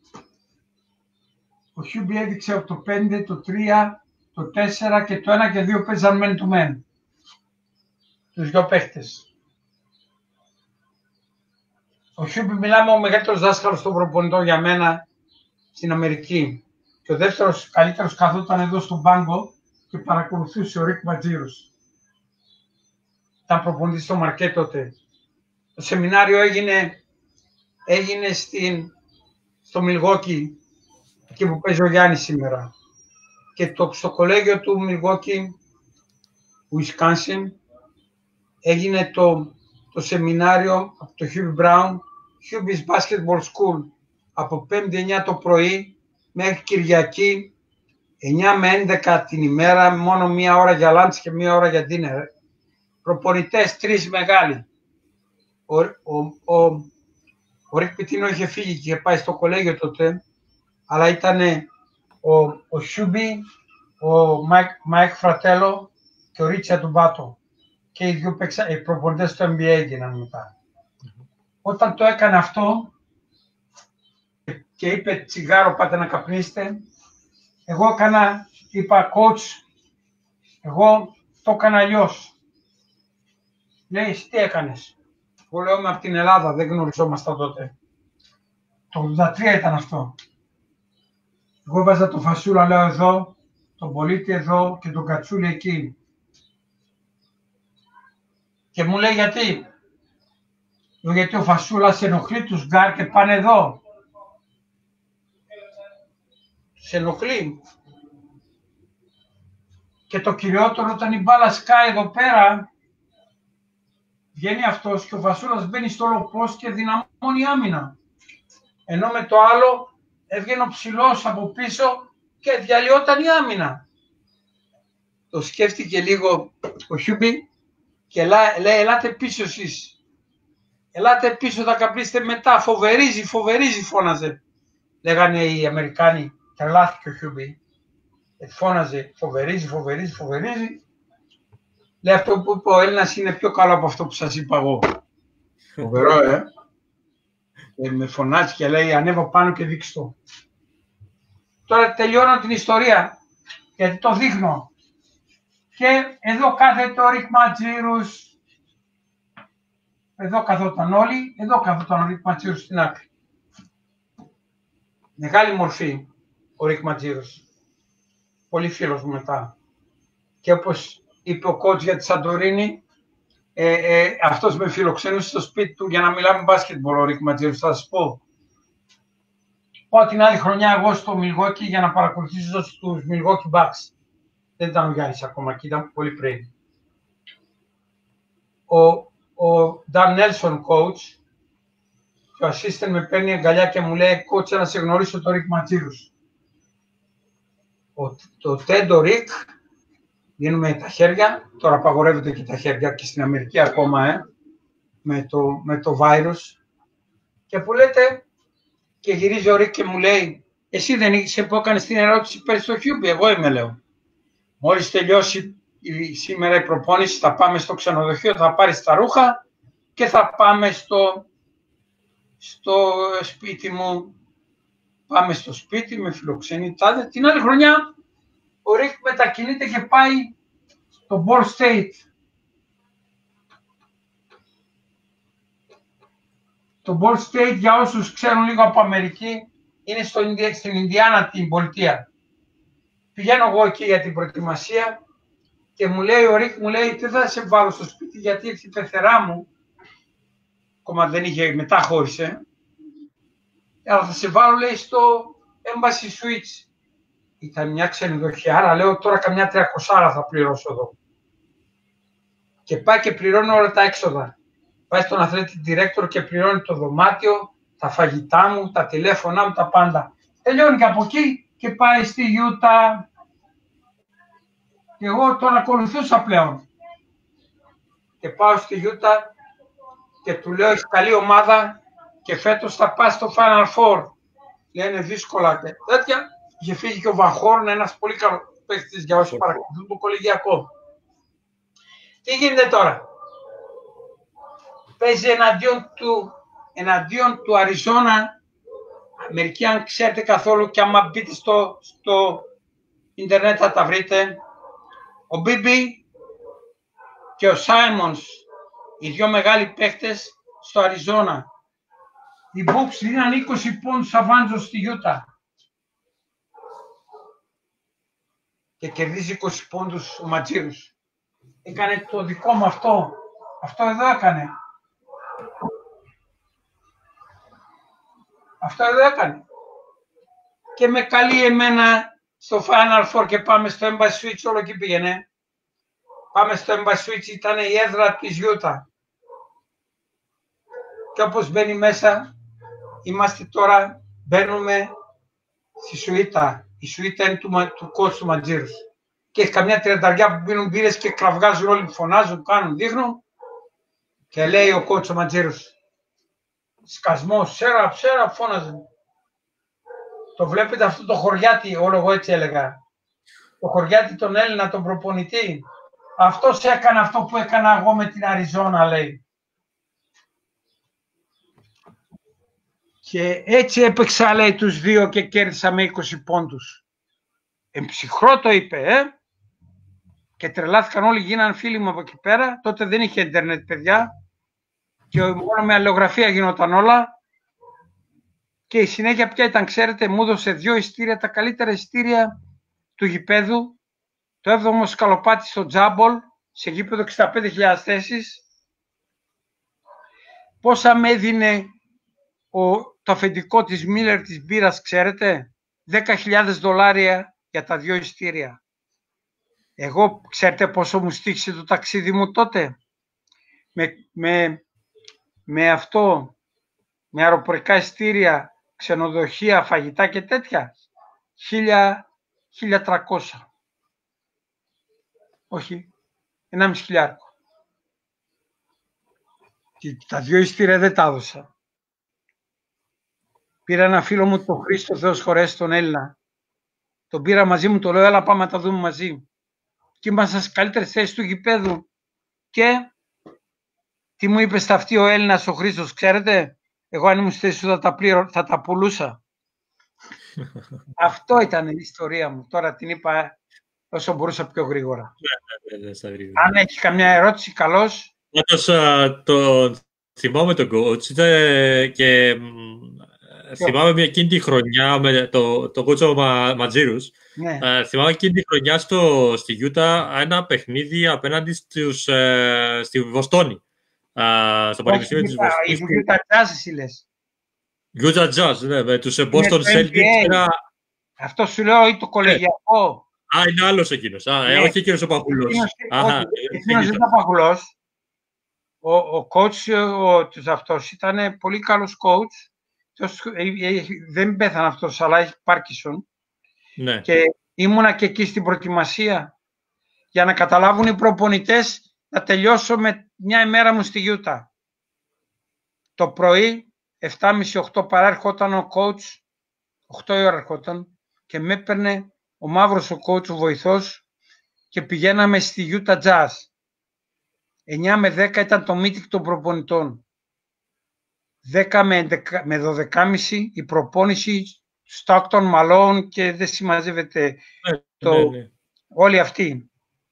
ο Χιούμπι έδειξε από το πέντε, το τρία, το τέσσερα και το ένα και δύο παίζαν men to men. Τους δυο παίχτες. Ο Χιούμπι, μιλάμε, ο μεγαλύτερος δάσκαλος των προπονητών για μένα στην Αμερική. Και ο δεύτερος καλύτερος καθόταν εδώ στον πάγκο και παρακολουθούσε ο Ρικ Ματζίρους. Ήταν προπονητής στο Μαρκέ τότε. Το σεμινάριο έγινε, έγινε στην, στο Μιλγόκι, εκεί που παίζει ο Γιάννης σήμερα. Και το, στο κολέγιο του Μιλγόκι, Wisconsin, έγινε το, το σεμινάριο από το Hubie Brown, Hubie's Basketball School, από πέμπτη εννιά το πρωί μέχρι Κυριακή, εννιά με έντεκα την ημέρα, μόνο μία ώρα για lunch και μία ώρα για dinner. Προπονητές, τρεις μεγάλοι. Ο, ο, ο, ο Ρικ Πιτίνο είχε φύγει και είχε πάει στο κολέγιο τότε, αλλά ήταν ο, ο Χιούμπι, ο Μάικ Φρατέλο και ο Ρίτσαρντ Ντουμπάτο. Και οι δύο οι προπονητές του N B A έγιναν μετά. Mm-hmm. Όταν το έκανε αυτό και είπε τσιγάρο πάτε να καπνίσετε, εγώ έκανα, είπα coach, εγώ το έκανα αλλιώς. Λέει, εσύ τι έκανες? Εγώ λέω, είμαι από την Ελλάδα, δεν γνωριζόμασταν τότε. Το ογδόντα τρία ήταν αυτό. Εγώ έβαζα το Φασούλα, λέω, εδώ, τον Πολίτη εδώ και τον Κατσούλη εκεί. Και μου λέει, γιατί? Λέω, γιατί ο Φασούλας ενοχλεί τους γκάρ και πάνε εδώ. Σε ενοχλεί. Και το κυριότερο, όταν η μπάλα σκάει εδώ πέρα, βγαίνει αυτός και ο Φασούλας μπαίνει στο λοπός και δυναμώνει άμυνα. Ενώ με το άλλο έβγαινε ο ψηλός από πίσω και διαλυόταν η άμυνα. Το σκέφτηκε λίγο ο Χιούμπι και λέει, ελάτε πίσω εσείς. Ελάτε πίσω, θα καπνίσετε μετά. Φοβερίζει, φοβερίζει, φώναζε. Λέγανε οι Αμερικάνοι, τρελάθηκε ο Χιούμπι. Φώναζε, φοβερίζει, φοβερίζει, φοβερίζει. Λέει, αυτό που είπε ο Έλληνας είναι πιο καλό από αυτό που σας είπα εγώ. Φοβερό, ε. Και με φωνάζει και λέει, ανέβα πάνω και δείξτε το. Τώρα τελειώνω την ιστορία, γιατί το δείχνω. Και εδώ κάθεται ο Ρικ Ματζίρους. Εδώ καθόταν όλοι, εδώ καθόταν ο Ρικ Ματζίρους στην άκρη. Μεγάλη μορφή ο Ρικ Ματζίρους. Πολύ φίλος μου μετά. Και όπως είπε ο coach για τη Σαντορίνη, ε, ε, αυτός με φιλοξενούσε στο σπίτι του για να μιλάμε μπάσκετμπολ, ο Ρικ Ματζίρους, θα σας πω. Πάω την άλλη χρονιά εγώ στο Μιλγόκι για να παρακολουθήσω τους Milwaukee Bucks. Δεν ήταν ο Γιάννης ακόμα και ήταν πολύ πριν. Ο, ο Dan Nelson coach και ο assistant με παίρνει αγκαλιά και μου λέει, coach, να σε γνωρίσω το Ρικ Ματζίρους. Ο, το Τέντο Ρικ, δίνουμε τα χέρια, τώρα απαγορεύεται και τα χέρια και στην Αμερική ακόμα, ε, με, το, με το virus. Και που λέτε, και γυρίζει ο Ρικ και μου λέει, εσύ δεν είσαι που έκανες την ερώτηση πέρυσι στο Χιούμπι? Εγώ είμαι, λέω. Μόλις τελειώσει η, σήμερα η προπόνηση, θα πάμε στο ξενοδοχείο, θα πάρεις τα ρούχα και θα πάμε στο, στο σπίτι μου. Πάμε στο σπίτι, με φιλοξενεί τάδε. Την άλλη χρονιά, ο Ρικ μετακινείται και πάει στο Ball State. Το Ball State, για όσους ξέρουν λίγο από Αμερική, είναι στο, στην Ινδιάνα, την πολιτεία. Πηγαίνω εγώ εκεί για την προετοιμασία και μου λέει ο Ρικ, μου λέει, τι θα σε βάλω στο σπίτι, γιατί ήρθε η πεθερά μου, ακόμα δεν είχε, μετά χώρισε, αλλά θα σε βάλω, λέει, στο Embassy Suites. Ήταν μια ξενοδοχεία, άρα λέω τώρα καμιά τριακοσάρα θα πληρώσω εδώ. Και πάει και πληρώνει όλα τα έξοδα. Πάει στον athletic director και πληρώνει το δωμάτιο, τα φαγητά μου, τα τηλέφωνά μου, τα πάντα. Τελειώνει και από εκεί και πάει στη Utah. Και εγώ τον ακολουθούσα πλέον. Και πάω στη Utah και του λέω, έχει καλή ομάδα και φέτος θα πάει στο Final Four. Λένε δύσκολα και τέτοια. Είχε φύγει και ο Βαχόρν, ένας πολύ καλός παίκτης για όσοι παρακολουθούν το κολεγιακό. Τι γίνεται τώρα? Παίζει εναντίον του, εναντίον του Αριζόνα. Μερικοί, αν ξέρετε καθόλου και άμα μπείτε στο, στο ίντερνετ θα τα βρείτε. Ο Μπίμπι και ο Σάιμονς, οι δύο μεγάλοι παίκτες στο Αριζόνα. Οι Bucks δίναν είκοσι πόντους αβάντζο στη Γιούτα. Και κερδίζει είκοσι πόντους ο Ματζίρους. Έκανε το δικό μου αυτό. Αυτό εδώ έκανε. Αυτό εδώ έκανε. Και με καλεί εμένα στο Final Four και πάμε στο Embassy Suites, όλο εκεί πήγαινε. Πάμε στο Embassy Suites, ήταν η έδρα της Γιούτα. Και όπως μπαίνει μέσα, είμαστε τώρα, μπαίνουμε στη σουίτα. Η σουίτα είναι του, του coach του Ματζίρους. Και έχει καμιά τριανταριά που πίνουν μπύρες και κραυγάζουν όλοι, φωνάζουν, κάνουν, δείχνουν. Και λέει ο coach ο Ματζίρους, σκασμός, ψέρα, ψέρα, φώναζε. Το βλέπετε αυτό το χωριάτι, όλο εγώ έτσι έλεγα. Το χωριάτι τον Έλληνα, τον προπονητή. Αυτός έκανε αυτό που έκανα εγώ με την Αριζόνα, λέει. Και έτσι έπαιξα, λέει, τους δύο και κέρδισα με είκοσι πόντους. Εμψυχρό το είπε, ε. Και τρελάθηκαν όλοι, γίναν φίλοι μου από εκεί πέρα. Τότε δεν είχε ίντερνετ, παιδιά. Και μόνο με αλληλογραφία γινόταν όλα. Και η συνέχεια πια ήταν, ξέρετε, μου έδωσε δύο ειστήρια, τα καλύτερα ειστήρια του γηπέδου. Το έβδομο σκαλοπάτι στο Τζάμπολ, σε γήπεδο εξήντα πέντε χιλιάδες θέσεις. Πόσα με έδινε ο, το αφεντικό της Μίλλερ της μπύρας, ξέρετε, δέκα χιλιάδες δολάρια για τα δύο ειστήρια. Εγώ, ξέρετε πόσο μου στήχησε το ταξίδι μου τότε. Με, με, με αυτό, με αεροπορικά ειστήρια, ξενοδοχεία, φαγητά και τέτοια. χίλια τριακόσια. Όχι, ενάμιση χιλιάρικο. Και τα δύο ειστήρια δεν τα έδωσα. Πήρα ένα φίλο μου, τον Χρήστο, Θεός χωρέσει, τον Έλληνα. Τον πήρα μαζί μου, το λέω, έλα πάμε να τα δούμε μαζί. Και ήμασταν στις καλύτερες θέσεις του γηπέδου. Και τι μου είπε στα αυτή ο Έλληνας ο Χρήστος, ξέρετε, εγώ αν ήμουν στη θέση σου θα τα, πλήρω, θα τα πουλούσα. Αυτό ήταν η ιστορία μου. Τώρα την είπα όσο μπορούσα πιο γρήγορα. Ναι, ναι, ναι, ναι, αν έχει καμιά ερώτηση, καλώς. Πάντως, το θυμάμαι τον coach και Ποιο? θυμάμαι μια εκείνη τη χρονιά με το, το coach ο Μα, Ματζίρους. Ναι. Uh, θυμάμαι εκείνη τη χρονιά στο, στη Γιούτα ένα παιχνίδι απέναντι στους, uh, στη Βοστόνη. Uh, στο Πανεπιστήμιο της Βοστόνης. Η Γιούτα Jazz εσύ λες. Γιούτα Jazz, ναι, με τους Boston Celtics. Ένα... Αυτό σου λέω ή το κολεγιακό. Α, είναι άλλος εκείνος. Α, ναι. Όχι εκείνος ο Παχουλός. Εκείνος δεν ήταν Παχουλός. Ο, ο coach ο, τους αυτός ήταν πολύ καλός coach. Δεν πέθανε αυτός, αλλά έχει Πάρκισον. Ναι. Και ήμουνα και εκεί στην προετοιμασία για να καταλάβουν οι προπονητές να τελειώσω με μια ημέρα μου στη Γιούτα. Το πρωί, επτά και μισή οκτώ παρά ερχόταν ο coach, οκτώ η ώρα ερχόταν και με έπαιρνε ο μαύρος ο coach, ο βοηθός, και πηγαίναμε στη Utah Jazz. εννιά με δέκα ήταν το meeting των προπονητών. δέκα με δώδεκα και μισή η προπόνηση Stockton, Malone και δεν συμμαζεύεται ναι, το, ναι, ναι. όλοι αυτοί.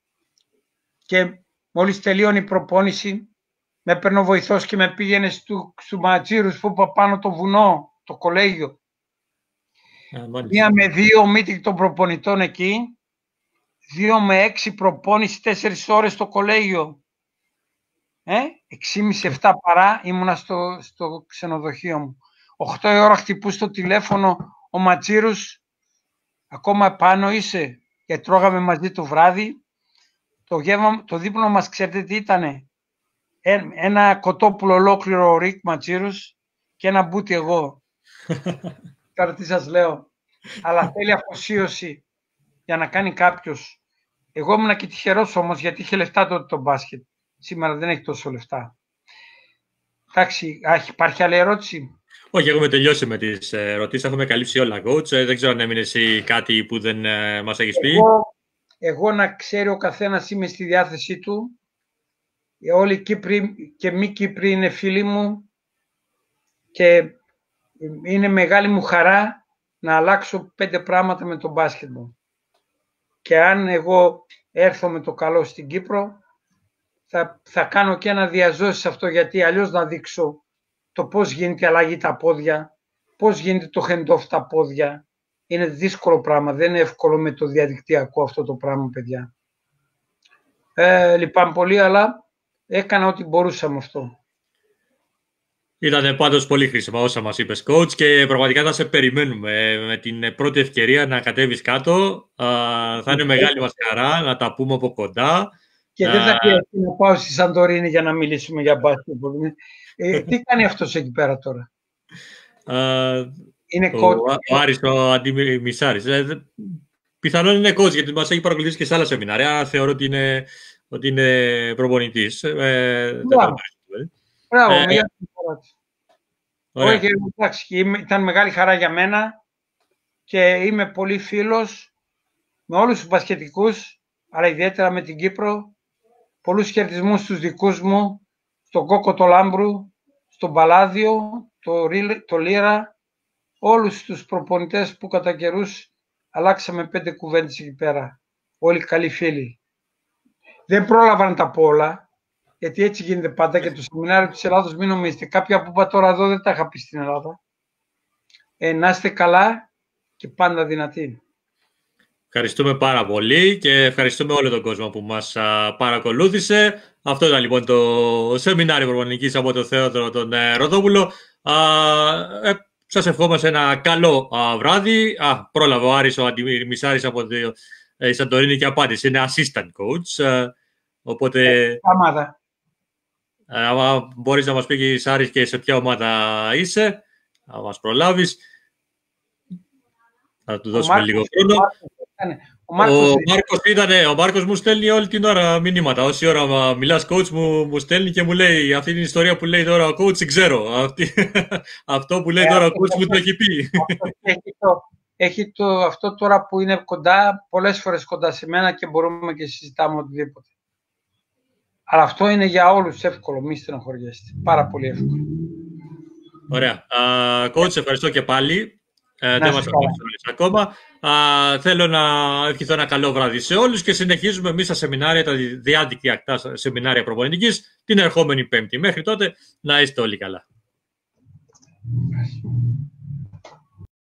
Και μόλις τελείωνε η προπόνηση, με έπαιρνε ο βοηθός και με πήγαινε στου, στου Ματζίρους που είπα πάνω το βουνό, το κολέγιο. Yeah, Μία με δύο meeting των προπονητών εκεί, δύο με έξι προπόνηση, τέσσερις ώρες στο κολέγιο. Ε, έξι και μισή επτά παρά ήμουνα στο, στο ξενοδοχείο μου. οκτώ η ώρα χτυπούσε το τηλέφωνο ο Ματζίρους, ακόμα πάνω είσαι, και τρώγαμε μαζί το βράδυ. Το, γεύμα, το δείπνο μας, ξέρετε τι ήτανε? Ε, ένα κοτόπουλο ολόκληρο ο Ρικ Ματζίρους και ένα μπούτι εγώ. Τώρα τι σας λέω. Αλλά θέλει αφοσίωση για να κάνει κάποιος. Εγώ ήμουν και τυχερός όμως, γιατί είχε λεφτά τότε το μπάσκετ. Σήμερα δεν έχει τόσο λεφτά. Εντάξει, υπάρχει άλλη ερώτηση? Όχι, έχουμε τελειώσει με τις ερωτήσεις. Έχουμε καλύψει όλα, coach. Δεν ξέρω αν έμεινε εσύ κάτι που δεν ε, μας έχεις πει. Εγώ, εγώ να ξέρει ο καθένας, είμαι στη διάθεσή του. Όλοι οι Κύπροι και μη Κύπροι είναι φίλοι μου και είναι μεγάλη μου χαρά να αλλάξω πέντε πράγματα με το μπάσκετ μου. Και αν εγώ έρθω με το καλό στην Κύπρο, θα, θα κάνω και ένα διαζώσει σε αυτό, γιατί αλλιώς να δείξω το πώς γίνεται η αλλαγή τα πόδια, πώς γίνεται το hand-off τα πόδια. Είναι δύσκολο πράγμα, δεν είναι εύκολο με το διαδικτυακό αυτό το πράγμα, παιδιά. Ε, λυπάμαι πολύ, αλλά έκανα ό,τι μπορούσα με αυτό. Ήταν πάντως πολύ χρήσιμα όσα μας είπες, coach, και πραγματικά θα σε περιμένουμε με την πρώτη ευκαιρία να κατέβεις κάτω. Θα είναι μεγάλη μας χαρά να τα πούμε από κοντά. Και δεν θα χρειαστεί να πάω στη Σαντορίνη για να μιλήσουμε για μπάσκετ. Ε, τι κάνει αυτός εκεί πέρα τώρα? Uh, είναι ο, coach. Ο Άρης ο Αντιμισάρης. Ε, πιθανόν είναι coach, γιατί μας έχει παρακολουθήσει και σε άλλα σεμινάρια. Θεωρώ ότι είναι, ότι είναι προπονητής. Ε, Μπράβο. Μπράβο, ε, για την φορά της. Όχι, εντάξει, ήταν μεγάλη χαρά για μένα και είμαι πολύ φίλος με όλους τους μπασκετικούς, αλλά ιδιαίτερα με την Κύπρο. Πολλούς χαιρετισμούς στους δικούς μου, στον Κόκο το Λάμπρου, στον Παλάδιο, το, το Λύρα, όλους τους προπονητές που κατά καιρούς αλλάξαμε πέντε κουβέντες εκεί πέρα. Όλοι καλοί φίλοι. Δεν πρόλαβα να τα πω όλα, γιατί έτσι γίνεται πάντα και το σεμινάριο της Ελλάδος, μην νομίζετε. Κάποια που είπα τώρα εδώ δεν τα είχα πει στην Ελλάδα. Ε, να είστε καλά και πάντα δυνατοί. Ευχαριστούμε πάρα πολύ και ευχαριστούμε όλο τον κόσμο που μας α, παρακολούθησε. Αυτό ήταν λοιπόν το σεμινάριο προπονητικής από τον Θεόδωρο τον ε, Ροδόπουλο. Α, ε, σας ευχόμαστε ένα καλό α, βράδυ. Α, πρόλαβε ο Άρης ο Αντιμισάρης από τη ε, Σαντορίνη και απάντησε. Είναι assistant coach. Ε, οπότε ε, ομάδα. Ε, άμα μπορείς να μας πεις, Άρης, και σε ποια ομάδα είσαι, να μας προλάβεις. Θα του δώσουμε Μάρκος, λίγο χρόνο. Ο Μάρκος, ο, Μάρκος ήταν, ο Μάρκος μου στέλνει όλη την ώρα μηνύματα. Όση ώρα μιλάς coach μου, μου στέλνει και μου λέει αυτή την ιστορία που λέει τώρα ο coach, ξέρω. Αυτή, αυτό που λέει ε, τώρα ο coach μου το έχει πει. Έχει, το, έχει το, αυτό τώρα που είναι κοντά, πολλές φορές κοντά σε μένα και μπορούμε και συζητάμε οτιδήποτε. Αλλά αυτό είναι για όλους εύκολο, μη στενοχωριέστε. Πάρα πολύ εύκολο. Ωραία. Uh, coach, ευχαριστώ και πάλι. Ε, δεν μας ακολουθείς ακόμα. Α, θέλω να ευχηθώ ένα καλό βράδυ σε όλους και συνεχίζουμε εμείς τα σεμινάρια, τα διαδικτυακά σεμινάρια προπονητικής την ερχόμενη Πέμπτη. Μέχρι τότε να είστε όλοι καλά.